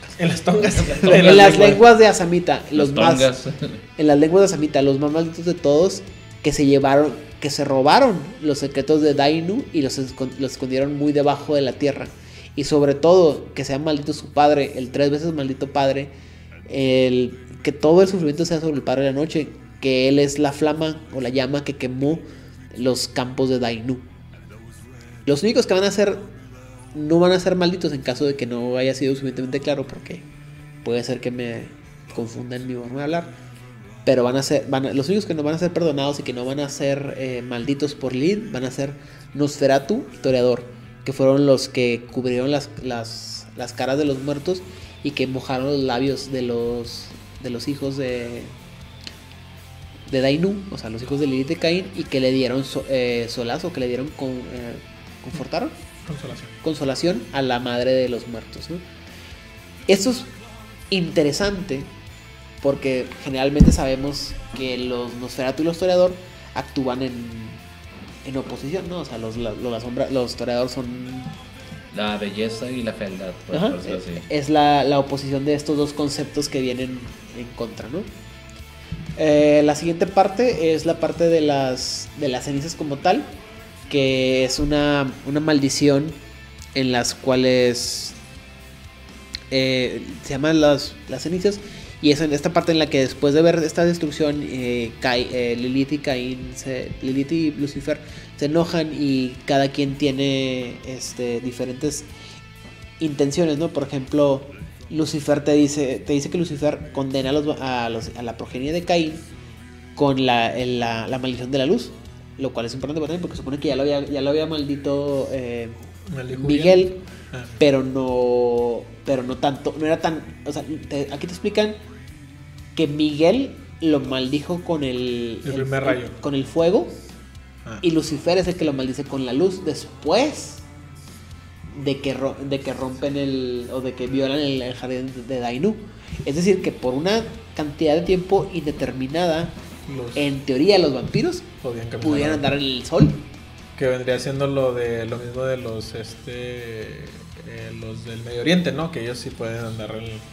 lenguas de Asamita. En las lenguas de Asamita, los más malditos de todos, que se robaron los secretos de Dainu y los escondieron muy debajo de la tierra. Y sobre todo, que sea maldito su padre, el 3 veces maldito padre, que todo el sufrimiento sea sobre el padre de la noche, que él es la flama o la llama que quemó los campos de Dainu. Los únicos que no van a ser malditos en caso de que no haya sido suficientemente claro, porque puede ser que me confundan mi forma de hablar, pero los únicos que no van a ser perdonados y que no van a ser malditos por Lilith van a ser Nosferatu y Toreador, que fueron los que cubrieron las caras de los muertos y que mojaron los labios de los hijos de Dainu, o sea, los hijos de Lilith y de Caín, y que le dieron solazo, que le dieron consolación a la madre de los muertos, ¿no? Esto es interesante porque generalmente sabemos que los Nosferatu y los Toreador actúan en oposición, ¿no? O sea, los Toreador son la belleza y la fealdad, por decirlo así. Es la oposición de estos dos conceptos que vienen en contra, ¿no? La siguiente parte es la parte de las cenizas como tal, que es una maldición en las cuales se llaman las cenizas, y es en esta parte en la que después de ver esta destrucción Lilith y Lucifer se enojan y cada quien tiene diferentes intenciones, ¿no? Por ejemplo, Lucifer te dice que Lucifer condena a la progenie de Caín con la maldición de la luz, lo cual es importante también porque supone que ya lo había maldito Miguel, pero no tanto, no era tan, o sea, aquí te explican que Miguel lo maldijo con el primer rayo, con el fuego, y Lucifer es el que lo maldice con la luz después de que rompen o de que violan el jardín de Dainu. Es decir, que por una cantidad de tiempo indeterminada, en teoría los vampiros pudieran andar en el sol. Que vendría siendo lo mismo de los del Medio Oriente, ¿no? Que ellos sí pueden andar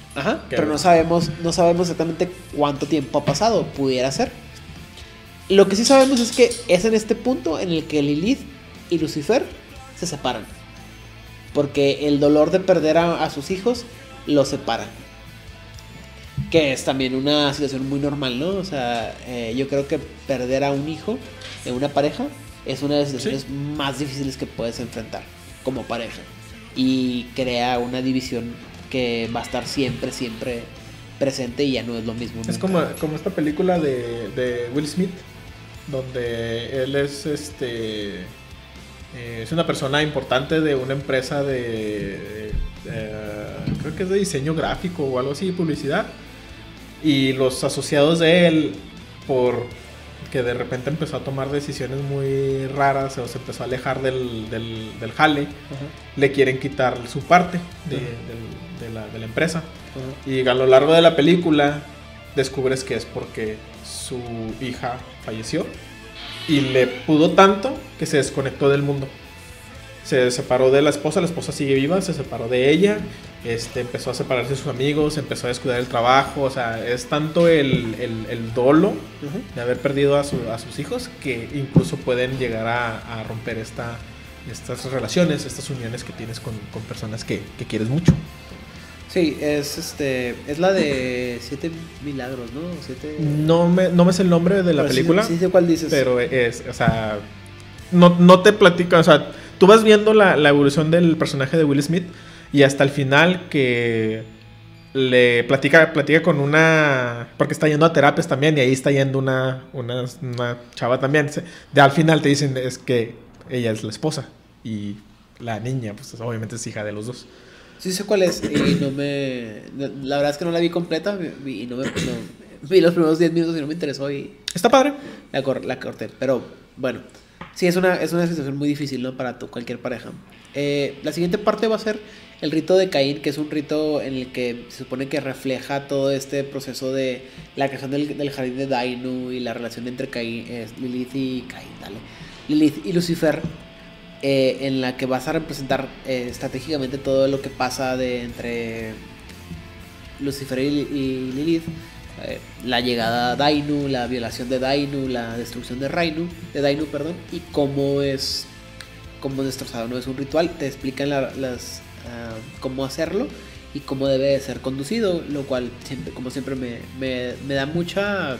Ajá, Que- pero no sabemos exactamente cuánto tiempo ha pasado, pudiera ser. Lo que sí sabemos es que es en este punto en el que Lilith y Lucifer se separan. Porque el dolor de perder a sus hijos los separa. Que es también una situación muy normal, ¿no? O sea, yo creo que perder a un hijo en una pareja es una de las situaciones más difíciles que puedes enfrentar como pareja. Y crea una división que va a estar siempre presente y ya no es lo mismo. Es nunca. como esta película de Will Smith, donde él es es una persona importante de una empresa creo que es de diseño gráfico o algo así, publicidad. Y los asociados de él, por que de repente empezó a tomar decisiones muy raras o se empezó a alejar del jale, le quieren quitar su parte de la empresa. Y a lo largo de la película descubres que es porque su hija falleció y le pudo tanto que se desconectó del mundo. Se separó de la esposa sigue viva, se separó de ella, empezó a separarse de sus amigos, empezó a descuidar el trabajo, o sea, es tanto el dolo de haber perdido a sus hijos que incluso pueden llegar a romper estas relaciones, estas uniones que tienes con personas que quieres mucho. Sí, es la de 7 milagros, ¿no? No me sé el nombre de la Pero película, sí sé cuál dices. pero o sea, no te platica, o sea, tú vas viendo la evolución del personaje de Will Smith y hasta el final que le platica con una, porque está yendo a terapias también y ahí está yendo una chava también. Al final te dicen es que ella es la esposa y la niña, pues obviamente es hija de los dos. Sí sé cuál es y la verdad es que no la vi completa y vi los primeros 10 minutos y no me interesó y Está padre. la corté. Pero bueno, sí, es una situación muy difícil, ¿no? Para cualquier pareja. La siguiente parte va a ser el rito de Caín, que es un rito en el que se supone que refleja todo este proceso de la creación del jardín de Dainu y la relación entre Lilith y Caín, dale. Lilith y Lucifer, en la que vas a representar estratégicamente todo lo que pasa entre Lucifer y Lilith. La llegada a Dainu, la violación de Dainu, la destrucción de Dainu, y cómo es destrozado, ¿no? Es un ritual, te explican cómo hacerlo y cómo debe de ser conducido, lo cual como siempre me da mucha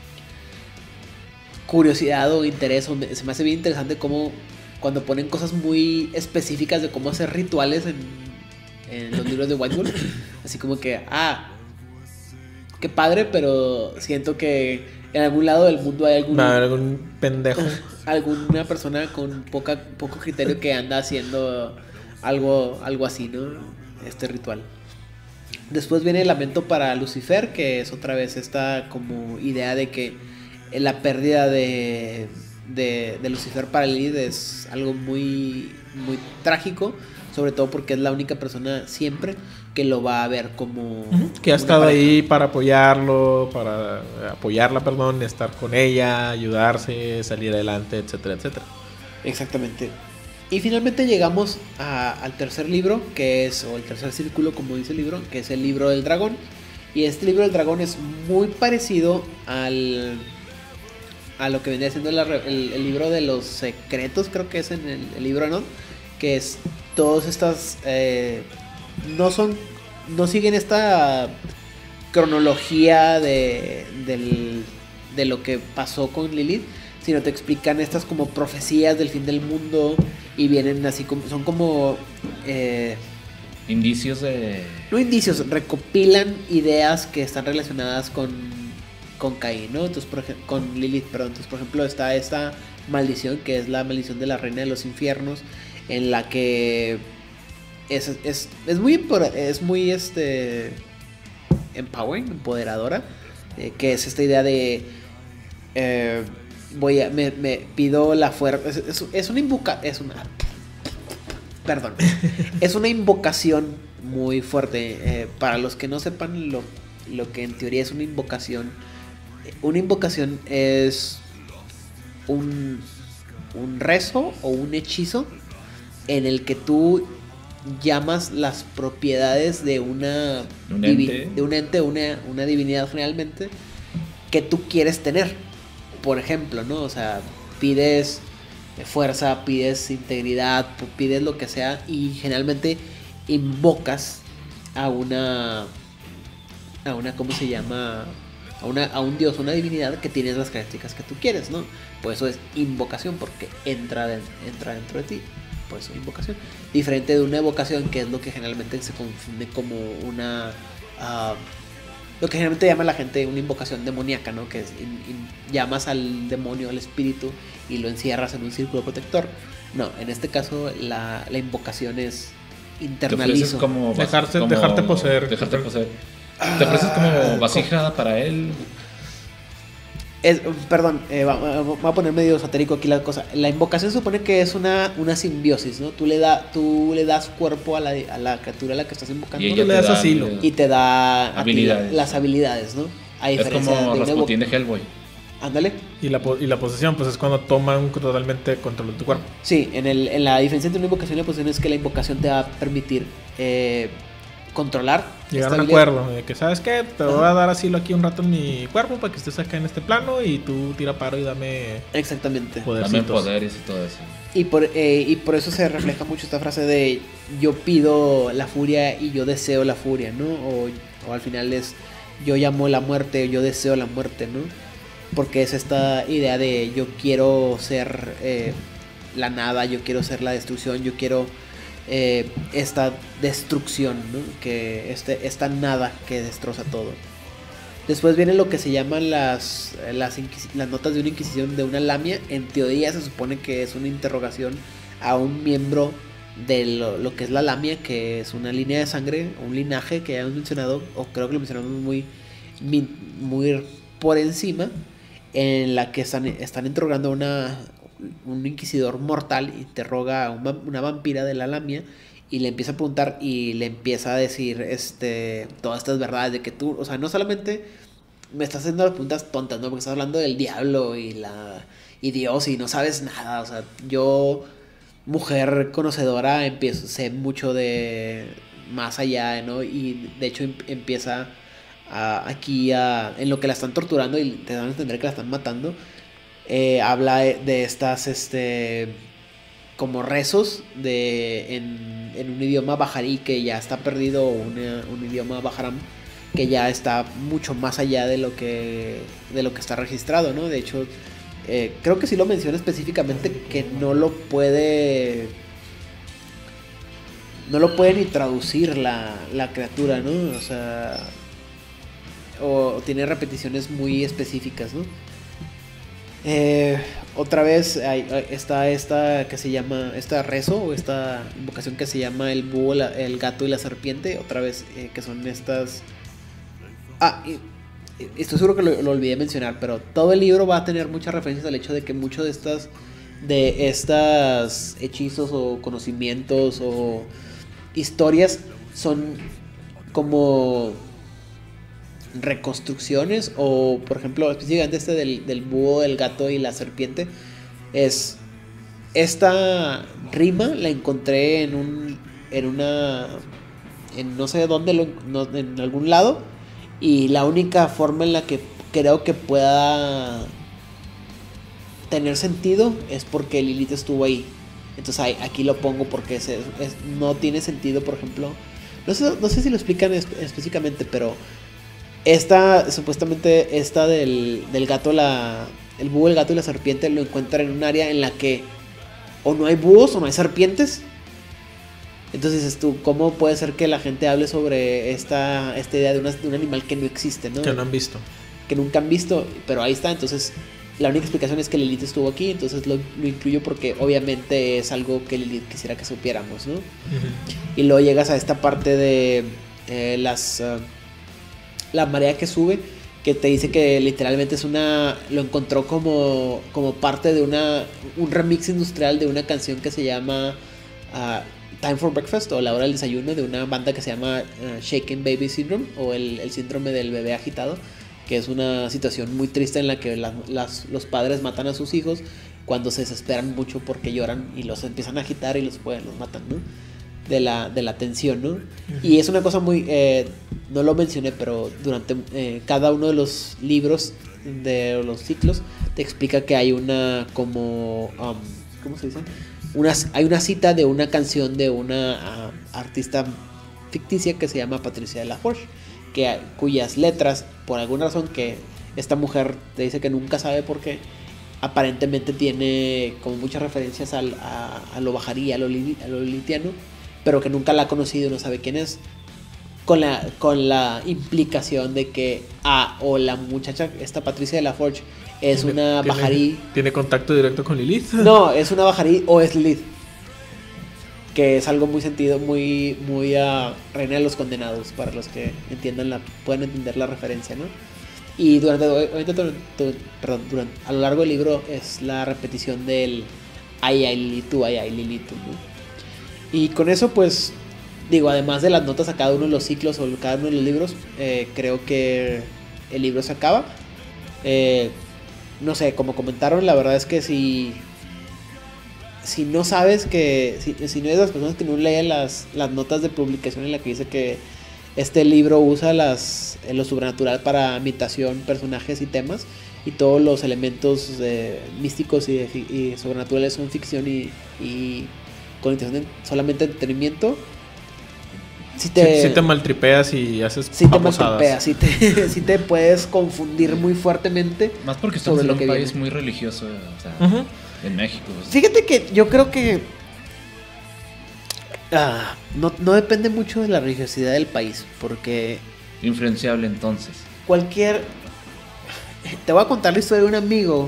curiosidad o interés, se me hace bien interesante cómo cuando ponen cosas muy específicas de cómo hacer rituales en los libros de White Wolf, así como que, qué padre, pero siento que en algún lado del mundo hay algún pendejo. alguna persona con poco criterio que anda haciendo algo así, ¿no? Este ritual. Después viene el lamento para Lucifer, que es otra vez esta como idea de que la pérdida de Lucifer para Lilith es algo muy, muy trágico, sobre todo porque es la única persona siempre que lo va a ver como que ha una estado pareja. ahí para apoyarla, perdón, estar con ella, ayudarse, salir adelante, etcétera, etcétera. Exactamente. Y finalmente llegamos al tercer libro, o el tercer círculo, como dice el libro, que es el libro del dragón. Y este libro del dragón es muy parecido a lo que vendría siendo el libro de los secretos, creo que es en el libro, ¿no? Que es todas estas... no siguen esta cronología de lo que pasó con Lilith, sino te explican estas como profecías del fin del mundo y vienen así como, son como indicios de... no indicios, recopilan ideas que están relacionadas con Caín, ¿no? Entonces, con Lilith, perdón. Entonces, por ejemplo, está esta maldición, que es la maldición de la reina de los infiernos, en la que es muy empowering, empoderadora, que es esta idea de me pido la fuerza, es una invocación muy fuerte. Para los que no sepan lo que en teoría es una invocación es un rezo o un hechizo en el que tú llamas las propiedades de una Un ente. de un ente, una divinidad generalmente, que tú quieres tener. Por ejemplo, ¿no? O sea, pides fuerza, pides integridad, pides lo que sea, y generalmente invocas a una, ¿cómo se llama? A un dios, una divinidad que tiene las características que tú quieres, ¿no? Por eso es invocación, porque entra dentro de ti. Por eso invocación. Diferente de una evocación, que es lo que generalmente se confunde como una... lo que generalmente llama la gente una invocación demoníaca, ¿no? Que es llamas al demonio, al espíritu, y lo encierras en un círculo protector. No, en este caso la invocación es Te ofreces internalizo. como Dejarte poseer. Dejarte poseer. Te ofreces como vasija para él. Perdón, voy a poner medio esotérico aquí la cosa. La invocación se supone que es una simbiosis, ¿no? Tú le das cuerpo a la criatura a la que estás invocando, Y Tú ella le te das da asilo. y te da a ti habilidades. las habilidades, ¿no? A Es diferencia como de una Rasputín de Hellboy. Ándale. Y la posesión, pues es cuando toman totalmente control de tu cuerpo. Sí, en la diferencia entre una invocación y una posesión es que la invocación te va a permitir controlar. Llegar a un estabilidad. acuerdo de que, ¿sabes qué? Te voy a dar asilo aquí un rato en mi cuerpo para que estés acá en este plano y tú tira paro y dame Exactamente. podercitos. También poderes y todo eso. Y por eso se refleja mucho esta frase de yo pido la furia y yo deseo la furia, ¿no? O al final es yo llamo la muerte, yo deseo la muerte, ¿no? Porque es esta idea de yo quiero ser la nada, yo quiero ser la destrucción, yo quiero esta destrucción, ¿no? Que esta nada que destroza todo. Después viene lo que se llaman las notas de una inquisición de una lamia. En teoría se supone que es una interrogación a un miembro de lo que es la lamia, que es una línea de sangre, un linaje que ya hemos mencionado, o creo que lo mencionamos muy por encima, en la que están interrogando a un inquisidor mortal, interroga a una vampira de la lamia y le empieza a preguntar y le empieza a decir todas estas verdades de que tú, o sea, no solamente me estás haciendo las preguntas tontas, ¿no? Porque estás hablando del diablo y Dios y no sabes nada, o sea, yo, mujer conocedora, sé mucho de más allá, ¿no? Y de hecho empieza en lo que la están torturando y te dan a entender que la están matando. Habla de estas como rezos en un idioma bajarí que ya está perdido, un idioma bajaram que ya está mucho más allá de lo que está registrado, ¿no? De hecho, creo que sí lo menciona específicamente que no lo puede ni traducir la criatura, ¿no? O sea, o tiene repeticiones muy específicas, ¿no? Otra vez está esta que se llama rezo o esta invocación que se llama el búho, el gato y la serpiente. Otra vez que son estas. Estoy seguro que lo olvidé mencionar, pero todo el libro va a tener muchas referencias al hecho de que muchos de estas hechizos o conocimientos o historias son como reconstrucciones, o por ejemplo específicamente del búho, el gato y la serpiente, es esta rima la encontré en no sé dónde, en algún lado, y la única forma en la que creo que pueda tener sentido es porque Lilith estuvo ahí. Entonces aquí lo pongo porque no tiene sentido, por ejemplo, no sé si lo explican específicamente, pero supuestamente del gato, el búho, el gato y la serpiente lo encuentran en un área en la que o no hay búhos o no hay serpientes. Entonces dices tú, ¿cómo puede ser que la gente hable sobre esta idea de un animal que no existe, ¿no? Que no han visto. Que nunca han visto, pero ahí está. Entonces la única explicación es que Lilith estuvo aquí, entonces lo incluyo porque obviamente es algo que Lilith quisiera que supiéramos, ¿no? Y luego llegas a esta parte de la marea que sube, que te dice que literalmente lo encontró como parte de un remix industrial de una canción que se llama Time for Breakfast, o La Hora del Desayuno, de una banda que se llama Shaken Baby Syndrome, o el síndrome del bebé agitado, que es una situación muy triste en la que los padres matan a sus hijos cuando se desesperan mucho porque lloran y los empiezan a agitar y los matan, ¿no? de la tensión, ¿no? Y es una cosa muy, no lo mencioné, pero durante cada uno de los libros de los ciclos te explica que hay una como, ¿cómo se dice? Hay una cita de una canción de una artista ficticia que se llama Patricia de la Forge, cuyas letras, por alguna razón que esta mujer te dice que nunca sabe por qué, aparentemente tiene como muchas referencias a lo bajarí, a lo lilitiano, pero que nunca la ha conocido y no sabe quién es, con la implicación de que o la muchacha, esta Patricia de la Forge, es una bajarí. ¿Tiene contacto directo con Lilith? No, es una bajarí o es Lilith, que es algo muy sentido, muy Reina de los Condenados, para los que pueden entender la referencia, ¿no? Y durante a lo largo del libro es la repetición del ay Lilitu, ¿no? Y con eso, pues, digo, además de las notas a cada uno de los ciclos o cada uno de los libros, creo que el libro se acaba. No sé, como comentaron, la verdad es que si no sabes que, si no eres de las personas que no leen las notas de publicación en la que dice que este libro usa lo sobrenatural para imitación, personajes y temas, y todos los elementos místicos y sobrenaturales son ficción y con intención solamente entretenimiento, si te maltripeas y haces paposadas. Si te puedes confundir muy fueramente. Más porque estamos en un país muy religioso, o sea, en México. Fíjate que yo creo que no depende mucho de la religiosidad del país, porque influenciable entonces. Te voy a contar la historia de un amigo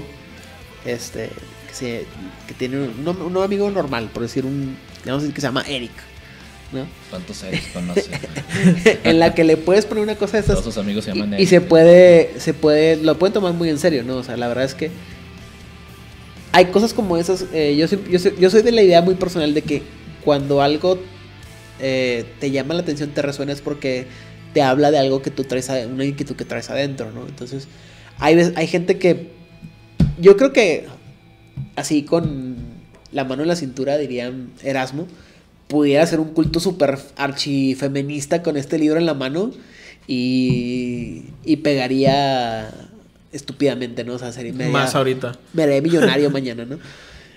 que tiene un amigo normal, por decir vamos a decir que se llama Eric, ¿no? ¿Cuántos Eric conoces? En la que le puedes poner una cosa de estas. Todos sus amigos se llaman Eric. Y lo pueden tomar muy en serio, ¿no? O sea, la verdad es que hay cosas como esas. Yo soy de la idea muy personal de que cuando algo te llama la atención, te resuena, es porque te habla de algo que tú traes, una inquietud que traes adentro, ¿no? Entonces, hay gente que, yo creo que así con la mano en la cintura, dirían Erasmo, pudiera ser un culto súper archifeminista con este libro en la mano y pegaría estúpidamente, ¿no? O sea, más ahorita. Me haré millonario mañana, ¿no?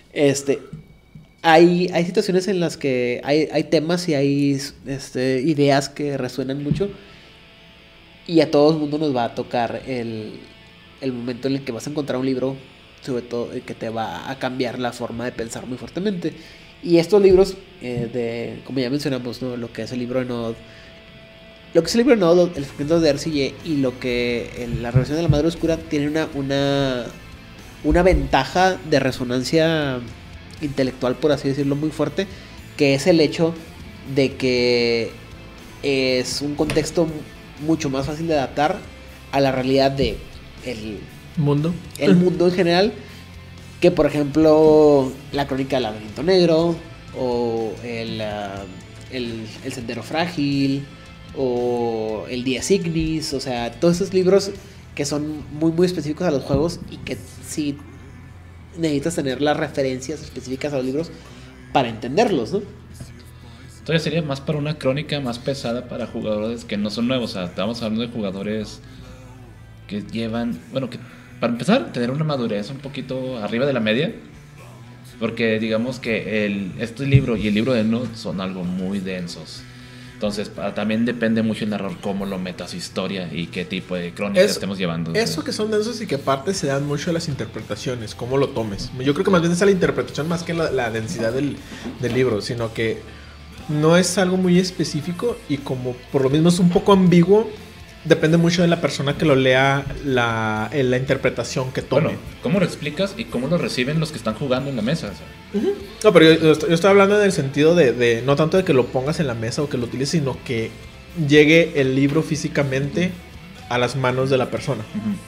Hay situaciones en las que hay temas y hay ideas que resuenan mucho, y a todo el mundo nos va a tocar el momento en el que vas a encontrar un libro, sobre todo, que te va a cambiar la forma de pensar muy fuertemente. Y estos libros, como ya mencionamos, ¿no? Lo que es el libro de Nod, el fragmento de RCG y lo que la revelación de la Madre Oscura tiene una ventaja de resonancia intelectual, por así decirlo, muy fuerte, que es el hecho de que es un contexto mucho más fácil de adaptar a la realidad de el mundo en general, que por ejemplo la Crónica del Laberinto Negro o el Sendero Frágil o el Dies Ignis. O sea, todos esos libros que son muy muy específicos a los juegos y que sí necesitas tener las referencias específicas a los libros para entenderlos, ¿no? Entonces sería más para una crónica más pesada para jugadores que no son nuevos. O sea, estamos hablando de jugadores que llevan, bueno, que para empezar, tener una madurez un poquito arriba de la media. Porque digamos que este libro y el libro de Nod son algo muy densos. Entonces también depende mucho el narrador cómo lo meta a su historia y qué tipo de crónica estemos llevando. Eso que son densos y que aparte se dan mucho a las interpretaciones, cómo lo tomes. Yo creo que más bien es a la interpretación más que la densidad del libro, sino que no es algo muy específico y como por lo mismo es un poco ambiguo, depende mucho de la persona que lo lea, la interpretación que tome. Bueno, ¿cómo lo explicas y cómo lo reciben los que están jugando en la mesa? O sea, no, pero yo estoy hablando en el sentido de no tanto de que lo pongas en la mesa o que lo utilices, sino que llegue el libro físicamente a las manos de la persona.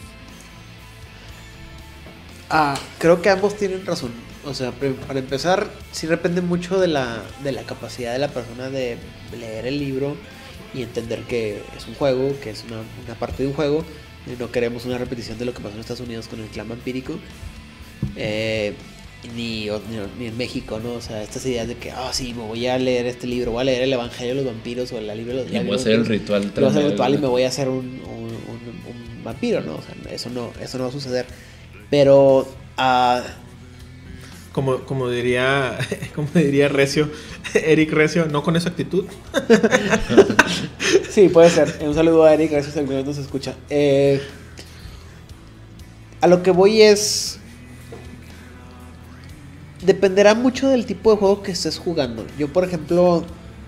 Creo que ambos tienen razón. O sea, para empezar, sí depende mucho de la capacidad de la persona de leer el libro y entender que es un juego, que es una parte de un juego, y no queremos una repetición de lo que pasó en Estados Unidos con el clan vampírico. ni en México, ¿no? O sea, estas ideas de que, sí, me voy a leer este libro, voy a leer el Evangelio de los vampiros o el libro de los... Y voy a hacer el ritual. Voy a hacer el ritual y me voy a hacer un vampiro, ¿no? O sea, eso no va a suceder. Pero... Como diría Recio, Eric Recio, no con esa actitud. Sí, puede ser. Un saludo a Eric, gracias a que nos escucha. A lo que voy es... Dependerá mucho del tipo de juego que estés jugando. Yo, por ejemplo,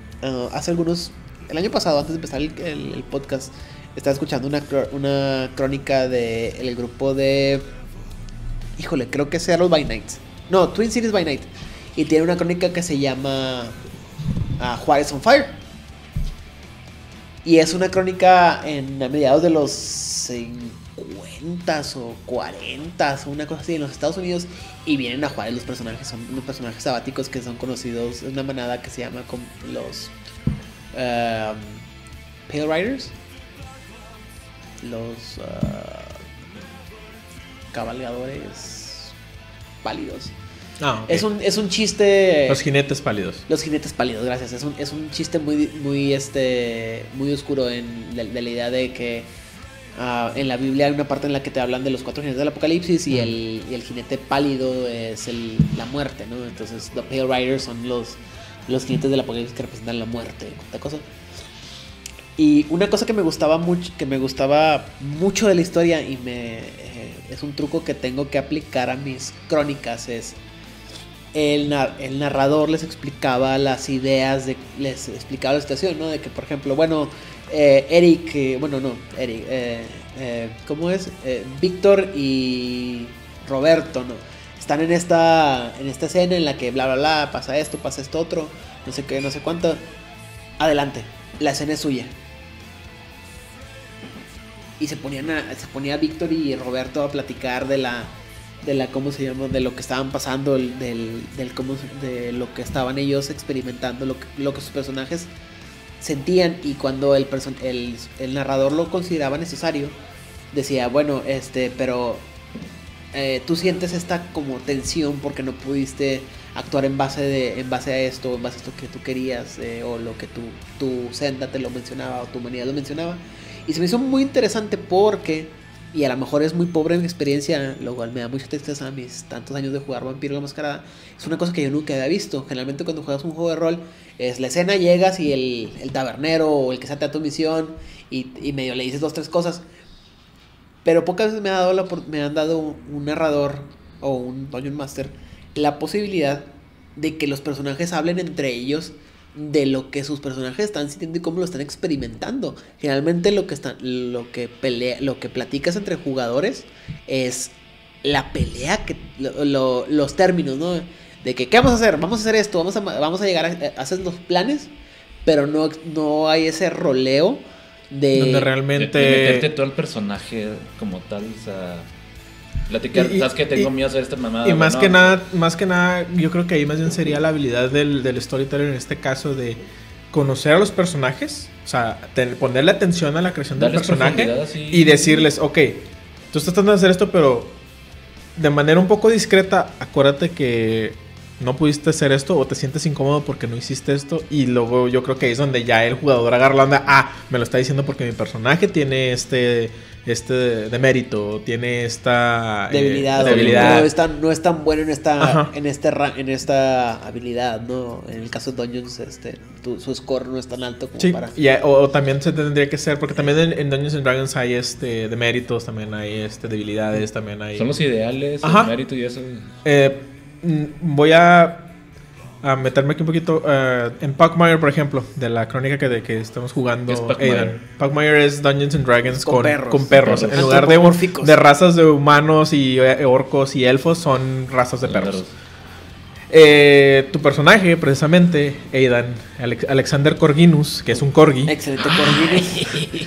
el año pasado, antes de empezar el podcast, estaba escuchando una crónica del grupo de... Híjole, creo que es Seattle by Night. No, Twin Cities by Night. Y tiene una crónica que se llama Juárez on Fire. Y es una crónica a mediados de los 50s o 40s, una cosa así, en los Estados Unidos. Y vienen a Juárez los personajes. Son unos personajes sabáticos que son conocidos. Es una manada que se llama los Pale Riders. Los cabalgadores pálidos. Okay. Es un chiste. Los jinetes pálidos. Los jinetes pálidos, gracias. Es un chiste muy oscuro de la idea de que en la Biblia hay una parte en la que te hablan de los 4 jinetes del Apocalipsis y el jinete pálido es la muerte, ¿no? Entonces, los Pale Riders son los jinetes del Apocalipsis que representan la muerte, esta cosa. Y una cosa que me gustaba mucho de la historia y es un truco que tengo que aplicar a mis crónicas es el narrador les explicaba las ideas, les explicaba la situación, ¿no? De que, por ejemplo, ¿cómo es? Víctor y Roberto, ¿no? Están en esta escena en la que bla, bla, bla, pasa esto otro, no sé qué, no sé cuánto. Adelante, la escena es suya. Y se ponía Víctor y Roberto a platicar de ¿cómo se llama? De lo que estaban pasando, de lo que estaban ellos experimentando, lo que sus personajes sentían. Y cuando el narrador lo consideraba necesario, decía, bueno, pero tú sientes esta como tensión porque no pudiste actuar en base a esto que tú querías, o lo que tu senda te lo mencionaba, o tu humanidad lo mencionaba. Y se me hizo muy interesante porque, y a lo mejor es muy pobre en mi experiencia, lo cual me da mucha tristeza a mis tantos años de jugar Vampiro la Mascarada, es una cosa que yo nunca había visto. Generalmente cuando juegas un juego de rol, es la escena, llegas y el tabernero o el que se ata a tu misión y medio le dices 2-3 cosas. Pero pocas veces me han dado un narrador o un Dungeon Master la posibilidad de que los personajes hablen entre ellos de lo que sus personajes están sintiendo y cómo lo están experimentando. Generalmente lo que platicas entre jugadores es la pelea, los términos, ¿no? De que, ¿qué vamos a hacer? Vamos a hacer esto, vamos a llegar a hacer los planes, pero no hay ese roleo donde realmente de meterte todo el personaje como tal, o sea, platicar, sabes que tengo miedo a hacer esta mamada. Y más que nada, yo creo que ahí más bien sería la habilidad del storyteller en este caso de conocer a los personajes, o sea, ponerle atención a la creación del personaje y decirles, ok, tú estás tratando de hacer esto, pero de manera un poco discreta, acuérdate que no pudiste hacer esto o te sientes incómodo porque no hiciste esto, y luego yo creo que ahí es donde ya el jugador agarra la onda, me lo está diciendo porque mi personaje tiene este demérito, tiene esta debilidad. No es tan bueno en esta habilidad, ¿no? En el caso de Dungeons, su score no es tan alto como para... o también se tendría que ser, porque también en Dungeons and Dragons hay deméritos, también hay debilidades, también hay... Son los ideales, el mérito y eso. Voy a meterme aquí un poquito en Pugmire, por ejemplo, de la crónica que estamos jugando. Pugmire es Dungeons and Dragons con perros. En lugar de razas de humanos y orcos y elfos, son razas de perros. Tu personaje, precisamente, Aidan, Alexander Corginus, que es un corgi. Excelente Corginus.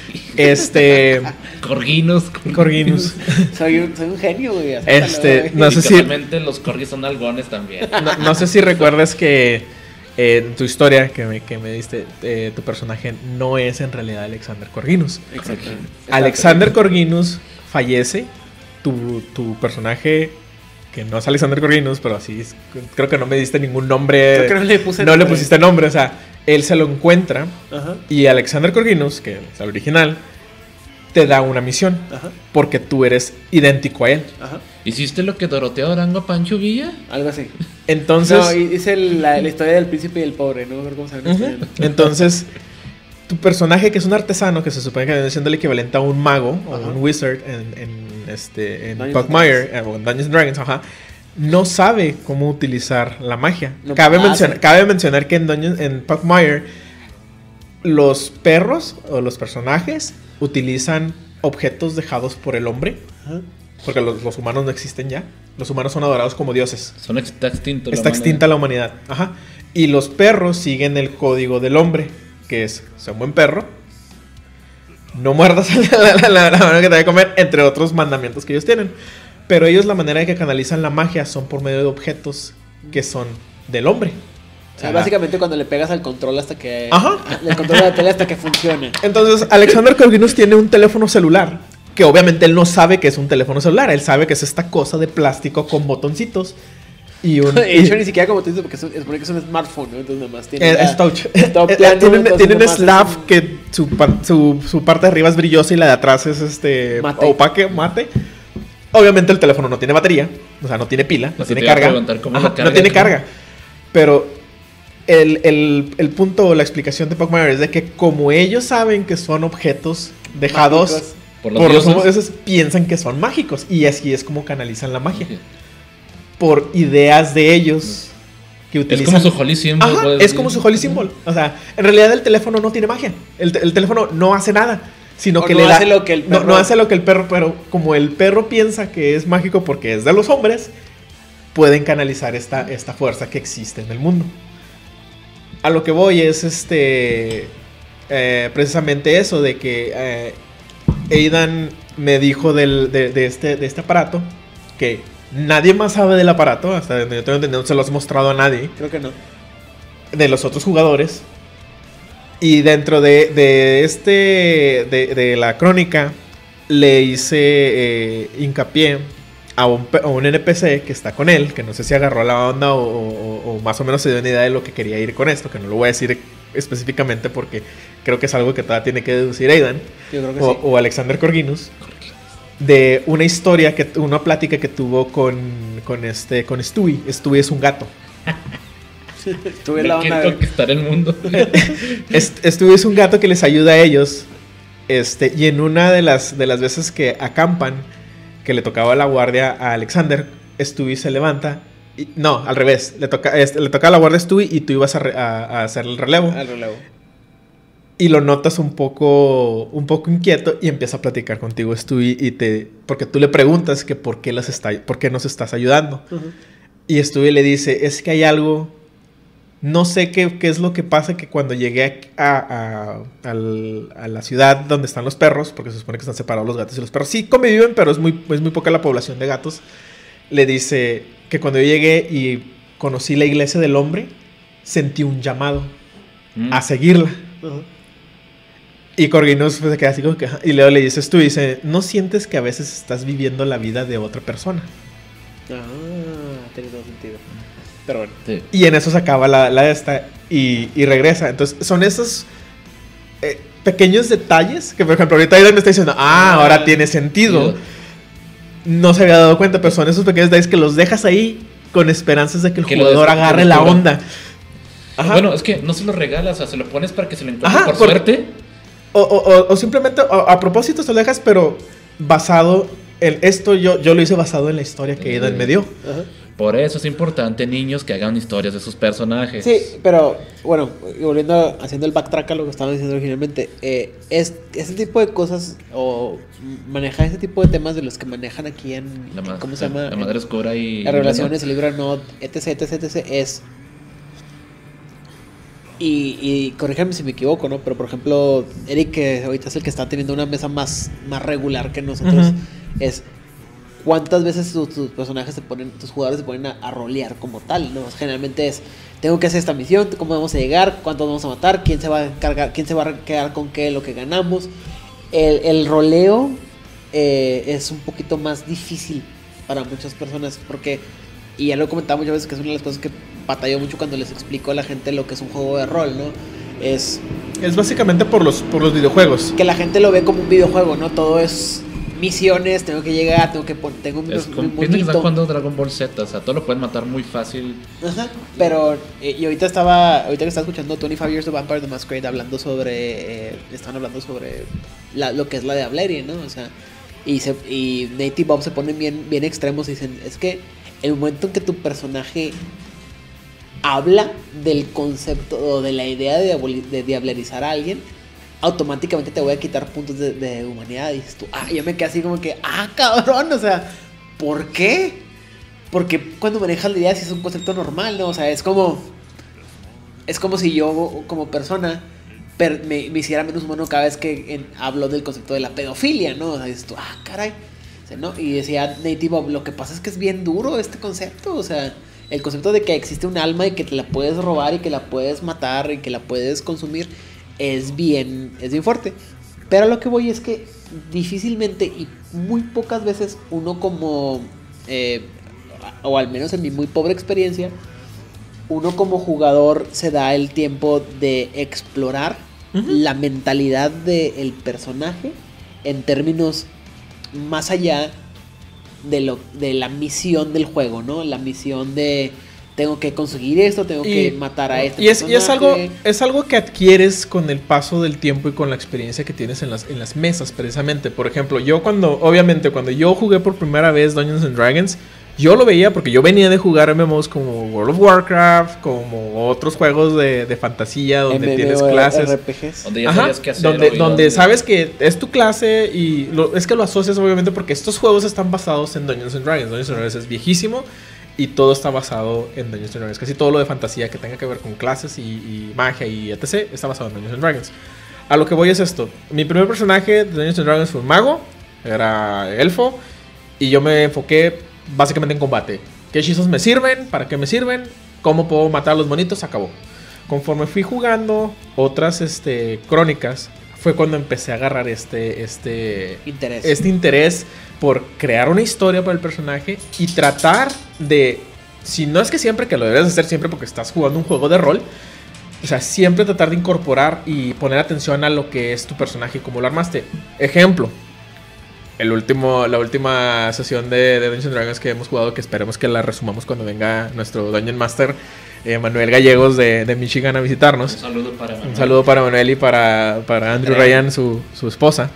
Corginus. Soy un genio, güey. No sé si... los corgis son algones también. No sé si recuerdas que en tu historia que me diste, tu personaje no es en realidad Alexander Corginus. Exacto. Alexander Corginus fallece. Tu personaje que no es Alexander Corvinus, pero así es, creo que no me diste ningún nombre. Creo que no le puse No le nombre. pusiste nombre, o sea, él se lo encuentra Ajá, y Alexander Corvinus, que es el original, te da una misión ajá, porque tú eres idéntico a él. ajá. ¿Hiciste lo que Dorotea Arango a Pancho Villa? Algo así. Entonces, No, hice la historia del príncipe y el pobre, no me acuerdo cómo se llama en ujú, español. entonces tu personaje, que es un artesano, que se supone que viene siendo el equivalente a un mago o Ajá. un wizard en Dungeons Pugmire o en Dungeons and Dragons, ajá, no sabe cómo utilizar la magia. No Cabe hace. mencionar que en Pugmire los perros o los personajes utilizan objetos dejados por el hombre, Ajá. porque los humanos no existen ya. Los humanos son adorados como dioses. Está extinto. Está extinta la humanidad. Ajá. Y los perros siguen el código del hombre, que es, sé un buen perro, no muerdas la mano que te va a comer, entre otros mandamientos que ellos tienen. Pero ellos, la manera de que canalizan la magia son por medio de objetos que son del hombre. O sea, básicamente cuando le pegas al control hasta que... Ajá. El control de la tele hasta que funcione. Entonces, Alexander Corvinus tiene un teléfono celular, que obviamente él no sabe que es un teléfono celular. Él sabe que es esta cosa de plástico con botoncitos. Y un... De hecho, ni siquiera como tú dices, porque es porque es un smartphone, ¿no? Entonces nada más tiene... Es touch. Top plano, entonces Tienen nomás slab es un- que su parte de arriba es brillosa y la de atrás es Mate. opaque, mate. Obviamente el teléfono no tiene batería, o sea, no tiene pila, no Eso tiene te iba a carga. preguntar, ¿cómo Ajá, lo no cargas, tiene no? carga. Pero el punto o la explicación de Pugmire es de que como ellos saben que son objetos dejados Mágicos. Por los por los dioses. dioses, piensan que son mágicos. Y así es como canalizan la magia. Ok. Por ideas de ellos que Es utilizan. como su holy symbol. Ajá, puedes es decir. como su holy symbol. O sea, en realidad el teléfono no tiene magia. El teléfono no hace nada. Sino O que no le da. hace lo que el no, perro- no hace lo que el perro, pero como el perro piensa que es mágico porque es de los hombres, pueden canalizar esta fuerza que existe en el mundo. A lo que voy es precisamente eso, de que Aidan me dijo de este aparato, que nadie más sabe del aparato, hasta donde yo tengo entendido, no se lo has mostrado a nadie, Creo que no. de los otros jugadores. Y dentro de la crónica le hice hincapié a un NPC que está con él, que no sé si agarró la onda o más o menos se dio una idea de lo que quería ir con esto, que no lo voy a decir específicamente porque creo que es algo que todavía tiene que deducir Aidan Yo creo que o Alexander Corvinus, de una historia, una plática que tuvo con Stewie. Stewie es un gato. sí. Tuve la ¿De qué onda... conquistar el mundo? Stewie es un gato que les ayuda a ellos. Y en una de las veces que acampan, que le tocaba la guardia a Alexander, Stewie se levanta. No, al revés. Le toca la guardia a Stewie y tú ibas a hacer el relevo. Al relevo. Y lo notas un poco inquieto y empieza a platicar contigo, Stewie, porque tú le preguntas que por qué nos estás ayudando. Ujú. Y Stewie le dice, es que hay algo, no sé qué es lo que pasa, que cuando llegué a la ciudad donde están los perros, porque se supone que están separados los gatos y los perros, sí conviven, pero es muy poca la población de gatos, le dice que cuando yo llegué y conocí la iglesia del hombre, sentí un llamado a seguirla. Ujú. Y Corvinus pues, se queda así como que... Y luego le dices tú, dice, ¿no sientes que a veces estás viviendo la vida de otra persona? Ah, tiene todo sentido. Pero bueno. Sí. Y en eso se acaba la esta y regresa. Entonces son esos pequeños detalles que, por ejemplo, ahorita Aidan me está diciendo, ahora tiene sentido. No se había dado cuenta, pero son esos pequeños detalles que los dejas ahí con esperanzas de que el Que lo jugador agarre la descubra. onda. Ajá. Bueno, es que no se lo regalas, o sea, se lo pones para que se lo encuentre Ajá, por porque- suerte. O simplemente a propósito se lo dejas, pero basado en esto, yo lo hice basado en la historia que Aidan me dio. Ajá. Por eso es importante, niños, que hagan historias de sus personajes. Sí, pero bueno, volviendo haciendo el backtrack a lo que estaba diciendo originalmente, ese tipo de cosas o manejar ese tipo de temas de los que manejan aquí en ¿cómo se llama? La madre oscura y... Las revelaciones, el libro de Nod, etc, es... Y corríjame si me equivoco, ¿no? Pero por ejemplo, Eric, que ahorita es el que está teniendo una mesa más regular que nosotros, Ujú. es cuántas veces tus personajes tus jugadores se ponen a rolear como tal, ¿no? Generalmente es, tengo que hacer esta misión, cómo vamos a llegar, cuántos vamos a matar, quién se va a encargar, quién se va a quedar con qué, lo que ganamos. El roleo es un poquito más difícil para muchas personas, porque, y ya lo he comentado muchas veces, que es una de las cosas que batalló mucho cuando les explico a la gente lo que es un juego de rol, ¿no? Es básicamente por los videojuegos. que la gente lo ve como un videojuego, ¿no? Todo es misiones, tengo que llegar, tengo un Es como, piensa que monito. están jugando Dragon Ball Z, o sea, todo lo pueden matar muy fácil. Ajá, pero y ahorita que estaba escuchando 25 Years of Vampire the Masquerade hablando sobre estaban hablando sobre lo que es la de Diablerie, ¿no? O sea, y Nate y Bob se ponen bien extremos y dicen, es que el momento en que tu personaje habla del concepto o de la idea de diablerizar a alguien, automáticamente te voy a quitar puntos de humanidad. Y dices tú, yo me quedé así como que, cabrón, o sea, ¿por qué? Porque cuando manejas la idea si es un concepto normal, ¿no? O sea, es como si yo como persona me hiciera menos humano cada vez que hablo del concepto de la pedofilia, ¿no? O sea, dices tú, caray. O sea, ¿no? Y decía Native Bob, lo que pasa es que es bien duro este concepto, o sea, el concepto de que existe un alma y que te la puedes robar y que la puedes matar y que la puedes consumir es bien fuerte. Pero a lo que voy es que difícilmente y muy pocas veces uno como, o al menos en mi muy pobre experiencia, uno como jugador se da el tiempo de explorar la mentalidad del personaje en términos más allá de la misión del juego, ¿no? La misión de tengo que conseguir esto, tengo que matar a este personaje. Es algo que adquieres con el paso del tiempo y con la experiencia que tienes en las mesas, precisamente. Por ejemplo, obviamente cuando yo jugué por primera vez Dungeons and Dragons, yo lo veía porque yo venía de jugar MMOs como World of Warcraft, como otros juegos de fantasía donde tienes clases. RPGs. Donde ya sabías qué hacer. Donde sabes que es tu clase y es que lo asocias obviamente porque estos juegos están basados en Dungeons and Dragons. Dungeons and Dragons es viejísimo y todo está basado en Dungeons and Dragons. Casi todo lo de fantasía que tenga que ver con clases y magia y etc. está basado en Dungeons and Dragons. A lo que voy es esto. Mi primer personaje de Dungeons and Dragons fue un mago, era elfo, y yo me enfoqué básicamente en combate. ¿Qué hechizos me sirven? ¿Para qué me sirven? ¿Cómo puedo matar a los monitos? Acabó. Conforme fui jugando otras crónicas, fue cuando empecé a agarrar este interés por crear una historia para el personaje y tratar de, si no es que siempre, que lo debes hacer siempre porque estás jugando un juego de rol, o sea, siempre tratar de incorporar y poner atención a lo que es tu personaje y cómo lo armaste. Ejemplo, la última sesión de Dungeons and Dragons que hemos jugado, que esperemos que la resumamos cuando venga nuestro Dungeon Master Manuel Gallegos de Michigan a visitarnos. Un saludo para Manuel y para Andrew Ryan, su esposa.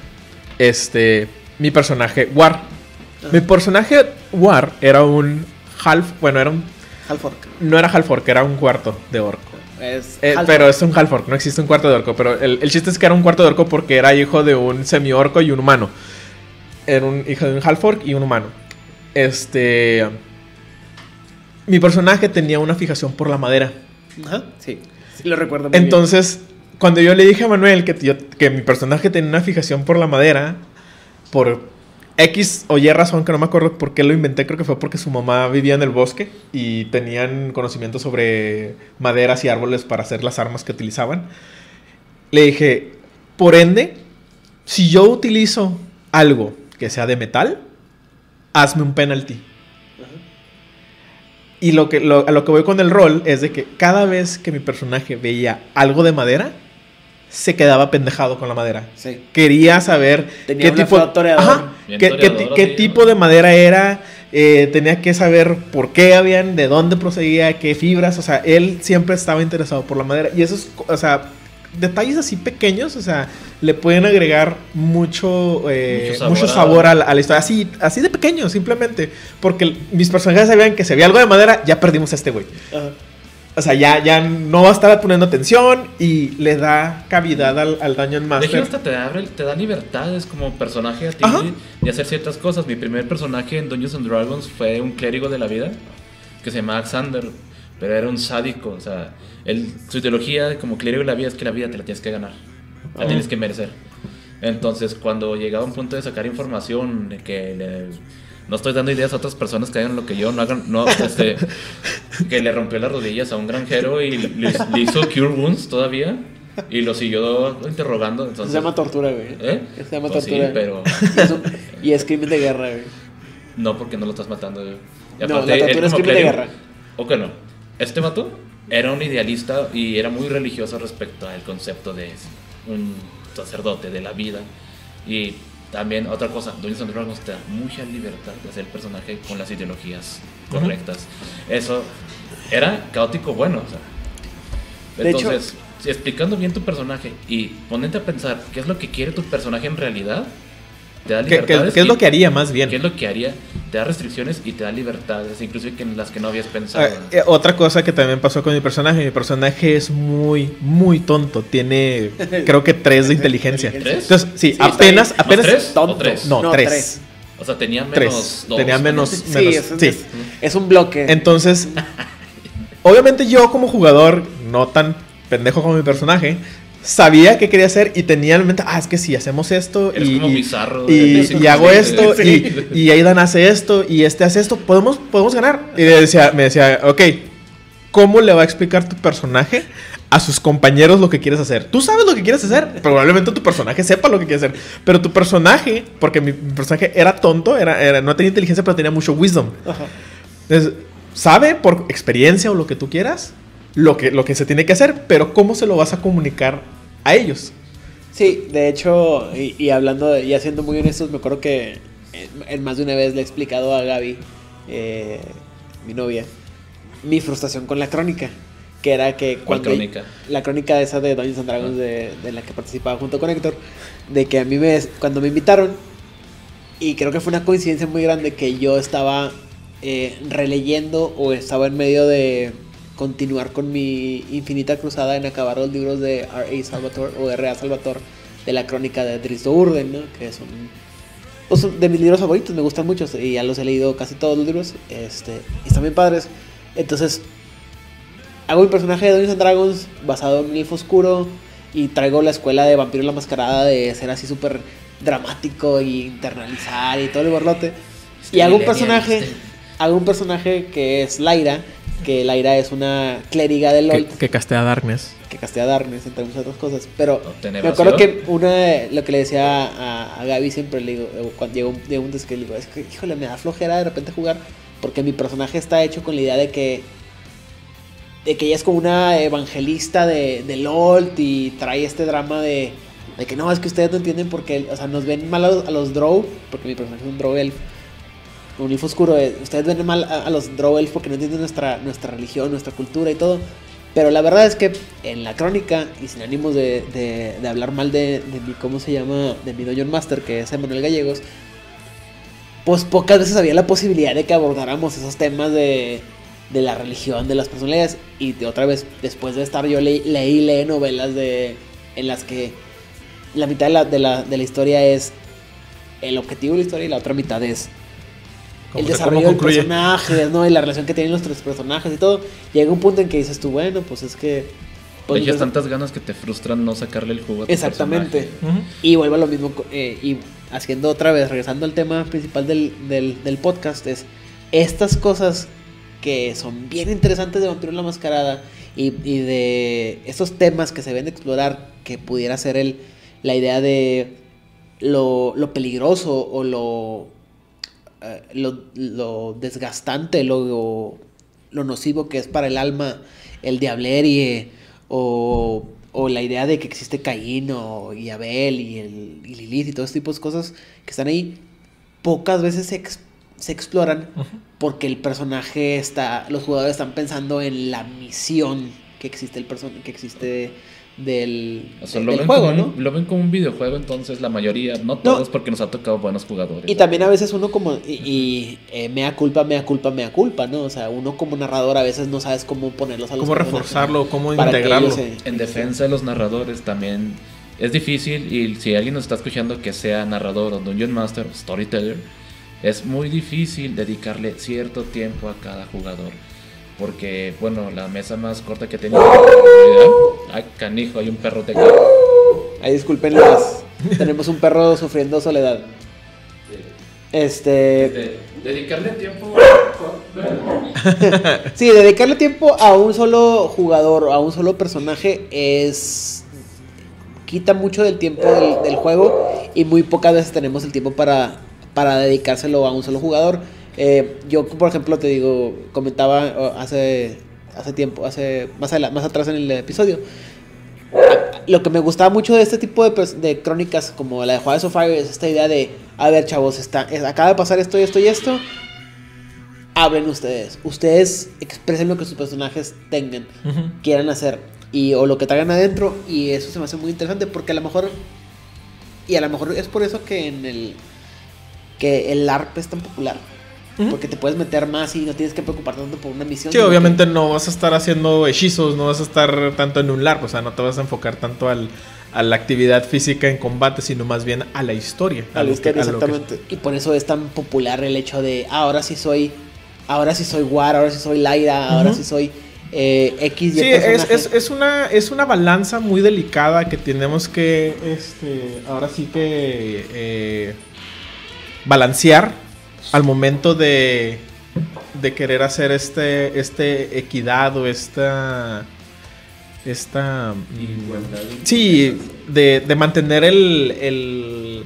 Mi personaje War. Mi personaje War era un era un Half-orc. No era Half-orc, era un cuarto de orco. Pero es un Half-orc, no existe un cuarto de orco. Pero el chiste es que era un cuarto de orco porque era hijo de un semi-orco y un humano. Era un hijo de un half-orc y un humano. Mi personaje tenía una fijación por la madera. Ajá, sí lo recuerdo muy Entonces, cuando yo le dije a Manuel que mi personaje tenía una fijación por la madera, por X o Y razón, que no me acuerdo por qué lo inventé, creo que fue porque su mamá vivía en el bosque y tenían conocimiento sobre maderas y árboles para hacer las armas que utilizaban. Le dije, por ende, si yo utilizo algo que sea de metal, hazme un penalty. Y a lo que voy con el rol es de que cada vez que mi personaje veía algo de madera, se quedaba pendejado con la madera. Sí. Quería saber qué tipo de madera era. Tenía que saber por qué habían, de dónde procedía, qué fibras. O sea, él siempre estaba interesado por la madera. Y eso es, o sea, detalles así pequeños, o sea, le pueden agregar mucho sabor a la historia. Así de pequeño, simplemente. Porque mis personajes sabían que si había algo de madera, ya perdimos a este güey. O sea, ya no va a estar poniendo atención y le da cavidad al Dungeon Master. De hecho, hasta te da libertades como personaje a ti de hacer ciertas cosas. Mi primer personaje en Dungeons and Dragons fue un clérigo de la vida que se llamaba Xander, pero era un sádico. O sea, su ideología como clérigo de la vida es que la vida te la tienes que ganar, la tienes que merecer. Entonces, cuando llegaba un punto de sacar información de que no estoy dando ideas a otras personas que hagan lo que yo no hagan, que le rompió las rodillas a un granjero y le hizo Cure Wounds todavía y lo siguió interrogando. Entonces, se llama tortura, güey. Se llama pues tortura. Sí, pero y es crimen de guerra, güey. No, porque no lo estás matando. Y No, la tortura es crimen de guerra. ¿O que no? Este vato era un idealista y era muy religioso respecto al concepto de un sacerdote de la vida. Y también otra cosa, Dungeons and Dragons te da mucha libertad de hacer el personaje con las ideologías correctas. Eso era caótico bueno, o sea. De Entonces, si explicando bien tu personaje y ponerte a pensar qué es lo que quiere tu personaje en realidad, te da libertades. ¿Qué es lo que haría más bien? ¿Qué es lo que haría? Te da restricciones y te da libertades, inclusive que en las que no habías pensado. Otra cosa que también pasó con mi personaje es muy, muy tonto. Tiene, creo que 3 de inteligencia. ¿3? Entonces, sí, Sí, apenas... ¿No 3? tonto. ¿O 3? No, 3. O sea, tenía menos 3. 2. Tenía menos... Sí, es un bloque. Entonces, obviamente yo como jugador, no tan pendejo como mi personaje, sabía qué quería hacer y tenía en mente, es que si hacemos esto Eres como bizarro. y hago esto y Aidan hace esto y este hace esto, podemos ganar. Y me decía, ok, ¿cómo le va a explicar tu personaje a sus compañeros lo que quieres hacer? Tú sabes lo que quieres hacer, probablemente tu personaje sepa lo que quiere hacer, pero tu personaje, porque mi personaje era tonto, no tenía inteligencia, pero tenía mucho wisdom. Ajá. Entonces, sabe por experiencia o lo que tú quieras lo que se tiene que hacer, pero ¿cómo se lo vas a comunicar a ellos? Sí, de hecho, y hablando y siendo muy honestos, me acuerdo que en más de una vez le he explicado a Gaby, mi novia, mi frustración con la crónica. Que era que ¿Cuál crónica? La crónica esa de Dungeons and Dragons de la que participaba junto con Héctor, de que a mí cuando me invitaron, y creo que fue una coincidencia muy grande que yo estaba releyendo o estaba en medio de continuar con mi infinita cruzada en acabar los libros de R.A. Salvatore o R.A. Salvatore de la crónica de Drizzt Do'Urden, ¿no? Que son pues, de mis libros favoritos, me gustan mucho y ya los he leído casi todos los libros, y están bien padres. Entonces hago mi personaje de Dungeons and Dragons basado en un elfo oscuro y traigo la escuela de Vampiro la Mascarada de ser así súper dramático y internalizar y todo el borlote. Y hago un personaje que es Lyra, que Lyra es una clériga de LOL. Que castea Darkness. Que castea Darkness, entre muchas otras cosas. Pero me acuerdo que lo que le decía a Gaby siempre, le digo, cuando llegó un que le digo, es que, híjole, me da flojera de repente jugar, porque mi personaje está hecho con la idea de que ella es como una evangelista de LOL y trae este drama de que no, es que ustedes no entienden porque, o sea, nos ven mal a los Drow, porque mi personaje es un Drow Elf, un elfo oscuro, ustedes ven mal a los Drow Elf porque no entienden nuestra religión, nuestra cultura y todo, pero la verdad es que en la crónica, y sin ánimos de hablar mal de mi, ¿cómo se llama?, de mi Dungeon Master, que es Emanuel Gallegos, pues pocas veces había la posibilidad de que abordáramos esos temas de la religión, de las personalidades. Y otra vez, después de estar, yo leí novelas en las que la mitad de la historia es el objetivo de la historia y la otra mitad es el desarrollo del personaje, ¿no? Y la relación que tienen los tres personajes y todo. Llega un punto en que dices tú, bueno, pues es que le echas tantas ganas que te frustran no sacarle el jugo a tu exactamente personaje. Y vuelvo a lo mismo, y haciendo otra vez, regresando al tema principal del podcast, es estas cosas que son bien interesantes de Vampiro la Mascarada y de estos temas que se ven explorar, que pudiera ser la idea de lo peligroso o lo desgastante, lo nocivo que es para el alma el diablerie, o la idea de que existe Caín y Abel y Lilith y todo ese tipo de cosas que están ahí, pocas veces se exploran. Uh-huh. Porque el personaje los jugadores están pensando en la misión que existe del juego, ¿no? Lo ven como un videojuego, entonces la mayoría, no todos, porque nos ha tocado buenos jugadores. Y también a veces uno como, mea culpa, ¿no? O sea, uno como narrador a veces no sabes cómo ponerlos a los personajes. Cómo reforzarlo, cómo integrarlo. En defensa de los narradores también es difícil, y si alguien nos está escuchando que sea narrador o Dungeon Master o Storyteller, es muy difícil dedicarle cierto tiempo a cada jugador. Porque, bueno, la mesa más corta que he tenido. Ay, canijo, hay un perro de acá. Ay, disculpen, tenemos un perro sufriendo soledad. Dedicarle tiempo. Sí, dedicarle tiempo a un solo jugador, a un solo personaje, quita mucho del tiempo del juego. Y muy pocas veces tenemos el tiempo para para dedicárselo a un solo jugador. Yo, por ejemplo, te digo, comentaba hace tiempo, más atrás en el episodio, lo que me gustaba mucho de este tipo de crónicas como la de Juárez of Fire es esta idea de, a ver, chavos, acaba de pasar esto y esto y esto, hablen ustedes expresen lo que sus personajes tengan, quieran hacer, o lo que traigan adentro, y eso se me hace muy interesante porque a lo mejor es por eso que el LARP es tan popular. Porque te puedes meter más y no tienes que preocuparte tanto por una misión. Sí, obviamente no vas a estar haciendo hechizos, no vas a estar tanto en un LARP, o sea, no te vas a enfocar tanto a la actividad física en combate, sino más bien a la historia. A la historia, exactamente. Y por eso es tan popular el hecho de, ahora sí soy War, ahora sí soy Lyra, ahora sí soy X y sí, es una balanza muy delicada que tenemos que, ahora sí que balancear al momento de querer hacer equidad o esta sí, de mantener el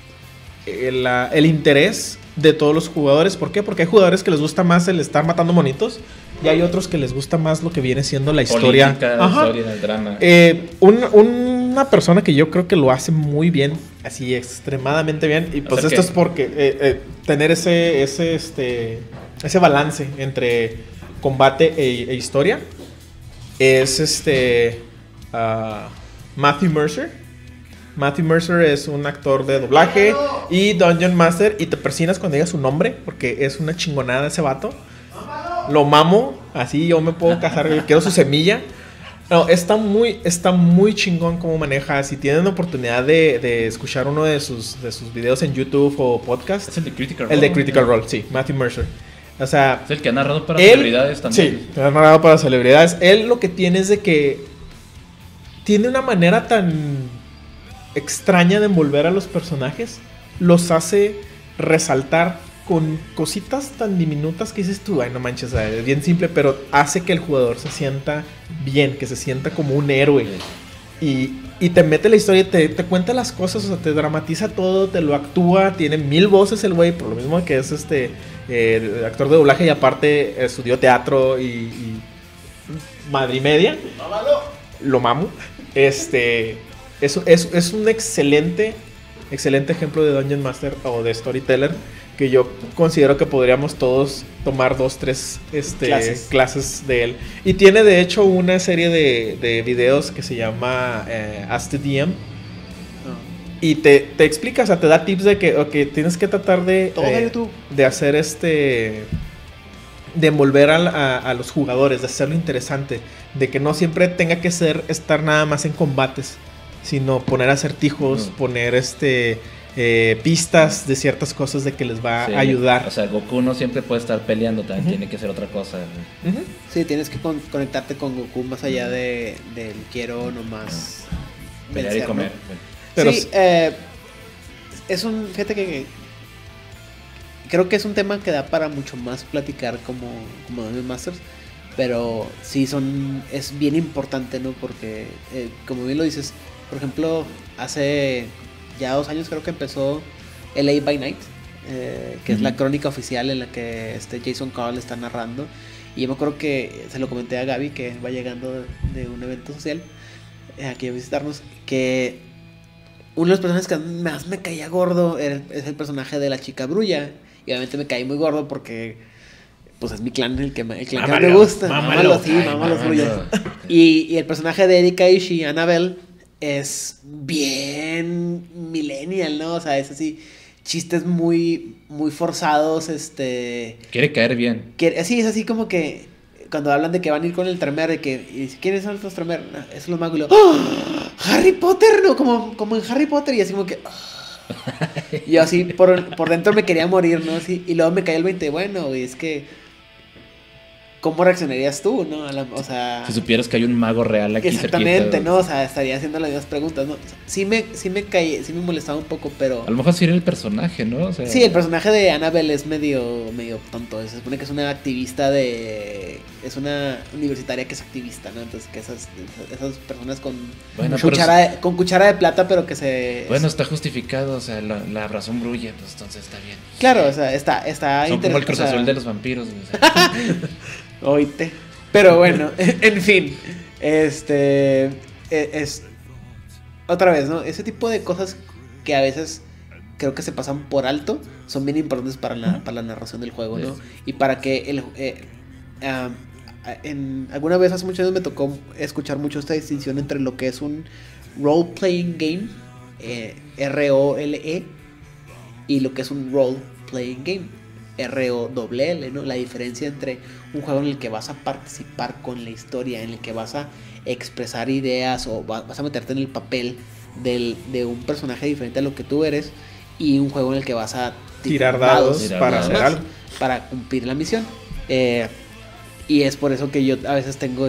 interés de todos los jugadores. ¿Por qué? Porque hay jugadores que les gusta más el estar matando monitos y hay otros que les gusta más lo que viene siendo la historia. La historia, el drama. Una persona que yo creo que lo hace muy bien, así extremadamente bien, y pues esto es porque tener ese balance entre combate e historia es Matthew Mercer. Matthew Mercer es un actor de doblaje y Dungeon Master, y te persinas cuando digas su nombre porque es una chingonada ese vato. Lo mamo, así yo me puedo casar, yo quiero su semilla. No, está muy chingón cómo maneja. Si tienen oportunidad de escuchar uno de sus videos en YouTube o podcast. Es el de Critical Role. El de Critical Role, sí, Matthew Mercer. O sea, es el que ha narrado para celebridades también. Sí, ha narrado para celebridades. Él lo que tiene es de que tiene una manera tan extraña de envolver a los personajes. Los hace resaltar con cositas tan diminutas que dices tú, ay, no manches, es bien simple, pero hace que el jugador se sienta bien, que se sienta como un héroe. Y te mete la historia, te cuenta las cosas, o sea, te dramatiza todo, te lo actúa, tiene 1000 voces el güey, por lo mismo que es actor de doblaje y aparte estudió teatro y madre y media. Lo mamo. Es un excelente ejemplo de Dungeon Master o de Storyteller que yo considero que podríamos todos tomar 2-3 clases de él. Y tiene de hecho una serie de videos que se llama Ask the DM. Y te explica, o sea, te da tips de que tienes que tratar de hacer de envolver a los jugadores, de hacerlo interesante, de que no siempre tenga que estar nada más en combates, sino poner acertijos, poner pistas de ciertas cosas de que les va a ayudar. O sea, Goku no siempre puede estar peleando, también tiene que hacer otra cosa. Sí, tienes que conectarte con Goku más allá del quiero nomás pelear y comer. Pero sí, fíjate que creo que es un tema que da para mucho más platicar como Dungeon Masters, pero sí es bien importante, ¿no? Porque como bien lo dices, por ejemplo, hace ya 2 años creo que empezó LA by Night, que es la crónica oficial en la que Jason Carl está narrando. Y yo me acuerdo que se lo comenté a Gaby, que va llegando de un evento social aquí a visitarnos, que uno de los personajes que más me caía gordo es el personaje de la chica Brulla. Y obviamente me caí muy gordo porque pues es mi clan el que me gusta. Mámalo, Brulla. Y el personaje de Erika Ishii, Annabelle, es bien millennial, ¿no? O sea, es así, chistes muy, muy forzados, Quiere caer bien. Sí, es así como que cuando hablan de que van a ir con el Tremere, de que, y dice, ¿quiénes son los Tremere? No, es los magos, y luego, ¡oh! Harry Potter, ¿no? Como en Harry Potter, y así como que, oh. Y yo así, por dentro me quería morir, ¿no? Así, y luego me cae el 20, bueno, güey, es que ¿cómo reaccionarías tú, no? O sea... Si supieras que hay un mago real aquí exactamente, cerquita, ¿no? O sea, estaría haciendo las mismas preguntas, ¿no? Sí me molestaba un poco, pero... A lo mejor sería el personaje, ¿no? O sea, sí, el personaje de Annabelle es medio tonto. Se supone que es una activista es una universitaria que es activista, ¿no? Entonces que esas personas con cuchara de plata, pero que se... Bueno, está justificado, o sea, la razón brulla, pues entonces está bien. Claro, o sea, está son como el Cruz Azul de los vampiros, güey, o sea. Oíte. Pero bueno, en fin. Otra vez, ¿no? Ese tipo de cosas que a veces creo que se pasan por alto son bien importantes para la narración del juego, ¿no? Y para que alguna vez hace muchos años me tocó escuchar mucho esta distinción entre lo que es un role-playing game, ROLE, y lo que es un role-playing game, ROLL, ¿no? La diferencia entre un juego en el que vas a participar con la historia, en el que vas a expresar ideas o vas a meterte en el papel de un personaje diferente a lo que tú eres, y un juego en el que vas a tirar dados para hacer algo, para cumplir la misión. Y es por eso que yo a veces tengo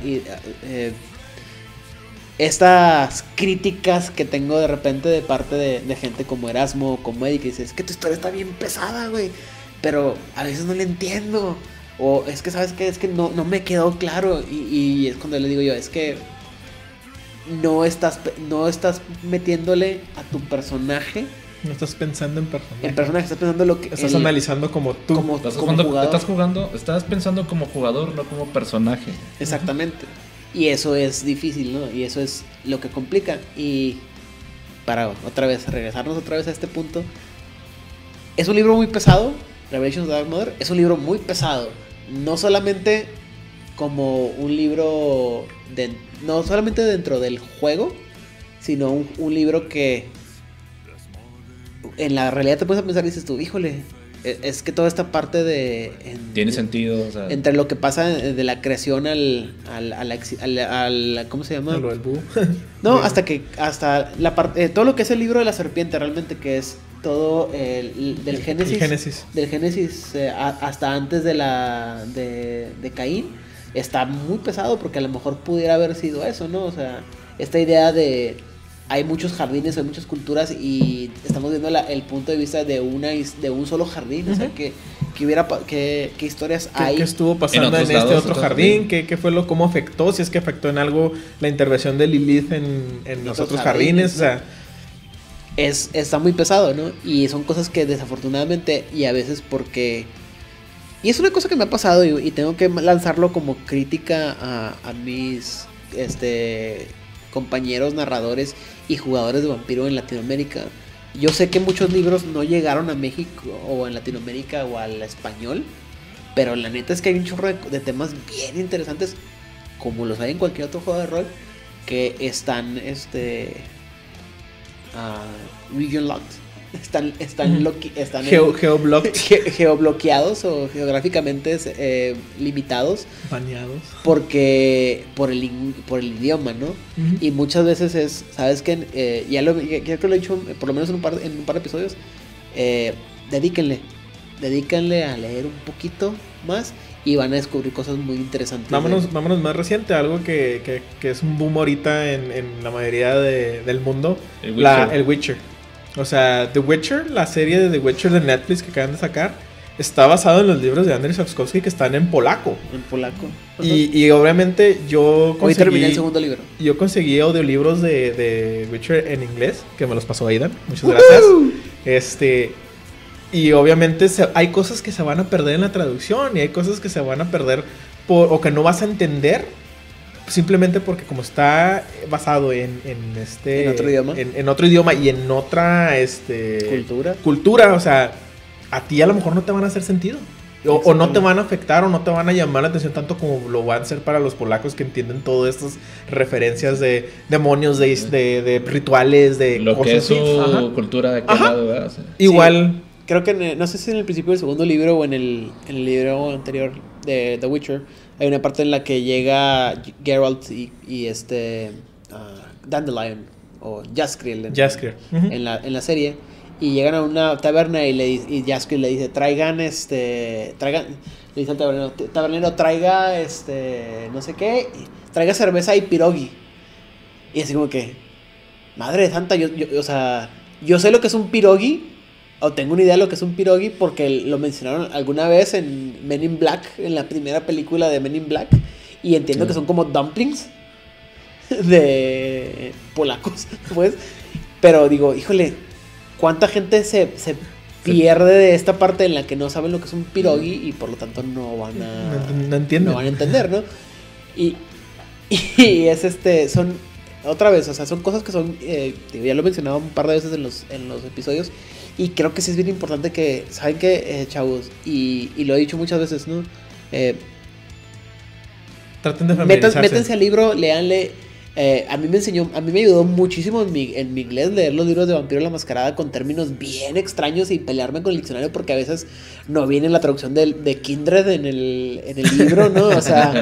estas críticas que tengo de repente de parte de gente como Erasmo o como Eddie, que dice, es que tu historia está bien pesada, güey, pero a veces no la entiendo, o es que sabes que es que no me quedó claro, y es cuando le digo yo, es que no estás metiéndole a tu personaje. No estás pensando en personaje. En personaje, estás pensando lo que... Estás analizando como tú. Estás pensando como jugador, no como personaje. Exactamente. Y eso es difícil, ¿no? Y eso es lo que complica. Y para regresarnos otra vez a este punto, es un libro muy pesado. Revelations of the Dark Mother es un libro muy pesado. No solamente como un libro no solamente dentro del juego, sino un libro que en la realidad te puedes pensar y dices tú, híjole, es que toda esta parte tiene sentido, o sea, entre lo que pasa de la creación al ¿cómo se llama? Lo del búho. No, hasta la parte, todo lo que es el libro de la serpiente realmente, que es todo del Génesis. Del Génesis hasta antes de Caín, está muy pesado, porque a lo mejor pudiera haber sido eso, ¿no? O sea, esta idea de hay muchos jardines, hay muchas culturas, y estamos viendo el punto de vista de un solo jardín. Uh-huh. O sea, qué historias hay. ¿Qué estuvo pasando en este otro jardín? ¿Qué fue cómo afectó? Si es que afectó en algo la intervención de Lilith en los otros jardines. ¿No? O sea, está muy pesado, ¿no? Y son cosas que desafortunadamente, y a veces porque... Y es una cosa que me ha pasado, y tengo que lanzarlo como crítica a mis compañeros narradores y jugadores de Vampiro en Latinoamérica. Yo sé que muchos libros no llegaron a México o en Latinoamérica o al español, pero la neta es que hay un chorro de temas bien interesantes, como los hay en cualquier otro juego de rol, que están region locked, están geobloqueados o geográficamente limitados, baneados, porque por el idioma, ¿no? Uh-huh. Y muchas veces sabes que ya que lo he dicho por lo menos en un par de episodios, dedíquenle a leer un poquito más y van a descubrir cosas muy interesantes. Vámonos más reciente, algo que es un boom ahorita en la mayoría del mundo, el Witcher. O sea, The Witcher, la serie de The Witcher de Netflix que acaban de sacar, está basado en los libros de Andrzej Sapkowski que están en polaco. Uh-huh. Y obviamente hoy terminé el segundo libro. Yo conseguí audiolibros de Witcher en inglés, que me los pasó Aidan. Muchas gracias. Y obviamente hay cosas que se van a perder en la traducción, y hay cosas que se van a perder o que no vas a entender, simplemente porque como está basado en otro idioma, en otro idioma y en otra cultura, o sea, a ti a lo mejor no te van a hacer sentido, o no te van a afectar, o no te van a llamar la atención tanto como lo van a hacer para los polacos, que entienden todas estas referencias de demonios, de rituales, de lo cosas que es su cultura de cada lado, ¿verdad? O sea, igual. Sí, creo que no sé si en el principio del segundo libro o en el libro anterior de The Witcher hay una parte en la que llega Geralt y Dandelion o Jaskier uh-huh. en la serie, y llegan a una taberna y Jaskier le dice, traigan, le dice al tabernero, traiga, no sé qué, traiga cerveza y pirogi. Y así como que, madre de santa, o sea, yo sé lo que es un pirogi, o tengo una idea de lo que es un pirogi, porque lo mencionaron alguna vez en Men in Black, en la primera película de Men in Black, y entiendo que son como dumplings de polacos, pues, pero digo, híjole, ¿cuánta gente se pierde de esta parte en la que no saben lo que es un pirogi y por lo tanto no van a entender, ¿no? Y es son otra vez, o sea, son cosas que son ya lo he mencionado un par de veces en los episodios y creo que sí es bien importante que, ¿saben qué, chavos? Y lo he dicho muchas veces, ¿no? Traten de familiarizarse. Métanse al libro, léanle. A mí me ayudó muchísimo en mi inglés leer los libros de Vampiro la Mascarada con términos bien extraños y pelearme con el diccionario porque a veces no viene la traducción de Kindred en el libro, ¿no? O sea,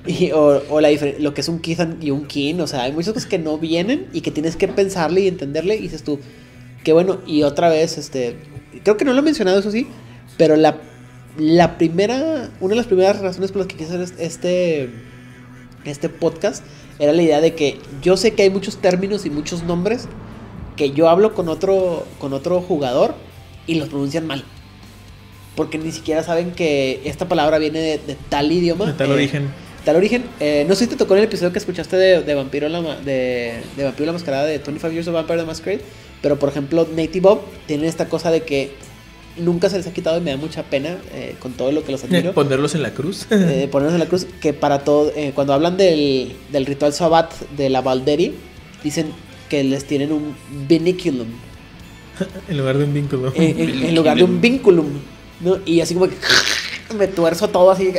o lo que es un Keith y un Kin, o sea, hay muchas cosas que no vienen y que tienes que pensarle y entenderle y dices tú, qué bueno, y otra vez, creo que no lo he mencionado, eso sí, pero una de las primeras razones por las que quise hacer este podcast era la idea de que yo sé que hay muchos términos y muchos nombres que yo hablo con otro jugador y los pronuncian mal. Porque ni siquiera saben que esta palabra viene de tal idioma. De tal origen. Tal origen. No sé si te tocó en el episodio que escuchaste de Vampiro la Mascarada, de 25 Years of Vampire the Masquerade. Pero por ejemplo, Native Bob tiene esta cosa de que nunca se les ha quitado y me da mucha pena con todo lo que los admiro. Ponerlos en la cruz. Ponerlos en la cruz, que para todo, cuando hablan del ritual Sabbat de la Valderi, dicen que les tienen un vinculum. En lugar de un vínculo. En lugar de un vinculum, ¿no? Y así como que me tuerzo todo así.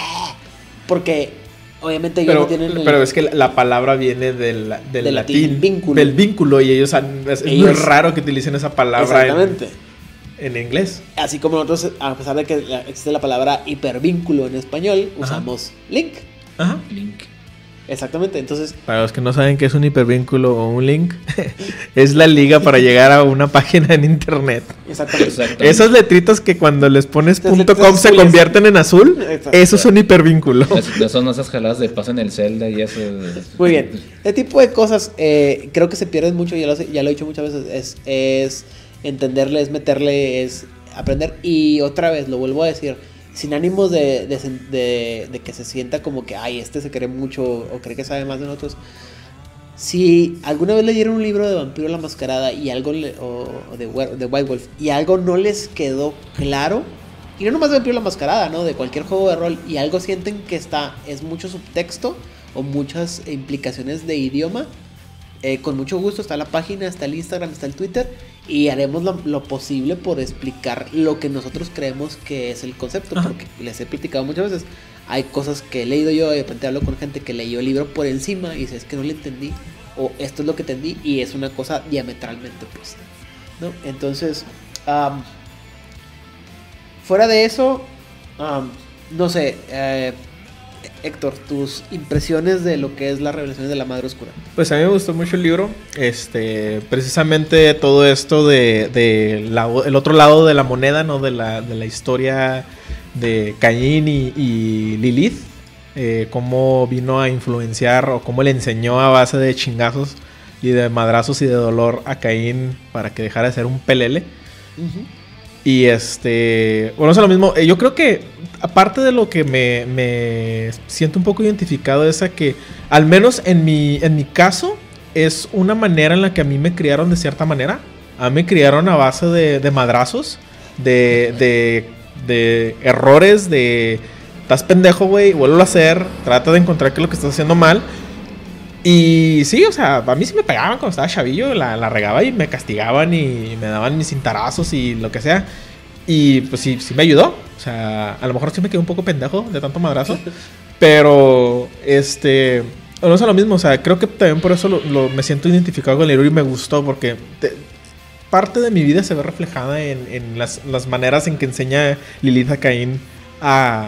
Porque obviamente ellos no tienen... Pero es que la palabra viene del latín. Vínculo. Del vínculo. Y es muy raro que utilicen esa palabra. Exactamente. En inglés. Así como nosotros, a pesar de que existe la palabra hipervínculo en español, usamos link. Ajá. Link. Exactamente, entonces... Para los que no saben qué es un hipervínculo o un link, es la liga para llegar a una página en internet. Exactamente. Esos letritos que cuando les pones .com se convierten en azul, eso es un hipervínculo. Son esas jaladas de paso en el Zelda y eso. Muy bien. Este tipo de cosas creo que se pierden mucho, ya lo he dicho muchas veces, es entenderle, es meterle, es aprender. Y otra vez, lo vuelvo a decir, sin ánimos de que se sienta como que, ay, se cree mucho o cree que sabe más de nosotros. Si alguna vez leyeron un libro de Vampiro la Mascarada y algo o de White Wolf y algo no les quedó claro, y no nomás de Vampiro la Mascarada, ¿no? De cualquier juego de rol, y algo sienten que es mucho subtexto o muchas implicaciones de idioma, con mucho gusto está la página, está el Instagram, está el Twitter, y haremos lo posible por explicar lo que nosotros creemos que es el concepto. Ajá. Porque les he platicado muchas veces, hay cosas que he leído yo, de repente hablo con gente que leyó el libro por encima y dice, es que no le entendí, o esto es lo que entendí, y es una cosa diametralmente opuesta, ¿no? Entonces, fuera de eso, no sé, Héctor, tus impresiones de lo que es las revelaciones de la Madre Oscura. Pues a mí me gustó mucho el libro. Precisamente todo esto el otro lado de la moneda, ¿no? De la historia de Caín y Lilith. Cómo vino a influenciar o cómo le enseñó a base de chingazos y de madrazos y de dolor a Caín para que dejara de ser un pelele. Uh-huh. Y bueno, es lo mismo. Yo creo que aparte de lo que me siento un poco identificado es a que, al menos en mi caso, es una manera en la que a mí me criaron de cierta manera. A mí me criaron a base de madrazos, de errores, de estás pendejo, güey, vuelvo a hacer, trata de encontrar qué es lo que estás haciendo mal. Y sí, o sea, a mí sí me pegaban cuando estaba chavillo, la regaba y me castigaban y me daban mis cintarazos y lo que sea. Y pues sí me ayudó. O sea, a lo mejor sí me quedé un poco pendejo de tanto madrazo. Pero, no es lo mismo. O sea, creo que también por eso me siento identificado con el libro y me gustó. Porque parte de mi vida se ve reflejada en las maneras en que enseña Lilith a Caín a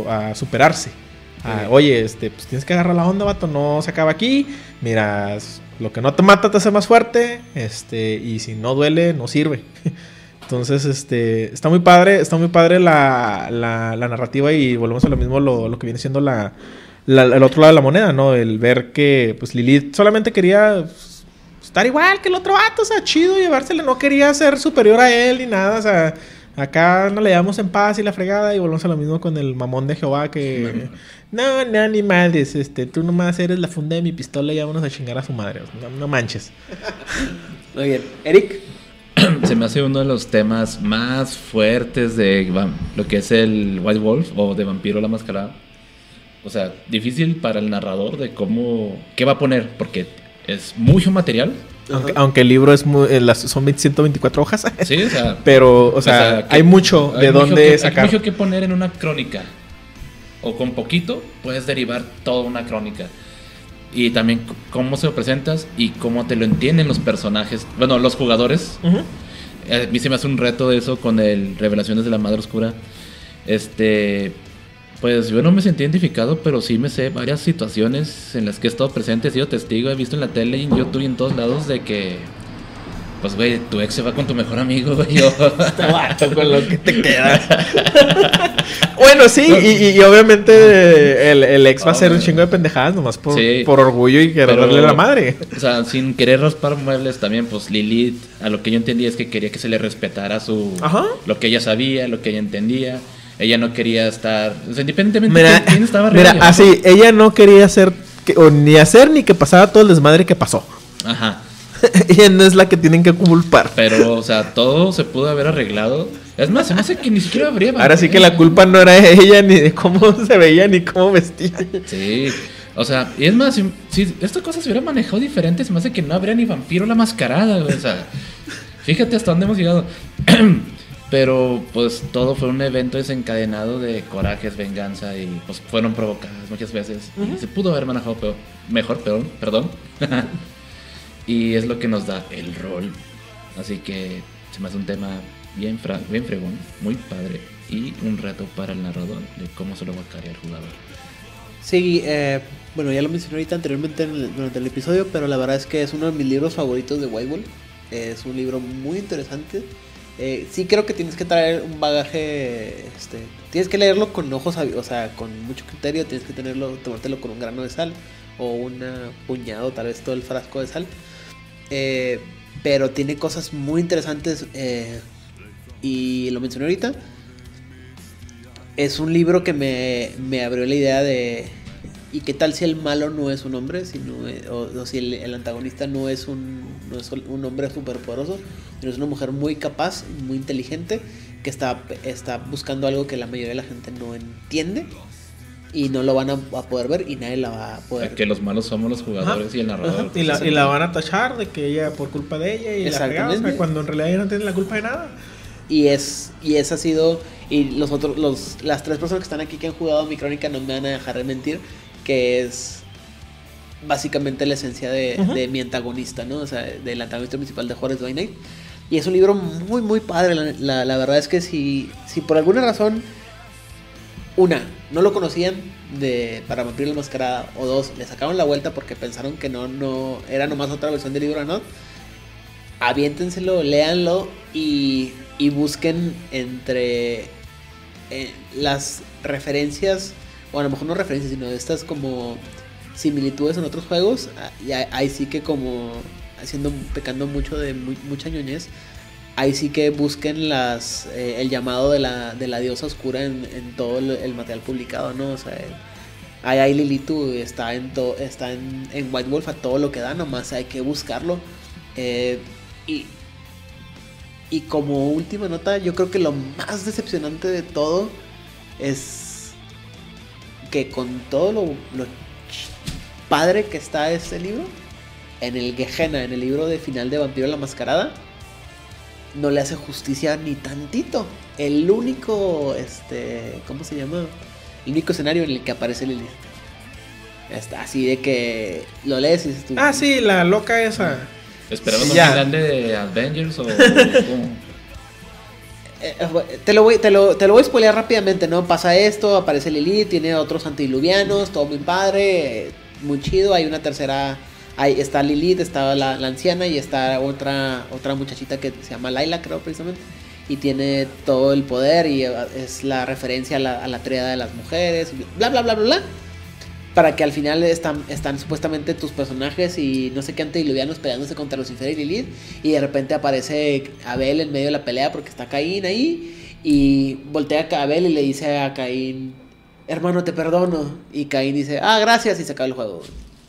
superarse. Oye, pues tienes que agarrar la onda, vato, no se acaba aquí. Mira, lo que no te mata te hace más fuerte, y si no duele, no sirve. Entonces, está muy padre la narrativa y volvemos a lo mismo, lo que viene siendo el otro lado de la moneda, ¿no? El ver que, pues, Lilith solamente quería estar igual que el otro vato, o sea, chido, llevársele, no quería ser superior a él ni nada, o sea, acá no le damos en paz y la fregada y volvemos a lo mismo con el mamón de Jehová que... No, ni madres, tú nomás eres la funda de mi pistola y vámonos a chingar a su madre, no manches. Muy bien. Eric. Se me hace uno de los temas más fuertes de lo que es el White Wolf o de Vampiro la Mascarada. O sea, difícil para el narrador de qué va a poner, porque es mucho material. Aunque el libro son 124 hojas. Sí, o sea... Pero, o sea, hay mucho de dónde sacar. Hay mucho que poner en una crónica. O con poquito puedes derivar toda una crónica. Y también cómo se lo presentas y cómo te lo entienden los personajes. Bueno, los jugadores. Uh-huh. A mí se me hace un reto de eso con el Revelaciones de la Madre Oscura. Pues yo no me sentí identificado, pero sí me sé varias situaciones en las que he estado presente, he sido testigo, he visto en la tele, en YouTube y en todos lados de que... Pues, güey, tu ex se va con tu mejor amigo, güey. Con lo que te queda. Bueno, sí, y obviamente el ex va a hacer un chingo de pendejadas nomás por orgullo y querer darle la madre. O sea, sin querer raspar muebles también, pues Lilith, a lo que yo entendí es que quería que se le respetara lo que ella sabía, lo que ella entendía. Ella no quería estar... O sea, independientemente de quién estaba arriba. Mira, así, ella no quería hacer ni que pasara todo el desmadre que pasó. Ajá. Ella no es la que tienen que culpar. Pero, o sea, todo se pudo haber arreglado. Es más, se me hace que ni siquiera habría... Ahora sí que la culpa no era de ella, ni de cómo se veía, ni cómo vestía. Sí, o sea, y es más, si esta cosa se hubiera manejado diferente, se me hace que no habría ni Vampiro la Mascarada, güey. O sea, fíjate hasta dónde hemos llegado. Pero, pues, todo fue un evento desencadenado de corajes, venganza y, pues, fueron provocadas muchas veces. Uh-huh. Y se pudo haber manejado mejor, perdón. Y es lo que nos da el rol. Así que se me hace un tema bien fregón, muy padre. Y un reto para el narrador de cómo se lo va a cargar el jugador. Sí, bueno, ya lo mencioné ahorita anteriormente durante el episodio, pero la verdad es que es uno de mis libros favoritos de White Wolf. Es un libro muy interesante. Sí creo que tienes que traer un bagaje, tienes que leerlo con ojos, o sea, con mucho criterio, tienes que tomártelo con un grano de sal o un puñado, tal vez todo el frasco de sal. Pero tiene cosas muy interesantes y lo mencioné ahorita. Es un libro que me abrió la idea de ¿y qué tal si el malo no es un hombre, o si el antagonista no es un hombre superpoderoso, sino es una mujer muy capaz, muy inteligente, que está buscando algo que la mayoría de la gente no entiende y no lo van a poder ver y nadie la va a poder. Que los malos somos los jugadores. Ajá. Y el narrador. Y la van a tachar de que ella por culpa de ella y la regada, o sea, cuando en realidad ella no tiene la culpa de nada. Y esa ha sido, y las tres personas que están aquí que han jugado mi crónica no me van a dejar de mentir, que es básicamente la esencia de mi antagonista, ¿no? O sea, del antagonista principal de Juárez by Night. Y es un libro muy, muy padre. La verdad es que si por alguna razón, no lo conocían para Vampiro la Mascarada, o dos, le sacaron la vuelta porque pensaron que no era nomás otra versión del libro, ¿no? Aviéntenselo, léanlo y busquen entre las referencias, o a lo mejor no referencias, sino estas como similitudes en otros juegos. Y ahí sí que, como pecando mucho de mucha ñoñez, ahí sí que busquen el llamado de la diosa oscura en todo el material publicado, ¿no? O sea, ahí Lilitu está en White Wolf a todo lo que da, nomás hay que buscarlo. Y como última nota, yo creo que lo más decepcionante de todo es que con todo lo padre que está este libro, en el Gehenna, en el libro de final de Vampiro la Mascarada, no le hace justicia ni tantito. El único, ¿cómo se llama? El único escenario en el que aparece Lilith. Está así de que lo lees y dices tú. Ah, sí, la loca esa. ¿Esperabas un final de Avengers o cómo? Te lo voy a spoilear rápidamente, ¿no? Pasa esto, aparece Lilith, tiene otros antediluvianos, todo muy padre, muy chido. Hay una tercera ahí está Lilith, está la anciana y está otra muchachita que se llama Layla, creo, precisamente. Y tiene todo el poder y es la referencia a la tríada de las mujeres, bla, bla, bla, bla, bla. Para que al final están supuestamente tus personajes y no sé qué antediluvianos peleándose contra Lucifer y Lilith. Y de repente aparece Abel en medio de la pelea porque está Caín ahí. Y voltea a Abel y le dice a Caín: hermano, te perdono. Y Caín dice: ah, gracias, y se acaba el juego.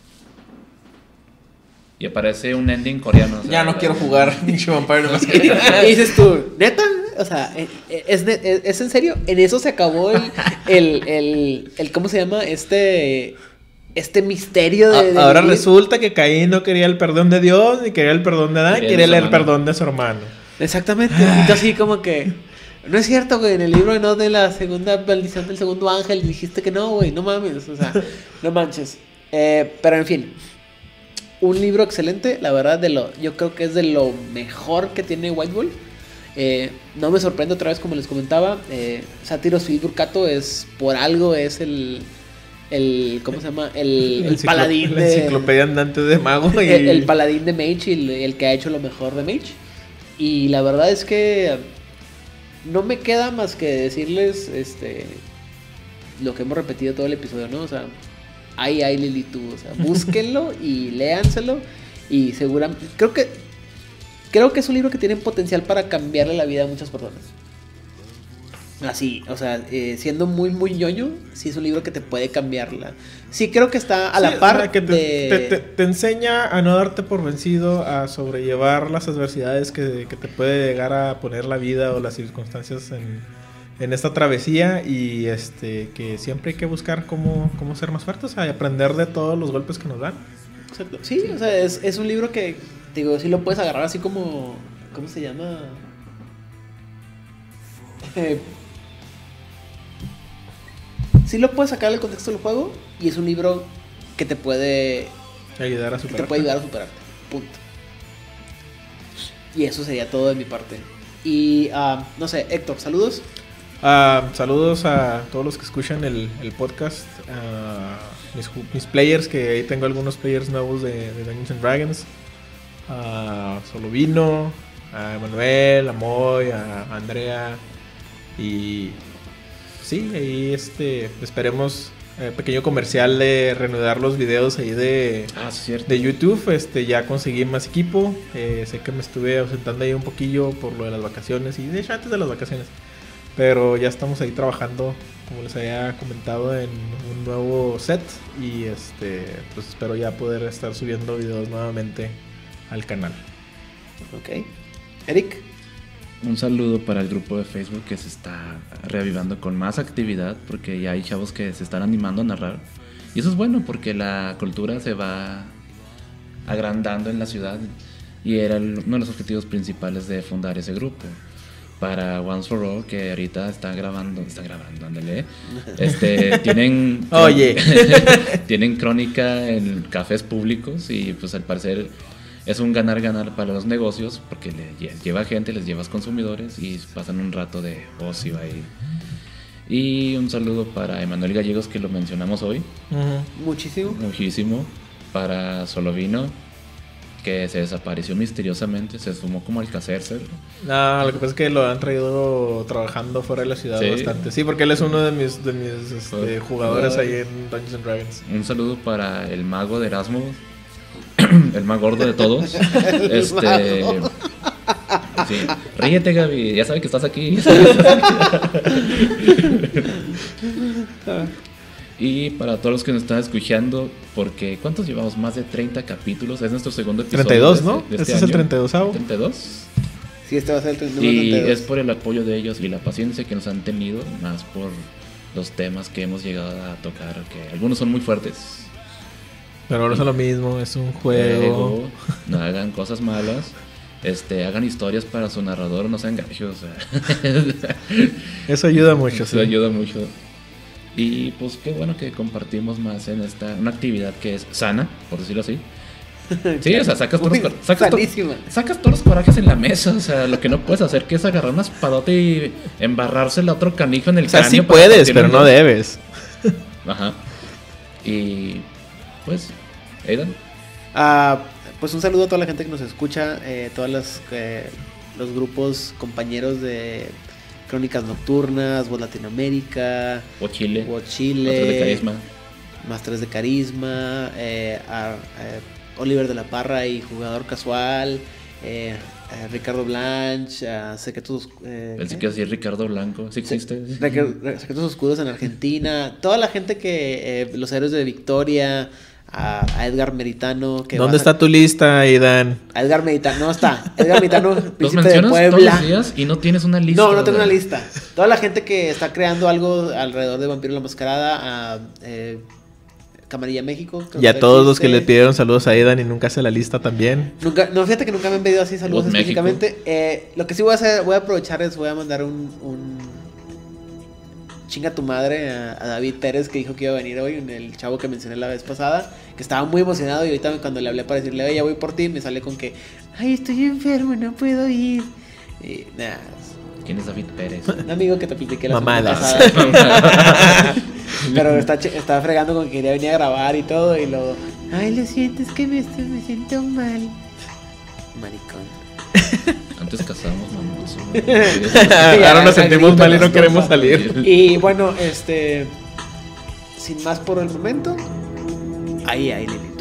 Y aparece un ending coreano. O sea, Ya no quiero jugar Ninja Vampire the Masquerade. Y dices tú, ¿neta? O sea, ¿es en serio? En eso se acabó el ¿cómo se llama? Este misterio de Ahora Lilith. resulta que Caín no quería el perdón de Dios, ni quería el perdón de Adán, quería el hermano. perdón de su hermano. Exactamente. Entonces así como que no es cierto, güey. En el libro no de la segunda maldición del segundo ángel dijiste que no, güey. No mames. O sea, no manches. Pero en fin. Un libro excelente, la verdad, yo creo que es de lo mejor que tiene White Wolf. No me sorprende otra vez, como les comentaba. Sátiros Filburcato es, por algo, es el ¿cómo se llama? El paladín La enciclopedia andante de mago. Y... el paladín de Mage y el que ha hecho lo mejor de Mage. Y la verdad es que no me queda más que decirles lo que hemos repetido todo el episodio, ¿no? O sea, ay, Lilith, o sea, búsquenlo y léanselo. Y seguramente, creo que es un libro que tiene potencial para cambiarle la vida a muchas personas. Así, o sea, siendo muy, muy ñoño, sí es un libro que te puede cambiarla. Sí, creo que está a la par, o sea, que te enseña a no darte por vencido, a sobrellevar las adversidades que te puede llegar a poner la vida o las circunstancias en esta travesía. Y que siempre hay que buscar cómo ser más fuertes, o sea, y aprender de todos los golpes que nos dan. Exacto. Sí, o sea, es un libro que, digo, sí lo puedes agarrar así como, ¿cómo se llama? Sí lo puedes sacar del contexto del juego y es un libro que te puede ayudar a superarte. Punto. Y eso sería todo de mi parte. Y no sé, Héctor, saludos. Saludos a todos los que escuchan el podcast, mis players, que ahí tengo algunos players nuevos de Dungeons and Dragons, a Solovino, a Emanuel, a Moy, a Andrea. Y sí, ahí esperemos pequeño comercial de reanudar los videos ahí de YouTube. Ya conseguí más equipo. Sé que me estuve ausentando ahí un poquillo por lo de las vacaciones y de hecho antes de las vacaciones, pero ya estamos ahí trabajando, como les había comentado, en un nuevo set. Y pues espero ya poder estar subiendo videos nuevamente al canal. Ok. Eric. Un saludo para el grupo de Facebook que se está reavivando con más actividad, porque ya hay chavos que se están animando a narrar. Y eso es bueno porque la cultura se va agrandando en la ciudad. Y era uno de los objetivos principales de fundar ese grupo. Para Once for All, que ahorita está grabando, ándale. Tienen Oye. tienen crónica en cafés públicos y pues al parecer es un ganar-ganar para los negocios porque lleva gente, les llevas consumidores y pasan un rato de ocio ahí. Y un saludo para Emanuel Gallegos, que lo mencionamos hoy. Muchísimo. Para Solovino, que se desapareció misteriosamente, se sumó como Alcacercer. No, lo que pasa es que lo han traído trabajando fuera de la ciudad bastante. Sí, porque él es uno de mis jugadores ahí en Dungeons and Dragons. Un saludo para el mago de Erasmus, el más gordo de todos. Sí. Ríete, Gaby, ya sabe que estás aquí. Y para todos los que nos están escuchando, porque ¿cuántos llevamos? Más de 30 capítulos. Es nuestro segundo episodio. 32, ¿no? De este es año. el 32º. 32. Sí, este va a ser el 32. Y es por el apoyo de ellos y la paciencia que nos han tenido, más por los temas que hemos llegado a tocar, que algunos son muy fuertes. Pero no es lo mismo, es un juego. No hagan cosas malas. Hagan historias para su narrador, no sean gachos. O sea. Eso ayuda mucho. Eso ayuda mucho. Y pues qué bueno que compartimos más en una actividad que es sana, por decirlo así. Sí, o sea, sacas todos los corajes en la mesa. O sea, lo que no puedes hacer que es agarrar una espadota y embarrársela a otro canijo en el cráneo. O sea, sí puedes, pero no debes. Ajá. Y pues, Aidan. Pues un saludo a toda la gente que nos escucha, todas los grupos compañeros de Crónicas Nocturnas, Voz Latinoamérica, O Chile. Chile, Otro de Carisma. Más 3 de Carisma, Oliver de la Parra y Jugador Casual, Ricardo Blanch, Secretos... Pensé que decía Ricardo Blanco. ¿Sí existe? Secretos Oscuros en Argentina, toda la gente que... los héroes de Victoria, a Edgar Meritano... Que ¿Dónde está tu lista, Aidan? A Edgar Meritano, no está. Edgar Meritano, Los príncipe de mencionas todos Puebla. los días y no tienes una lista. No tengo una güey. lista. Toda la gente que está creando algo alrededor de Vampiro la Mascarada, a Camarilla México. Y a todos los que le pidieron saludos a Aidan y nunca hace la lista también. No, fíjate que nunca me han pedido así saludos Voz específicamente. Lo que sí voy a hacer, voy a aprovechar es, voy a mandar un chinga tu madre a David Pérez, que dijo que iba a venir hoy, el chavo que mencioné la vez pasada, que estaba muy emocionado, y ahorita cuando le hablé para decirle, oye, ya voy por ti, me sale con que, ay, estoy enfermo, no puedo ir. Y nada, ¿Quién es David Pérez? un amigo que te platiqué la semana Mamadas. pasada. Pero está fregando con que quería venir a grabar y todo, y luego, ay, lo siento, es que me siento mal. Maricón. Antes cazamos mamuts. Ahora nos sentimos mal y no queremos salir. Y bueno, sin más por el momento, ahí, Lili.